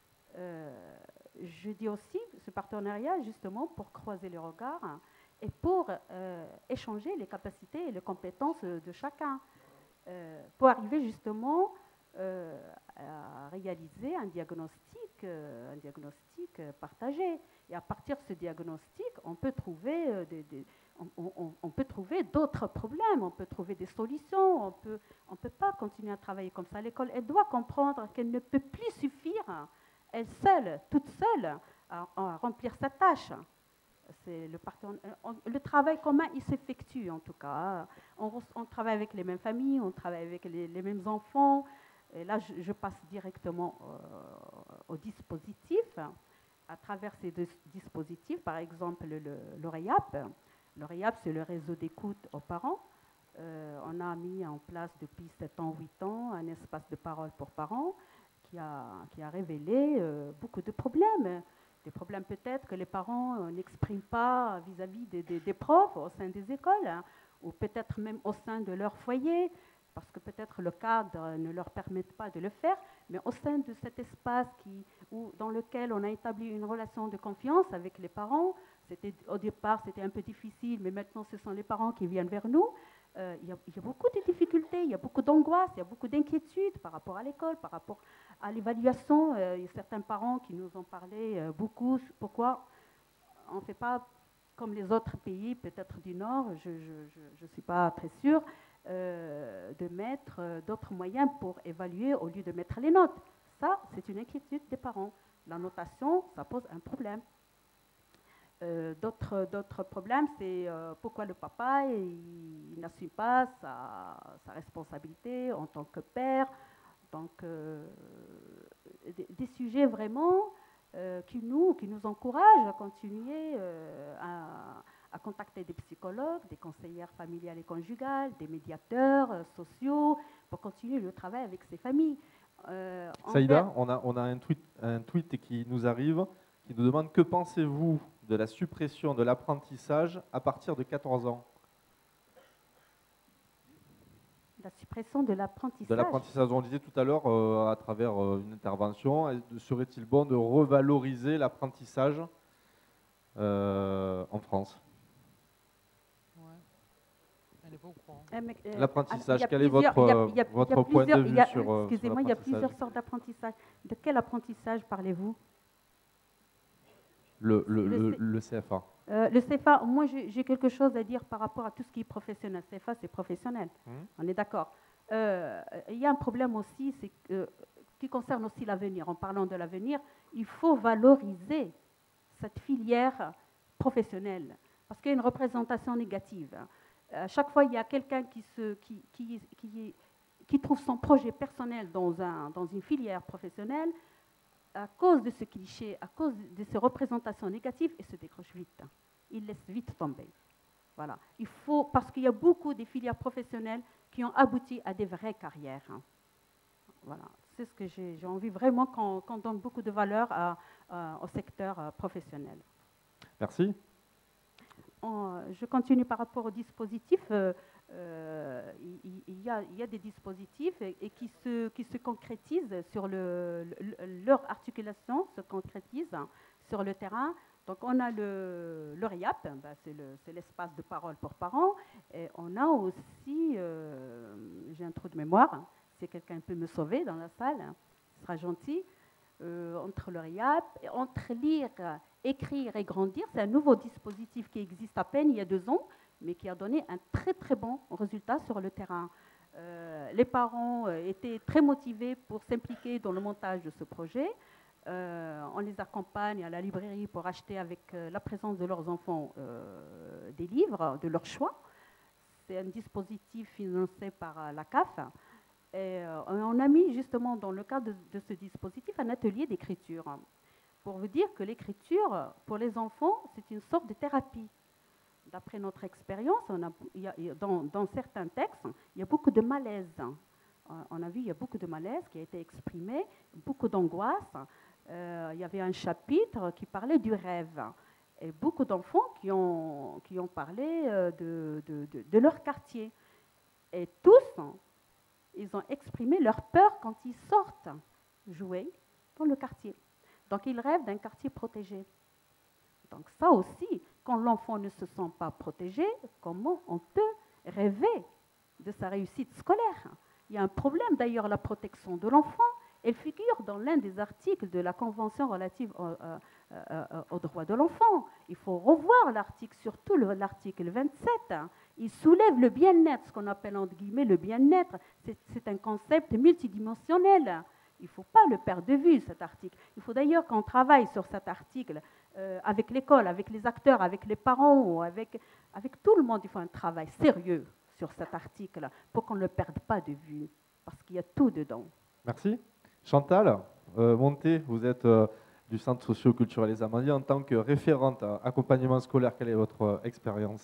Euh, je dis aussi ce partenariat justement pour croiser les regards et pour euh, échanger les capacités et les compétences de chacun, euh, pour arriver justement euh, à réaliser un diagnostic, euh, un diagnostic partagé. Et à partir de ce diagnostic, on peut trouver euh, des, des, on, on, on peut trouver d'autres problèmes, on peut trouver des solutions, on peut, on peut pas continuer à travailler comme ça. L'école, elle doit comprendre qu'elle ne peut plus suffire, elle seule, toute seule, à, à remplir sa tâche. C'est le, on, le travail commun, il s'effectue en tout cas. On, on travaille avec les mêmes familles, on travaille avec les, les mêmes enfants. Et là, je, je passe directement euh, au dispositif. À travers ces deux dispositifs, par exemple le, le, le REAP. Le REAP, c'est le réseau d'écoute aux parents. Euh, on a mis en place depuis sept ans, huit ans, un espace de parole pour parents qui a, qui a révélé euh, beaucoup de problèmes. Des problèmes peut-être que les parents euh, n'expriment pas vis-à-vis des, des, des profs au sein des écoles, hein, ou peut-être même au sein de leur foyer, parce que peut-être le cadre ne leur permet pas de le faire, mais au sein de cet espace qui, où, dans lequel on a établi une relation de confiance avec les parents, c'était, au départ c'était un peu difficile, mais maintenant ce sont les parents qui viennent vers nous, euh, il, y a, il y a beaucoup de difficultés, il y a beaucoup d'angoisse, il y a beaucoup d'inquiétudes par rapport à l'école, par rapport à l'évaluation. Euh, il y a certains parents qui nous ont parlé euh, beaucoup. Pourquoi on ne fait pas comme les autres pays, peut-être du Nord, je ne suis pas très sûre, euh, de mettre euh, d'autres moyens pour évaluer au lieu de mettre les notes. Ça, c'est une inquiétude des parents. La notation, ça pose un problème. Euh, d'autres, d'autres problèmes, c'est euh, pourquoi le papa il, il n'assume pas sa, sa responsabilité en tant que père. Donc, euh, des, des sujets vraiment euh, qui, nous, qui nous encouragent à continuer euh, à, à contacter des psychologues, des conseillères familiales et conjugales, des médiateurs euh, sociaux, pour continuer le travail avec ces familles. Euh, Saïda, on a, on a un, tweet, un tweet qui nous arrive, qui nous demande « Que pensez-vous de la suppression de l'apprentissage à partir de quatorze ans ?» La suppression de l'apprentissage. De l'apprentissage, on disait tout à l'heure, euh, à travers euh, une intervention, serait-il bon de revaloriser l'apprentissage euh, en France? L'apprentissage, quel est votre, votre point de vue sur Excusez-moi, il y a plusieurs sortes d'apprentissage. De quel apprentissage parlez-vous? Le, le, le, le C F A. Euh, le C F A, moi j'ai quelque chose à dire par rapport à tout ce qui est professionnel. C F A, c'est professionnel, mmh. On est d'accord. Euh, il y a un problème aussi, c'est que, qui concerne aussi l'avenir. En parlant de l'avenir, il faut valoriser cette filière professionnelle, parce qu'il y a une représentation négative. À chaque fois, il y a quelqu'un qui, qui, qui, qui, qui trouve son projet personnel dans, un, dans une filière professionnelle. À cause de ce cliché, à cause de ces représentations négatives, il se décroche vite. Il laisse vite tomber. Voilà. Il faut, parce qu'il y a beaucoup de filières professionnelles qui ont abouti à des vraies carrières. Voilà. C'est ce que j'ai envie vraiment qu'on qu'on donne beaucoup de valeur à, à, au secteur euh, professionnel. Merci. On, je continue par rapport au dispositif. Euh, euh, il, il, y a, il y a des dispositifs et, et qui, se, qui se concrétisent sur le, le, leur articulation se concrétise sur le terrain. Donc on a le, le R I A P, ben c'est l'espace le, de parole pour parents, et on a aussi, euh, j'ai un trou de mémoire, si quelqu'un peut me sauver dans la salle, ce sera gentil, euh, entre le R I A P, entre lire, écrire et grandir, c'est un nouveau dispositif qui existe à peine il y a deux ans, mais qui a donné un très très bon résultat sur le terrain. Euh, les parents euh, étaient très motivés pour s'impliquer dans le montage de ce projet. Euh, on les accompagne à la librairie pour acheter avec euh, la présence de leurs enfants euh, des livres de leur choix. C'est un dispositif financé par euh, la C A F. Et euh, on a mis justement dans le cadre de, de ce dispositif un atelier d'écriture. Pour vous dire que l'écriture, pour les enfants, c'est une sorte de thérapie. D'après notre expérience, on a, il y a, dans, dans certains textes, il y a beaucoup de malaise. On a vu, il y a beaucoup de malaise qui a été exprimé, beaucoup d'angoisse. Euh, il y avait un chapitre qui parlait du rêve. Et beaucoup d'enfants qui ont, qui ont parlé de, de, de, de leur quartier. Et tous, ils ont exprimé leur peur quand ils sortent jouer dans le quartier. Donc, ils rêvent d'un quartier protégé. Donc, ça aussi, quand l'enfant ne se sent pas protégé, comment on peut rêver de sa réussite scolaire? Il y a un problème d'ailleurs, la protection de l'enfant. Elle figure dans l'un des articles de la Convention relative au, euh, euh, aux droits de l'enfant. Il faut revoir l'article, surtout l'article vingt-sept. Il soulève le bien-être, ce qu'on appelle entre guillemets le bien-être. C'est un concept multidimensionnel. Il ne faut pas le perdre de vue, cet article. Il faut d'ailleurs qu'on travaille sur cet article euh, avec l'école, avec les acteurs, avec les parents, avec, avec tout le monde. Il faut un travail sérieux sur cet article pour qu'on ne le perde pas de vue, parce qu'il y a tout dedans. Merci. Chantal euh, Monté, vous êtes euh, du Centre socio-culturel Les Amandiers. En tant que référente à accompagnement scolaire, quelle est votre euh, expérience?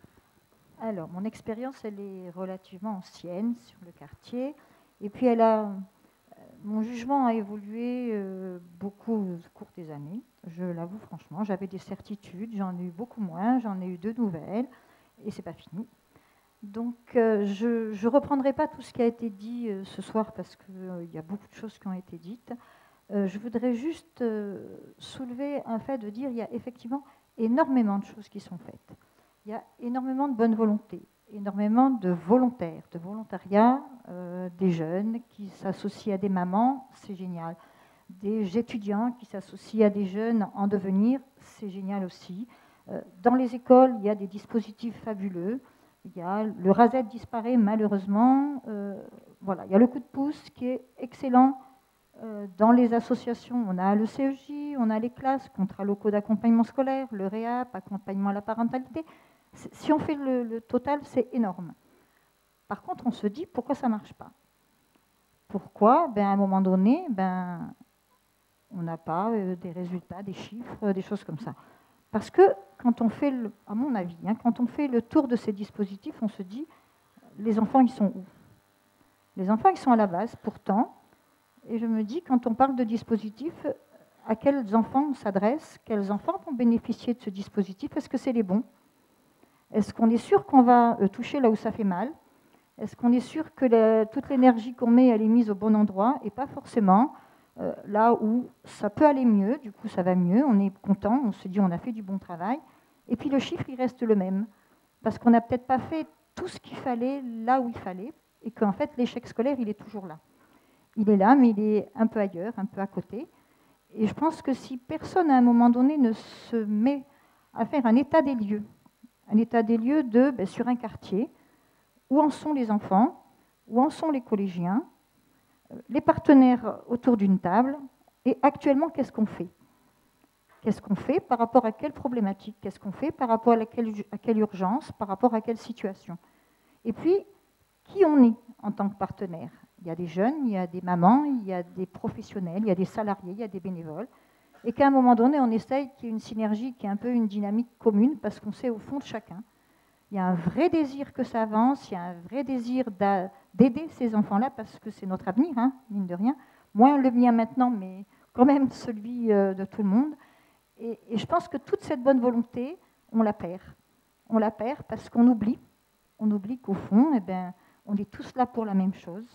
Alors, mon expérience, elle est relativement ancienne sur le quartier. Et puis, elle a... Mon jugement a évolué euh, beaucoup au cours des années, je l'avoue franchement. J'avais des certitudes, j'en ai eu beaucoup moins, j'en ai eu de nouvelles, et c'est pas fini. Donc, euh, je ne reprendrai pas tout ce qui a été dit euh, ce soir, parce qu'il euh, y a beaucoup de choses qui ont été dites. Euh, je voudrais juste euh, soulever un fait de dire qu'il y a effectivement énormément de choses qui sont faites. Il y a énormément de bonne volonté. énormément de volontaires, de volontariat euh, des jeunes qui s'associent à des mamans, c'est génial. Des étudiants qui s'associent à des jeunes en devenir, c'est génial aussi. Euh, dans les écoles, il y a des dispositifs fabuleux. Il y a, le Rased disparaît malheureusement. Euh, voilà, il y a le coup de pouce qui est excellent. Euh, dans les associations, on a le C E J, on a les classes, contrats locaux d'accompagnement scolaire, le réap, accompagnement à la parentalité. Si on fait le, le total, c'est énorme. Par contre, on se dit pourquoi ça ne marche pas. Pourquoi ben, à un moment donné, ben, on n'a pas euh, des résultats, des chiffres, des choses comme ça. Parce que quand on fait, le, à mon avis, hein, quand on fait le tour de ces dispositifs, on se dit, les enfants, ils sont où? Les enfants, ils sont à la base, pourtant. Et je me dis, quand on parle de dispositifs, à quels enfants on s'adresse? Quels enfants vont bénéficier de ce dispositif? Est-ce que c'est les bons? Est-ce qu'on est sûr qu'on va euh, toucher là où ça fait mal? Est-ce qu'on est sûr que la, toute l'énergie qu'on met, elle est mise au bon endroit et pas forcément euh, là où ça peut aller mieux? Du coup, ça va mieux, on est content, on se dit on a fait du bon travail. Et puis le chiffre, il reste le même. Parce qu'on n'a peut-être pas fait tout ce qu'il fallait là où il fallait et qu'en fait, l'échec scolaire, il est toujours là. Il est là, mais il est un peu ailleurs, un peu à côté. Et je pense que si personne, à un moment donné, ne se met à faire un état des lieux, un état des lieux de, ben, sur un quartier, où en sont les enfants, où en sont les collégiens, les partenaires autour d'une table, et actuellement, qu'est-ce qu'on fait? Qu'est-ce qu'on fait par rapport à quelle problématique? Qu'est-ce qu'on fait par rapport à, laquelle, à quelle urgence? Par rapport à quelle situation? Et puis, qui on est en tant que partenaire? Il y a des jeunes, il y a des mamans, il y a des professionnels, il y a des salariés, il y a des bénévoles. Et qu'à un moment donné, on essaye qu'il y ait une synergie, qui est un peu une dynamique commune, parce qu'on sait au fond de chacun. Il y a un vrai désir que ça avance, il y a un vrai désir d'aider ces enfants-là, parce que c'est notre avenir, hein, mine de rien. Moins le mien maintenant, mais quand même celui de tout le monde. Et, et je pense que toute cette bonne volonté, on la perd. On la perd parce qu'on oublie. On oublie qu'au fond, eh ben, on est tous là pour la même chose.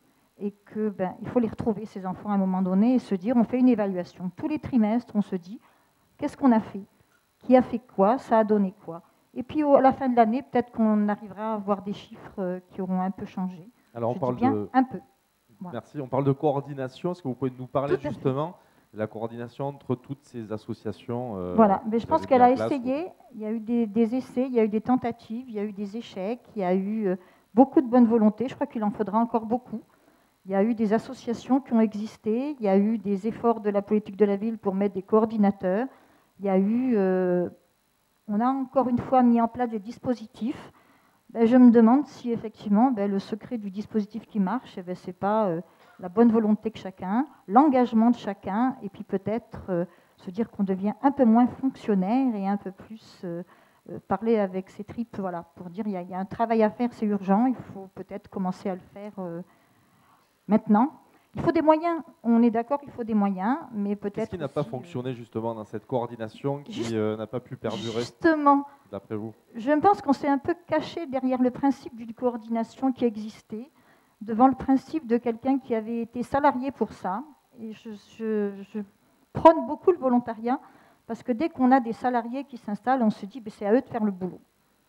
Et qu'il ben, faut les retrouver, ces enfants, à un moment donné, et se dire, on fait une évaluation. Tous les trimestres, on se dit, qu'est-ce qu'on a fait? Qui a fait quoi? Ça a donné quoi? Et puis, à la fin de l'année, peut-être qu'on arrivera à avoir des chiffres qui auront un peu changé. Alors, on Je parle dis bien de... un peu. Voilà. Merci. On parle de coordination. Est-ce que vous pouvez nous parler Tout à justement de la coordination entre toutes ces associations euh, Voilà, mais je pense qu'elle a essayé. Ou... Il y a eu des, des essais, il y a eu des tentatives, il y a eu des échecs, il y a eu euh, beaucoup de bonne volonté. Je crois qu'il en faudra encore beaucoup. Il y a eu des associations qui ont existé, il y a eu des efforts de la politique de la ville pour mettre des coordinateurs. Il y a eu, euh, on a encore une fois mis en place des dispositifs. Ben, je me demande si effectivement ben, le secret du dispositif qui marche, eh ben, ce n'est pas euh, la bonne volonté de chacun, l'engagement de chacun, et puis peut-être euh, se dire qu'on devient un peu moins fonctionnaire et un peu plus euh, euh, parler avec ses tripes, voilà, pour dire il y, y a un travail à faire, c'est urgent, il faut peut-être commencer à le faire euh, maintenant. Il faut des moyens, on est d'accord qu'il faut des moyens, mais peut-être... Qu'est-ce qui n'a pas fonctionné justement dans cette coordination qui Juste, euh, n'a pas pu perdurer, justement, d'après vous? Je pense qu'on s'est un peu caché derrière le principe d'une coordination qui existait, devant le principe de quelqu'un qui avait été salarié pour ça. Et je, je, je prône beaucoup le volontariat, parce que dès qu'on a des salariés qui s'installent, on se dit ben, c'est à eux de faire le boulot.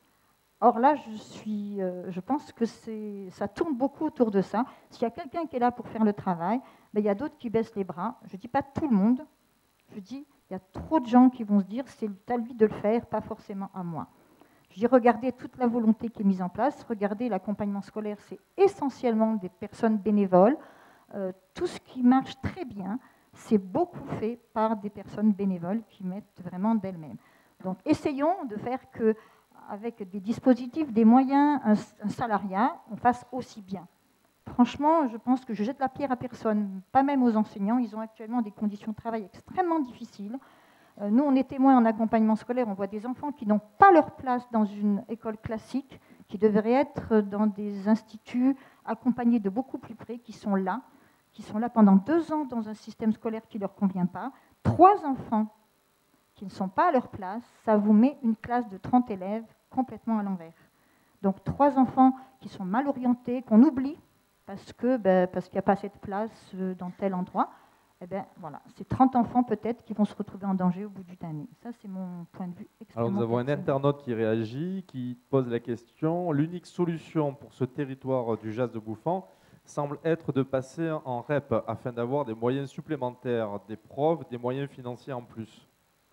Or là, je, suis, euh, je pense que ça tourne beaucoup autour de ça. S'il y a quelqu'un qui est là pour faire le travail, ben, il y a d'autres qui baissent les bras. Je ne dis pas tout le monde, je dis il y a trop de gens qui vont se dire c'est à lui de le faire, pas forcément à moi. Je dis regardez toute la volonté qui est mise en place, regardez l'accompagnement scolaire, c'est essentiellement des personnes bénévoles. Euh, tout ce qui marche très bien, c'est beaucoup fait par des personnes bénévoles qui mettent vraiment d'elles-mêmes. Donc essayons de faire que avec des dispositifs, des moyens, un, un salariat, on fasse aussi bien. Franchement, je pense que je jette la pierre à personne, pas même aux enseignants. Ils ont actuellement des conditions de travail extrêmement difficiles. Euh, nous, on est témoins en accompagnement scolaire, on voit des enfants qui n'ont pas leur place dans une école classique, qui devraient être dans des instituts accompagnés de beaucoup plus près, qui sont là, qui sont là pendant deux ans dans un système scolaire qui ne leur convient pas. Trois enfants qui ne sont pas à leur place, ça vous met une classe de trente élèves complètement à l'envers. Donc trois enfants qui sont mal orientés, qu'on oublie, parce que ben, parce qu'il n'y a pas assez de place dans tel endroit. eh bien, voilà, c'est trente enfants peut-être qui vont se retrouver en danger au bout d'une année. Ça, c'est mon point de vue extrêmement Alors nous avons un personnel. internaute qui réagit, qui pose la question. L'unique solution pour ce territoire du Jas de Bouffan semble être de passer en R E P afin d'avoir des moyens supplémentaires, des profs, des moyens financiers en plus.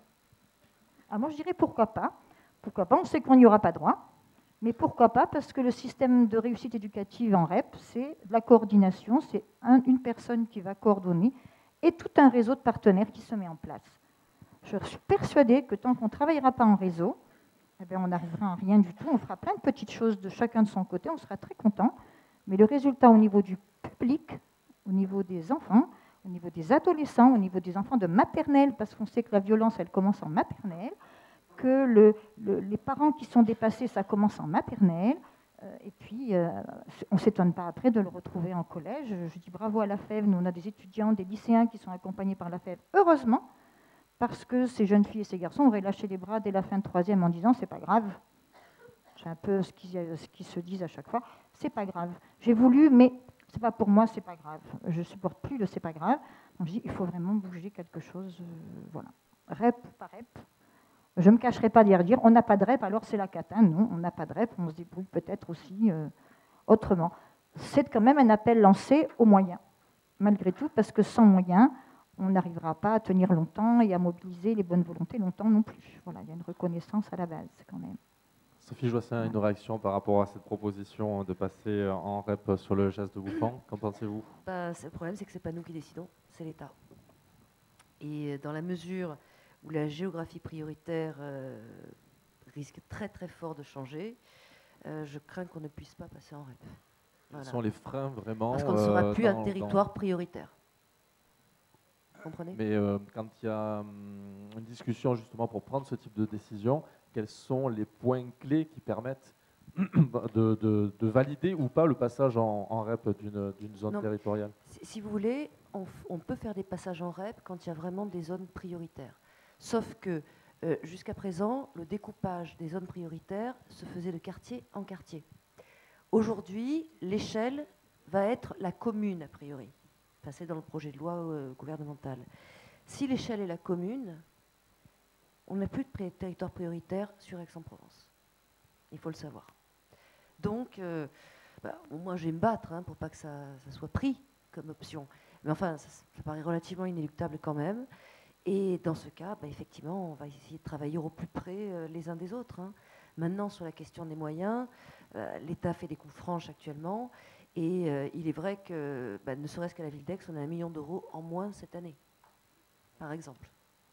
Ah, moi, je dirais pourquoi pas. Pourquoi pas, on sait qu'on n'y aura pas droit. Mais pourquoi pas? Parce que le système de réussite éducative en R E P, c'est de la coordination, c'est un, une personne qui va coordonner et tout un réseau de partenaires qui se met en place. Je suis persuadée que tant qu'on ne travaillera pas en réseau, eh bien, on n'arrivera à rien du tout. On fera plein de petites choses de chacun de son côté, on sera très content. Mais le résultat au niveau du public, au niveau des enfants, au niveau des adolescents, au niveau des enfants de maternelle, parce qu'on sait que la violence, elle commence en maternelle, que le, le, les parents qui sont dépassés, ça commence en maternelle, euh, et puis euh, on ne s'étonne pas après de le retrouver en collège. Je dis bravo à la F E V, nous on a des étudiants, des lycéens qui sont accompagnés par la F E V, heureusement, parce que ces jeunes filles et ces garçons auraient lâché les bras dès la fin de troisième en disant c'est pas grave. C'est un peu ce qu'ils, ce qu'ils se disent à chaque fois, c'est pas grave. J'ai voulu, mais c'est pas pour moi, c'est pas grave. Je supporte plus le c'est pas grave. Donc je dis il faut vraiment bouger quelque chose, euh, voilà. R E P ou pas R E P. Je ne me cacherai pas d'y dire, on n'a pas de R E P, alors c'est la cata. Non, on n'a pas de R E P, on se débrouille peut-être aussi euh, autrement. C'est quand même un appel lancé aux moyens, malgré tout, parce que sans moyens, on n'arrivera pas à tenir longtemps et à mobiliser les bonnes volontés longtemps non plus. Voilà, il y a une reconnaissance à la base quand même. Sophie Joissin, une réaction par rapport à cette proposition de passer en R E P sur le Jas de Bouffan. Qu'en pensez-vous? Bah, le problème, c'est que ce n'est pas nous qui décidons, c'est l'État. Et dans la mesure où la géographie prioritaire euh, risque très très fort de changer, euh, je crains qu'on ne puisse pas passer en R E P. Voilà. Quels sont les freins vraiment? Parce qu'on ne sera euh, plus dans, un territoire dans... prioritaire. Vous comprenez? Mais euh, quand il y a hum, une discussion justement pour prendre ce type de décision, quels sont les points clés qui permettent de, de, de valider ou pas le passage en, en R E P d'une, d'une zone non, territoriale? si, si vous voulez, on, on peut faire des passages en R E P quand il y a vraiment des zones prioritaires. Sauf que euh, jusqu'à présent, le découpage des zones prioritaires se faisait de quartier en quartier. Aujourd'hui, l'échelle va être la commune, a priori. Enfin, c'est dans le projet de loi euh, gouvernemental. Si l'échelle est la commune, on n'a plus de pré- territoire prioritaire sur Aix-en-Provence. Il faut le savoir. Donc, euh, bah, moi, je vais me battre hein, pour pas que ça, ça soit pris comme option. Mais enfin, ça, ça paraît relativement inéluctable quand même. Et dans ce cas, bah, effectivement, on va essayer de travailler au plus près euh, les uns des autres. Hein. Maintenant, sur la question des moyens, euh, l'État fait des coups franches actuellement. Et euh, il est vrai que, bah, ne serait-ce qu'à la ville d'Aix, on a un million d'euros en moins cette année, par exemple.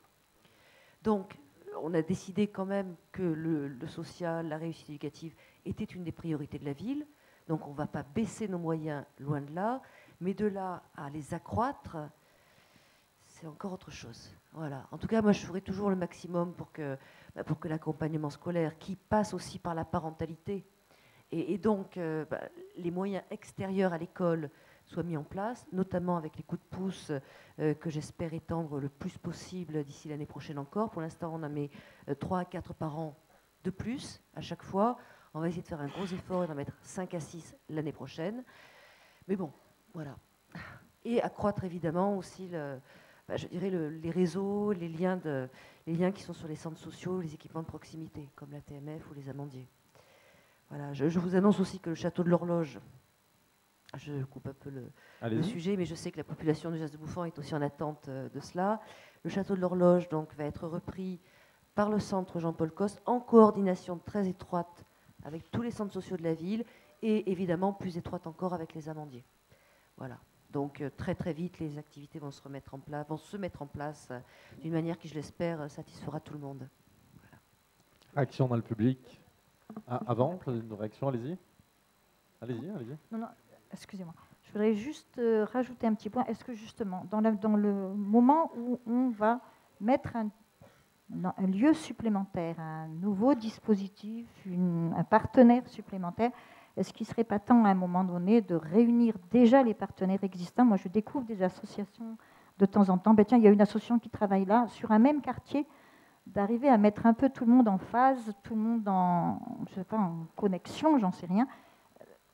Donc, on a décidé quand même que le, le social, la réussite éducative était une des priorités de la ville. Donc, on ne va pas baisser nos moyens, loin de là. Mais de là à les accroître, c'est encore autre chose. Voilà. En tout cas, moi, je ferai toujours le maximum pour que, bah, pour que l'accompagnement scolaire, qui passe aussi par la parentalité, et, et donc euh, bah, les moyens extérieurs à l'école soient mis en place, notamment avec les coups de pouce euh, que j'espère étendre le plus possible d'ici l'année prochaine encore. Pour l'instant, on a mis trois à quatre par an de plus à chaque fois. On va essayer de faire un gros effort et d'en mettre cinq à six l'année prochaine. Mais bon, voilà. Et accroître évidemment aussi le... Bah, je dirais le, les réseaux, les liens, de, les liens qui sont sur les centres sociaux, les équipements de proximité, comme la T M F ou les amandiers. Voilà, je, je vous annonce aussi que le château de l'Horloge, je coupe un peu le, le sujet, mais je sais que la population du Jas de Bouffan est aussi en attente de cela. Le château de l'Horloge donc, va être repris par le centre Jean-Paul Coste en coordination très étroite avec tous les centres sociaux de la ville et évidemment plus étroite encore avec les amandiers. Voilà. Donc euh, très très vite, les activités vont se remettre en place, vont se mettre en place euh, d'une manière qui, je l'espère, satisfera tout le monde. Voilà. Action dans le public. Ah, avant, une réaction, allez-y. Allez-y, allez-y. Non, non, excusez-moi. Je voudrais juste euh, rajouter un petit point. Est-ce que justement, dans, la, dans le moment où on va mettre un, un lieu supplémentaire, un nouveau dispositif, une, un partenaire supplémentaire, est-ce qu'il ne serait pas temps à un moment donné de réunir déjà les partenaires existants? Moi, je découvre des associations de temps en temps. Ben, tiens, il y a une association qui travaille là, sur un même quartier, d'arriver à mettre un peu tout le monde en phase, tout le monde en, je sais pas, en connexion, j'en sais rien.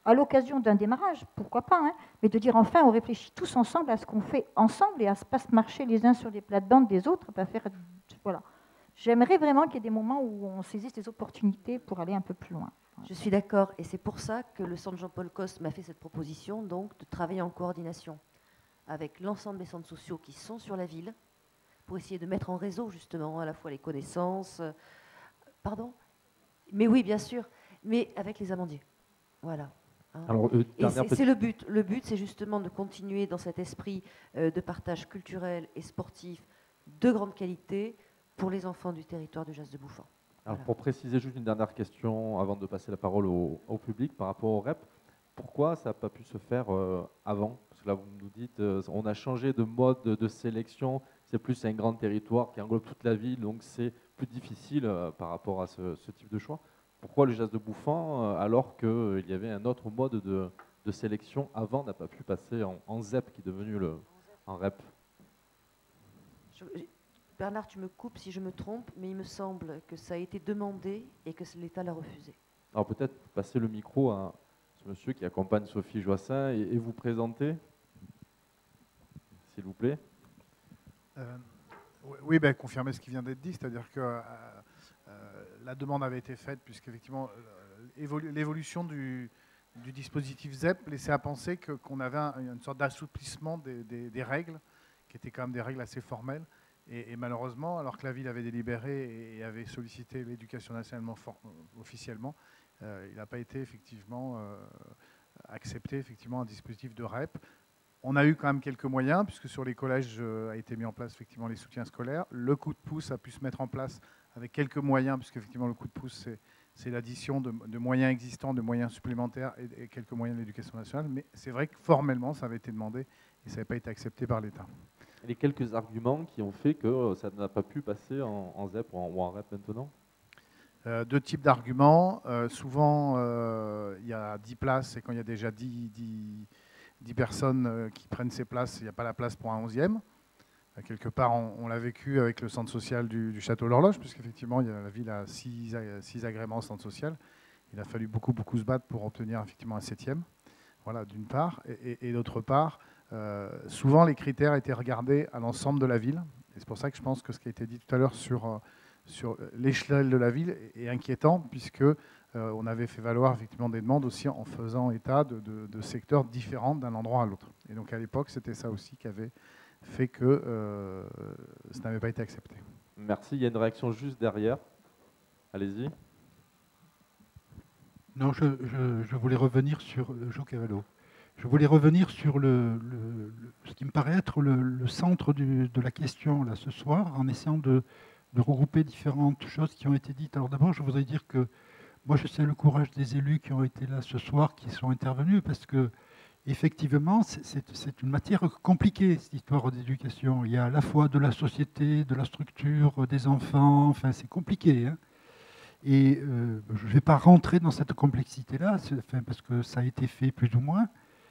à l'occasion d'un démarrage, pourquoi pas, hein, mais de dire enfin, on réfléchit tous ensemble à ce qu'on fait ensemble et à ne pas se marcher les uns sur les plates-bandes des autres, pas faire, voilà. J'aimerais vraiment qu'il y ait des moments où on saisisse des opportunités pour aller un peu plus loin. Je suis d'accord, et c'est pour ça que le centre Jean-Paul Coste m'a fait cette proposition, donc de travailler en coordination avec l'ensemble des centres sociaux qui sont sur la ville, pour essayer de mettre en réseau justement à la fois les connaissances, euh, pardon, mais oui bien sûr, mais avec les amandiers, voilà. Hein. Alors, euh, et c'est petite... le but. Le but, c'est justement de continuer dans cet esprit euh, de partage culturel et sportif de grande qualité pour les enfants du territoire du Jas de Bouffan. Alors, voilà. Pour préciser juste une dernière question avant de passer la parole au, au public par rapport au R E P, pourquoi ça n'a pas pu se faire euh, avant? Parce que là, vous nous dites, euh, on a changé de mode de, de sélection, c'est plus un grand territoire qui englobe toute la ville, donc c'est plus difficile euh, par rapport à ce, ce type de choix. Pourquoi le Jas de Bouffan, euh, alors qu'il euh, y avait un autre mode de, de sélection avant, n'a pas pu passer en, en Z E P qui est devenu le, en R E P? Je, Bernard, tu me coupes si je me trompe, mais il me semble que ça a été demandé et que l'État l'a refusé. Alors peut-être passer le micro à ce monsieur qui accompagne Sophie Joissin et, et vous présenter, s'il vous plaît. Euh, oui, ben, confirmer ce qui vient d'être dit, c'est-à-dire que euh, euh, la demande avait été faite, puisqu'effectivement, euh, l'évolution du, du dispositif Z E P laissait à penser que, qu'on avait un, une sorte d'assouplissement des, des, des règles, qui étaient quand même des règles assez formelles. Et, et malheureusement, alors que la ville avait délibéré et, et avait sollicité l'éducation nationale for, officiellement, euh, il n'a pas été effectivement euh, accepté effectivement un dispositif de R E P. On a eu quand même quelques moyens, puisque sur les collèges euh, a été mis en place effectivement les soutiens scolaires. Le coup de pouce a pu se mettre en place avec quelques moyens, puisque effectivement le coup de pouce, c'est, c'est l'addition de, de moyens existants, de moyens supplémentaires et, et quelques moyens de l'éducation nationale. Mais c'est vrai que formellement, ça avait été demandé et ça n'avait pas été accepté par l'État. Les quelques arguments qui ont fait que ça n'a pas pu passer en, en Z E P ou en, ou en R E P maintenant? euh, Deux types d'arguments. Euh, souvent, euh, il y a dix places et quand il y a déjà dix, dix, dix personnes euh, qui prennent ces places, il n'y a pas la place pour un onzième. Euh, quelque part, on, on l'a vécu avec le centre social du, du Château l'Horloge, puisqu'effectivement, la ville a six, six agréments au centre social. Il a fallu beaucoup, beaucoup se battre pour obtenir effectivement un septième. Voilà, d'une part. Et, et, et d'autre part, Euh, souvent, les critères étaient regardés à l'ensemble de la ville. Et c'est pour ça que je pense que ce qui a été dit tout à l'heure sur, euh, sur l'échelle de la ville est, est inquiétant, puisque euh, on avait fait valoir effectivement des demandes aussi en faisant état de, de, de secteurs différents d'un endroit à l'autre. Et donc à l'époque, c'était ça aussi qui avait fait que euh, ça n'avait pas été accepté. Merci. Il y a une réaction juste derrière. Allez-y. Non, je, je, je voulais revenir sur Jo Cavallo. Je voulais revenir sur le, le, le, ce qui me paraît être le, le centre du, de la question là, ce soir, en essayant de, de regrouper différentes choses qui ont été dites. Alors d'abord, je voudrais dire que moi, je sais le courage des élus qui ont été là ce soir, qui sont intervenus, parce que effectivement, c'est, c'est, c'est une matière compliquée, cette histoire d'éducation. Il y a à la fois de la société, de la structure, des enfants, enfin, c'est compliqué. Hein. Et euh, je ne vais pas rentrer dans cette complexité-là, enfin, parce que ça a été fait plus ou moins.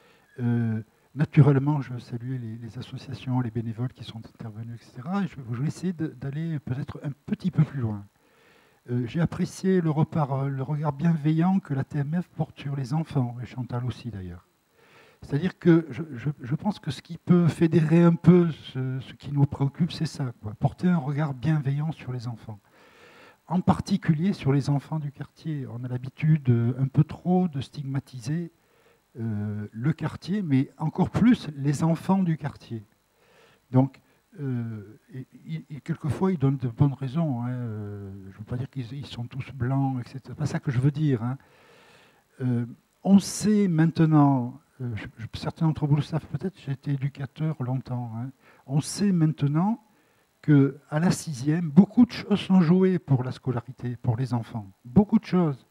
Euh, naturellement, je veux saluer les, les associations, les bénévoles qui sont intervenus, et cetera. Et je, je vais essayer de, d'aller peut-être un petit peu plus loin. Euh, j'ai apprécié le, repart, le regard bienveillant que la T M F porte sur les enfants, et Chantal aussi d'ailleurs. C'est-à-dire que je, je, je pense que ce qui peut fédérer un peu ce, ce qui nous préoccupe, c'est ça, quoi. Porter un regard bienveillant sur les enfants. En particulier sur les enfants du quartier. On a l'habitude un peu trop de stigmatiser Euh, le quartier, mais encore plus les enfants du quartier. Donc, euh, et, et, quelquefois, ils donnent de bonnes raisons. Hein. Euh, je ne veux pas dire qu'ils sont tous blancs, et cetera. C'est pas ça que je veux dire. Hein. Euh, on sait maintenant, euh, je, je, certains d'entre vous le savent peut-être, j'ai été éducateur longtemps. Hein. On sait maintenant qu'à la sixième, beaucoup de choses sont jouées pour la scolarité, pour les enfants. Beaucoup de choses.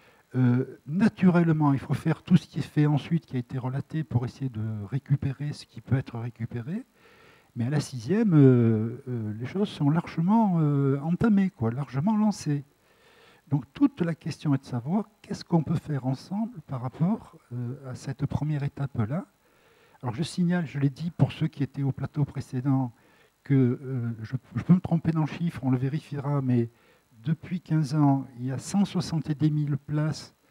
Euh, naturellement, il faut faire tout ce qui est fait ensuite, qui a été relaté, pour essayer de récupérer ce qui peut être récupéré. Mais à la sixième, euh, euh, les choses sont largement euh, entamées, quoi, largement lancées. Donc toute la question est de savoir qu'est-ce qu'on peut faire ensemble par rapport euh, à cette première étape-là. Alors je signale, je l'ai dit pour ceux qui étaient au plateau précédent, que euh, je, je peux me tromper dans le chiffre, on le vérifiera, mais depuis quinze ans, il y a cent soixante-dix mille places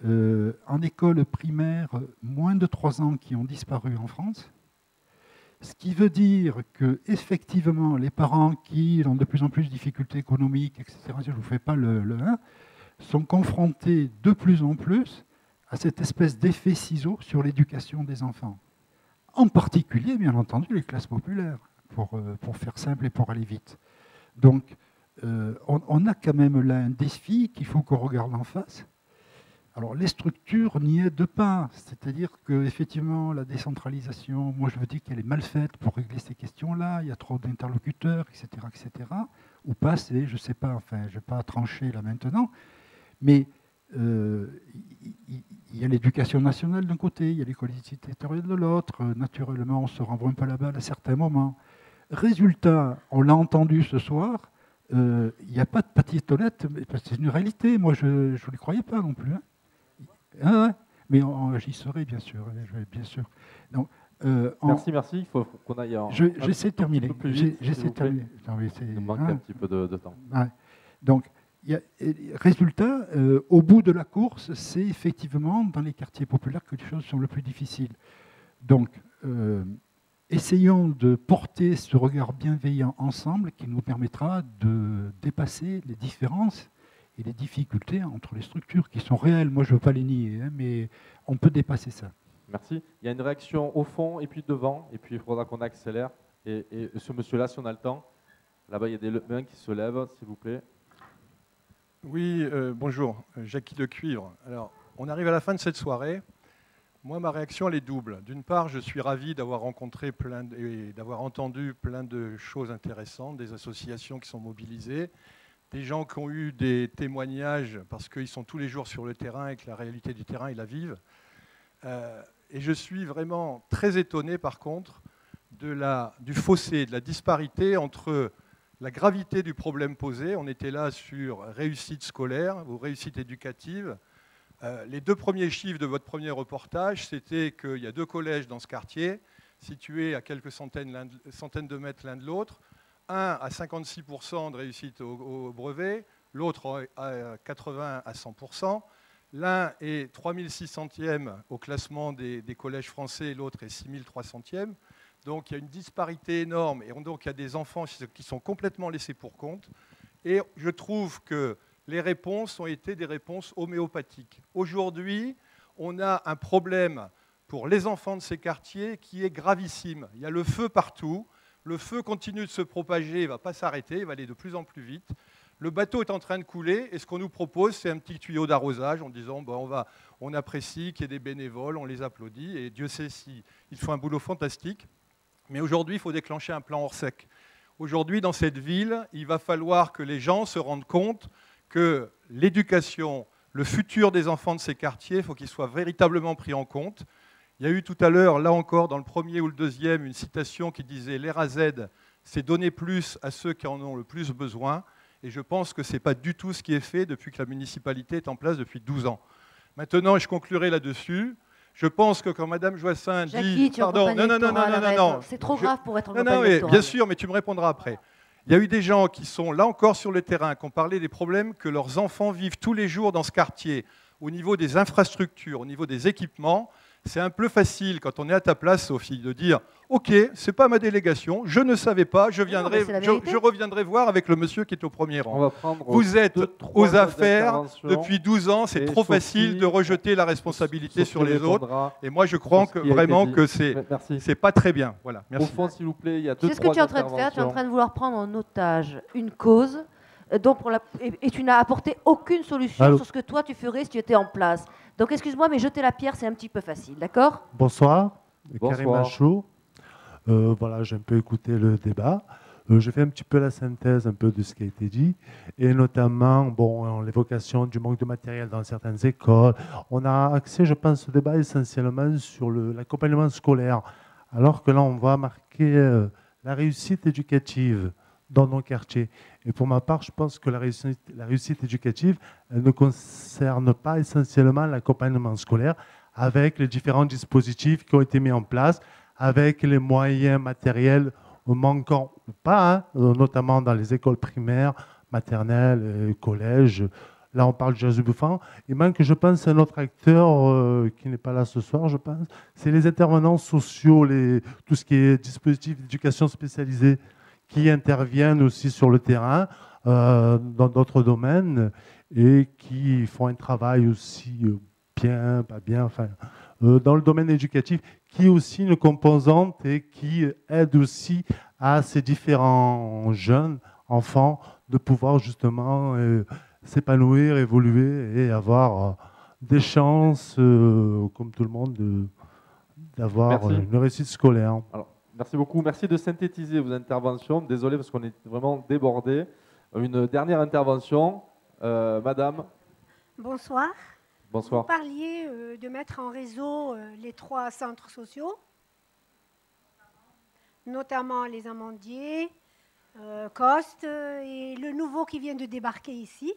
euh, en école primaire moins de trois ans qui ont disparu en France. Ce qui veut dire qu'effectivement, les parents qui ont de plus en plus de difficultés économiques, et cetera, je ne vous fais pas le, le un, sont confrontés de plus en plus à cette espèce d'effet ciseau sur l'éducation des enfants. En particulier, bien entendu, les classes populaires, pour, euh, pour faire simple et pour aller vite. Donc, euh, on, on a quand même là un défi qu'il faut qu'on regarde en face. Alors, les structures n'y aident pas. C'est-à-dire qu'effectivement, la décentralisation, moi je veux dire qu'elle est mal faite pour régler ces questions-là. Il y a trop d'interlocuteurs, et cetera, et cetera. Ou pas, c'est, je ne sais pas, enfin, je ne vais pas trancher là maintenant. Mais euh, il y a l'éducation nationale d'un côté, il y a les collectivités territoriales de l'autre. Naturellement, on se renvoie un peu la balle à certains moments. Résultat, on l'a entendu ce soir, il euh, n'y a pas de papier toilette, mais c'est une réalité. Moi, je ne les croyais pas non plus. Hein. Ah ouais, mais on, j'y serai, bien sûr. Bien sûr. Donc, euh, merci, en, merci. Il faut qu'on aille en. Je, j'essaie de terminer. Vite, j'essaie de terminer. Non, mais Il nous manque hein. un petit peu de, de temps. Ouais. Donc, y a, résultat, euh, au bout de la course, c'est effectivement dans les quartiers populaires que les choses sont le plus difficiles. Donc, euh, essayons de porter ce regard bienveillant ensemble qui nous permettra de dépasser les différences et les difficultés entre les structures qui sont réelles. Moi, je ne veux pas les nier, hein, mais on peut dépasser ça. Merci. Il y a une réaction au fond et puis devant, et puis il faudra qu'on accélère. Et, et ce monsieur-là, si on a le temps, là-bas, il y a des mains qui se lèvent, s'il vous plaît. Oui, euh, bonjour, Jackie de Cuivre. Alors, on arrive à la fin de cette soirée. Moi, ma réaction, elle est double. D'une part, je suis ravi d'avoir rencontré plein de, et d'avoir entendu plein de choses intéressantes, des associations qui sont mobilisées, des gens qui ont eu des témoignages parce qu'ils sont tous les jours sur le terrain et que la réalité du terrain, ils la vivent. Euh, et je suis vraiment très étonné, par contre, de la, du fossé, de la disparité entre la gravité du problème posé. On était là sur réussite scolaire ou réussite éducative. Euh, les deux premiers chiffres de votre premier reportage, c'était qu'il y a deux collèges dans ce quartier, situés à quelques centaines, centaines de mètres l'un de l'autre. Un à cinquante-six pour cent de réussite au, au brevet, l'autre à quatre-vingts à cent pour cent. L'un est trois mille six centième au classement des, des collèges français, l'autre est six mille trois centième. Donc il y a une disparité énorme et donc il y a des enfants qui sont complètement laissés pour compte. Et je trouve que les réponses ont été des réponses homéopathiques. Aujourd'hui, on a un problème pour les enfants de ces quartiers qui est gravissime. Il y a le feu partout. Le feu continue de se propager, il ne va pas s'arrêter, il va aller de plus en plus vite. Le bateau est en train de couler et ce qu'on nous propose, c'est un petit tuyau d'arrosage en disant bon, on, va, on apprécie qu'il y ait des bénévoles, on les applaudit et Dieu sait s'ils font un boulot fantastique. Mais aujourd'hui, il faut déclencher un plan hors sec. Aujourd'hui, dans cette ville, il va falloir que les gens se rendent compte que l'éducation, le futur des enfants de ces quartiers, il faut qu'il soit véritablement pris en compte. Il y a eu tout à l'heure, là encore, dans le premier ou le deuxième, une citation qui disait « l'R A Z, c'est donner plus à ceux qui en ont le plus besoin ». Et je pense que ce n'est pas du tout ce qui est fait depuis que la municipalité est en place depuis douze ans. Maintenant, et je conclurai là-dessus, je pense que quand Mme Joissaint dit... Jackie, tu pardon, non, non, non, non, non, non, c'est trop je, grave pour être en non, campagne non, électorale. Bien sûr, mais tu me répondras après. Il y a eu des gens qui sont là encore sur le terrain, qui ont parlé des problèmes que leurs enfants vivent tous les jours dans ce quartier, au niveau des infrastructures, au niveau des équipements. C'est un peu facile, quand on est à ta place, Sophie, de dire « Ok, ce n'est pas ma délégation, je ne savais pas, je, viendrai, non, je, je reviendrai voir avec le monsieur qui est au premier rang. On va prendre Vous êtes deux, aux affaires depuis douze douze ans, c'est trop Sophie, facile de rejeter la responsabilité Sophie sur les autres. Et moi, je crois que vraiment que ce n'est pas très bien. Voilà, merci. Au fond, s'il vous plaît, il y a deux, C'est ce que tu es en train de faire, tu es en train de vouloir prendre en otage une cause donc pour la, et, et tu n'as apporté aucune solution Allô. Sur ce que toi tu ferais si tu étais en place. Donc excuse-moi, mais jeter la pierre, c'est un petit peu facile, d'accord? Bonsoir, Bonsoir. Karim Achou. Euh, voilà, j'ai un peu écouté le débat. Euh, je fais un petit peu la synthèse un peu de ce qui a été dit, et notamment bon, l'évocation du manque de matériel dans certaines écoles. On a axé, je pense, ce débat essentiellement sur le, l'accompagnement scolaire, alors que là, on va marquer euh, la réussite éducative dans nos quartiers. Et pour ma part, je pense que la réussite, la réussite éducative, elle ne concerne pas essentiellement l'accompagnement scolaire, avec les différents dispositifs qui ont été mis en place, avec les moyens matériels manquants ou pas, hein, notamment dans les écoles primaires, maternelles, collèges. Là, on parle du jazz de Bouffant. Il manque, je pense, un autre acteur euh, qui n'est pas là ce soir, je pense. C'est les intervenants sociaux, les, tout ce qui est dispositif d'éducation spécialisée qui interviennent aussi sur le terrain, euh, dans d'autres domaines, et qui font un travail aussi euh, bien, pas bien, enfin, euh, dans le domaine éducatif, qui est aussi une composante et qui aide aussi à ces différents jeunes, enfants, de pouvoir justement euh, s'épanouir, évoluer et avoir euh, des chances, euh, comme tout le monde, de, d'avoir Merci. une réussite scolaire. Alors, merci beaucoup. Merci de synthétiser vos interventions. Désolé parce qu'on est vraiment débordé. Une dernière intervention. Euh, Madame. Bonsoir. Bonsoir. Vous parliez euh, de mettre en réseau euh, les trois centres sociaux, notamment les Amandiers, euh, Coste euh, et le nouveau qui vient de débarquer ici.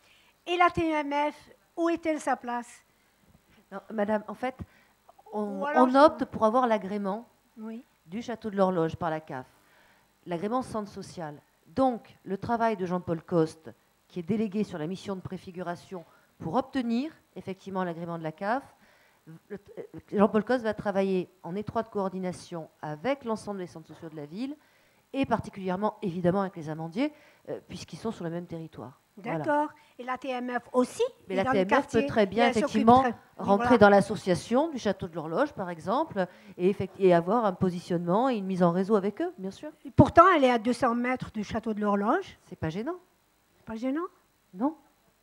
Et la T M F, où est-elle sa place? Non, Madame, en fait, on, Ou alors on je- opte pour avoir l'agrément Oui. du Château de l'Horloge par la C A F, l'agrément centre social. Donc, le travail de Jean-Paul Coste, qui est délégué sur la mission de préfiguration pour obtenir effectivement l'agrément de la C A F, le- Jean-Paul Coste va travailler en étroite coordination avec l'ensemble des centres sociaux de la ville et particulièrement, évidemment, avec les Amandiers, euh, puisqu'ils sont sur le même territoire. Voilà. D'accord. Et la T M F aussi? Mais Et la dans le T M F quartier, peut très bien elle s'occupe effectivement très- rentrer voilà. dans l'association du Château de l'Horloge, par exemple, et, effect- et avoir un positionnement et une mise en réseau avec eux, bien sûr. Pourtant, elle est à deux cents mètres du Château de l'Horloge. C'est pas gênant. C'est pas gênant? Non.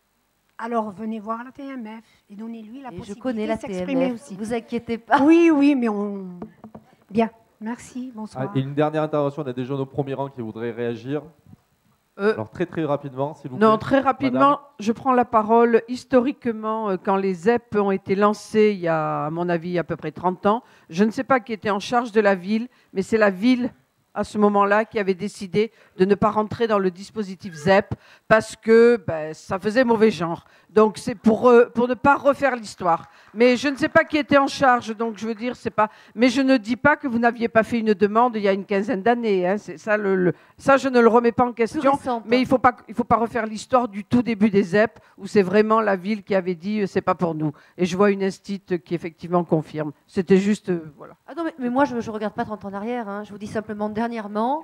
Alors, venez voir la T M F et donnez-lui la Et je possibilité connais la de s'exprimer T M F, aussi. vous inquiétez pas. Oui, oui, mais on... Bien, merci, bonsoir. Ah, et une dernière intervention. On a des jeunes au premier rang qui voudraient réagir. Euh, Alors très très rapidement, s'il vous plaît. Non, très rapidement, Madame. je prends la parole. Historiquement, euh, quand les Z E P ont été lancés, il y a, à mon avis, il y a à peu près trente ans, je ne sais pas qui était en charge de la ville, mais c'est la ville, à ce moment-là, qui avait décidé de ne pas rentrer dans le dispositif Z E P parce que ben, ça faisait mauvais genre. Donc c'est pour, euh, pour ne pas refaire l'histoire. Mais je ne sais pas qui était en charge, donc je veux dire, c'est pas. Mais je ne dis pas que vous n'aviez pas fait une demande il y a une quinzaine d'années. Hein. C'est ça, le, le- ça, je ne le remets pas en question. récente, Mais hein. il faut pas, il faut pas refaire l'histoire du tout début des Z E P où c'est vraiment la ville qui avait dit euh, c'est pas pour nous. Et je vois une instite qui effectivement confirme. C'était juste, euh, voilà. Ah non, mais, mais moi, je ne regarde pas trente ans en arrière. Hein. Je vous dis simplement, dernièrement,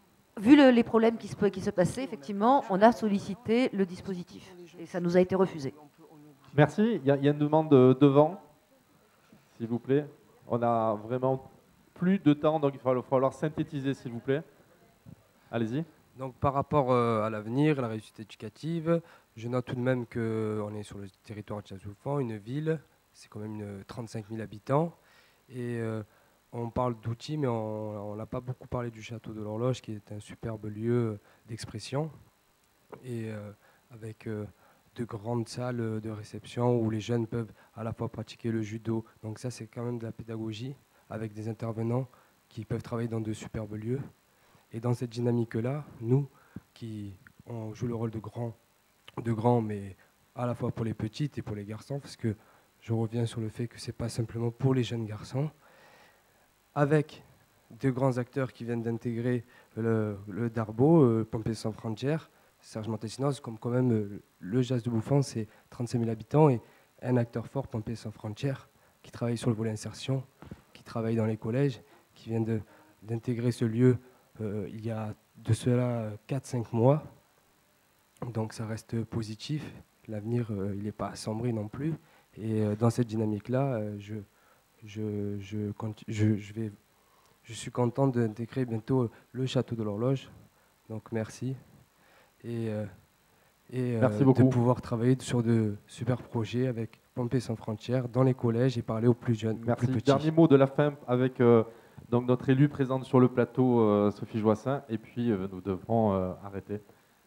vu le- les problèmes qui se, qui se passaient, effectivement, on a sollicité le dispositif. Et ça nous a été refusé. Merci. Il y, a, il y a une demande de- devant, s'il vous plaît. On a vraiment plus de temps, donc il va falloir synthétiser, s'il vous plaît. Allez-y. Donc par rapport euh, à l'avenir, la réussite éducative, je note tout de même qu'on est sur le territoire de Chassoufan, une ville, c'est quand même une trente-cinq mille habitants. Et euh, on parle d'outils, mais on n'a pas beaucoup parlé du Château de l'Horloge, qui est un superbe lieu d'expression. Et euh, avec euh, de grandes salles de réception où les jeunes peuvent à la fois pratiquer le judo. Donc ça, c'est quand même de la pédagogie, avec des intervenants qui peuvent travailler dans de superbes lieux. Et dans cette dynamique-là, nous, qui on joue le rôle de grand, de grand, mais à la fois pour les petites et pour les garçons, parce que je reviens sur le fait que ce n'est pas simplement pour les jeunes garçons, avec de grands acteurs qui viennent d'intégrer le, le Darbo, euh, Pompée sans frontières, Serge Montesinos, comme quand même euh, le jazz de Bouffant, c'est trente-cinq mille habitants, et un acteur fort, Pompée sans frontières, qui travaille sur le volet insertion, qui travaille dans les collèges, qui vient de- d'intégrer ce lieu euh, il y a de cela quatre cinq mois. Donc ça reste positif. L'avenir, euh, il n'est pas assombri non plus. Et euh, dans cette dynamique-là, euh, je, je, je, conti- je, je, vais, je suis content d'intégrer bientôt le Château de l'Horloge. Donc merci. Et, euh, et euh, Merci beaucoup. de pouvoir travailler sur de super projets avec Pompée sans frontières dans les collèges et parler aux plus jeunes, aux Merci. plus petits. Dernier mot de la fin avec euh, donc notre élue présente sur le plateau, euh, Sophie Joissin, et puis euh, nous devrons euh, arrêter.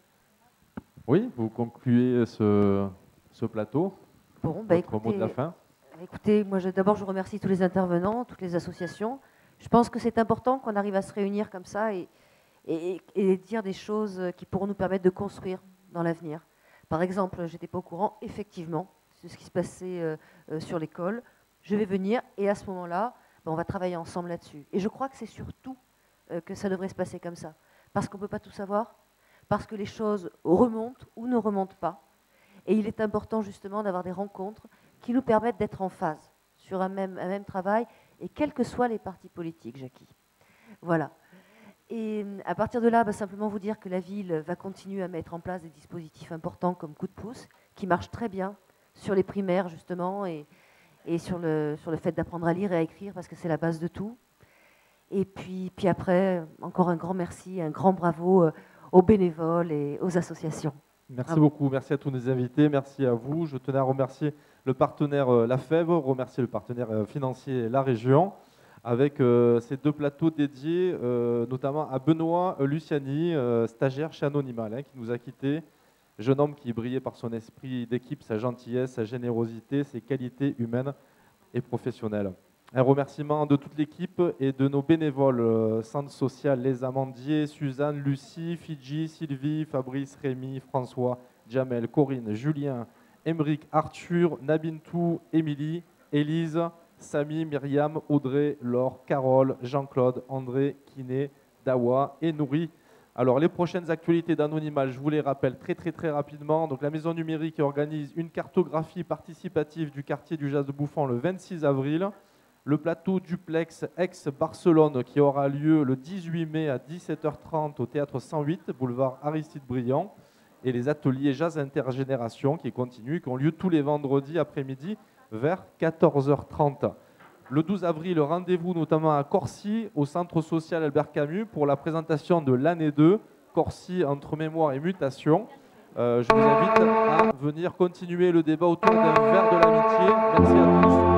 Oui, vous concluez ce, ce plateau. Bon, bah, Votre mot de la écoutez, fin. Écoutez, moi je- d'abord je remercie tous les intervenants, toutes les associations. Je pense que c'est important qu'on arrive à se réunir comme ça et, et, et dire des choses qui pourront nous permettre de construire dans l'avenir. Par exemple, je n'étais pas au courant, effectivement, de ce qui se passait euh, euh, sur l'école. Je vais venir et à ce moment-là, ben, on va travailler ensemble là-dessus. Et je crois que c'est surtout euh, que ça devrait se passer comme ça. Parce qu'on ne peut pas tout savoir, parce que les choses remontent ou ne remontent pas. Et il est important justement d'avoir des rencontres qui nous permettent d'être en phase sur un même, un même travail, et quels que soient les partis politiques, Jackie. Voilà. Et à partir de là, bah, simplement vous dire que la ville va continuer à mettre en place des dispositifs importants comme Coup de pouce, qui marchent très bien sur les primaires justement, et, et sur, le, sur le fait d'apprendre à lire et à écrire, parce que c'est la base de tout. Et puis, puis après, encore un grand merci, un grand bravo aux bénévoles et aux associations. Merci beaucoup, merci à tous nos invités, merci à vous. Je tenais à remercier le partenaire La Fève, remercier le partenaire financier La Région, avec euh, ces deux plateaux dédiés, euh, notamment à Benoît Luciani, euh, stagiaire chez Anonymal, hein, qui nous a quittés. Jeune homme qui brillait par son esprit d'équipe, sa gentillesse, sa générosité, ses qualités humaines et professionnelles. Un remerciement de toute l'équipe et de nos bénévoles, euh, Centre social Les Amandiers, Suzanne, Lucie, Fidji, Sylvie, Fabrice, Rémi, François, Jamel, Corinne, Julien, Émeric, Arthur, Nabintou, Émilie, Élise, Samy, Myriam, Audrey, Laure, Carole, Jean-Claude, André, Kiné, Dawa et Nouri. Alors les prochaines actualités d'Anonymal, je vous les rappelle très très très rapidement. Donc la Maison Numérique organise une cartographie participative du quartier du Jas de Bouffan le vingt-six avril. Le plateau Duplex ex-Barcelone qui aura lieu le dix-huit mai à dix-sept heures trente au Théâtre cent huit, boulevard Aristide Briand. Et les ateliers Jazz Intergénération qui continuent, qui ont lieu tous les vendredis après-midi vers quatorze heures trente. Le douze avril, rendez-vous notamment à Corcy, au Centre social Albert Camus, pour la présentation de l'année deux, Corcy entre mémoire et mutation. Euh, je vous invite à venir continuer le débat autour d'un verre de l'amitié. Merci à tous.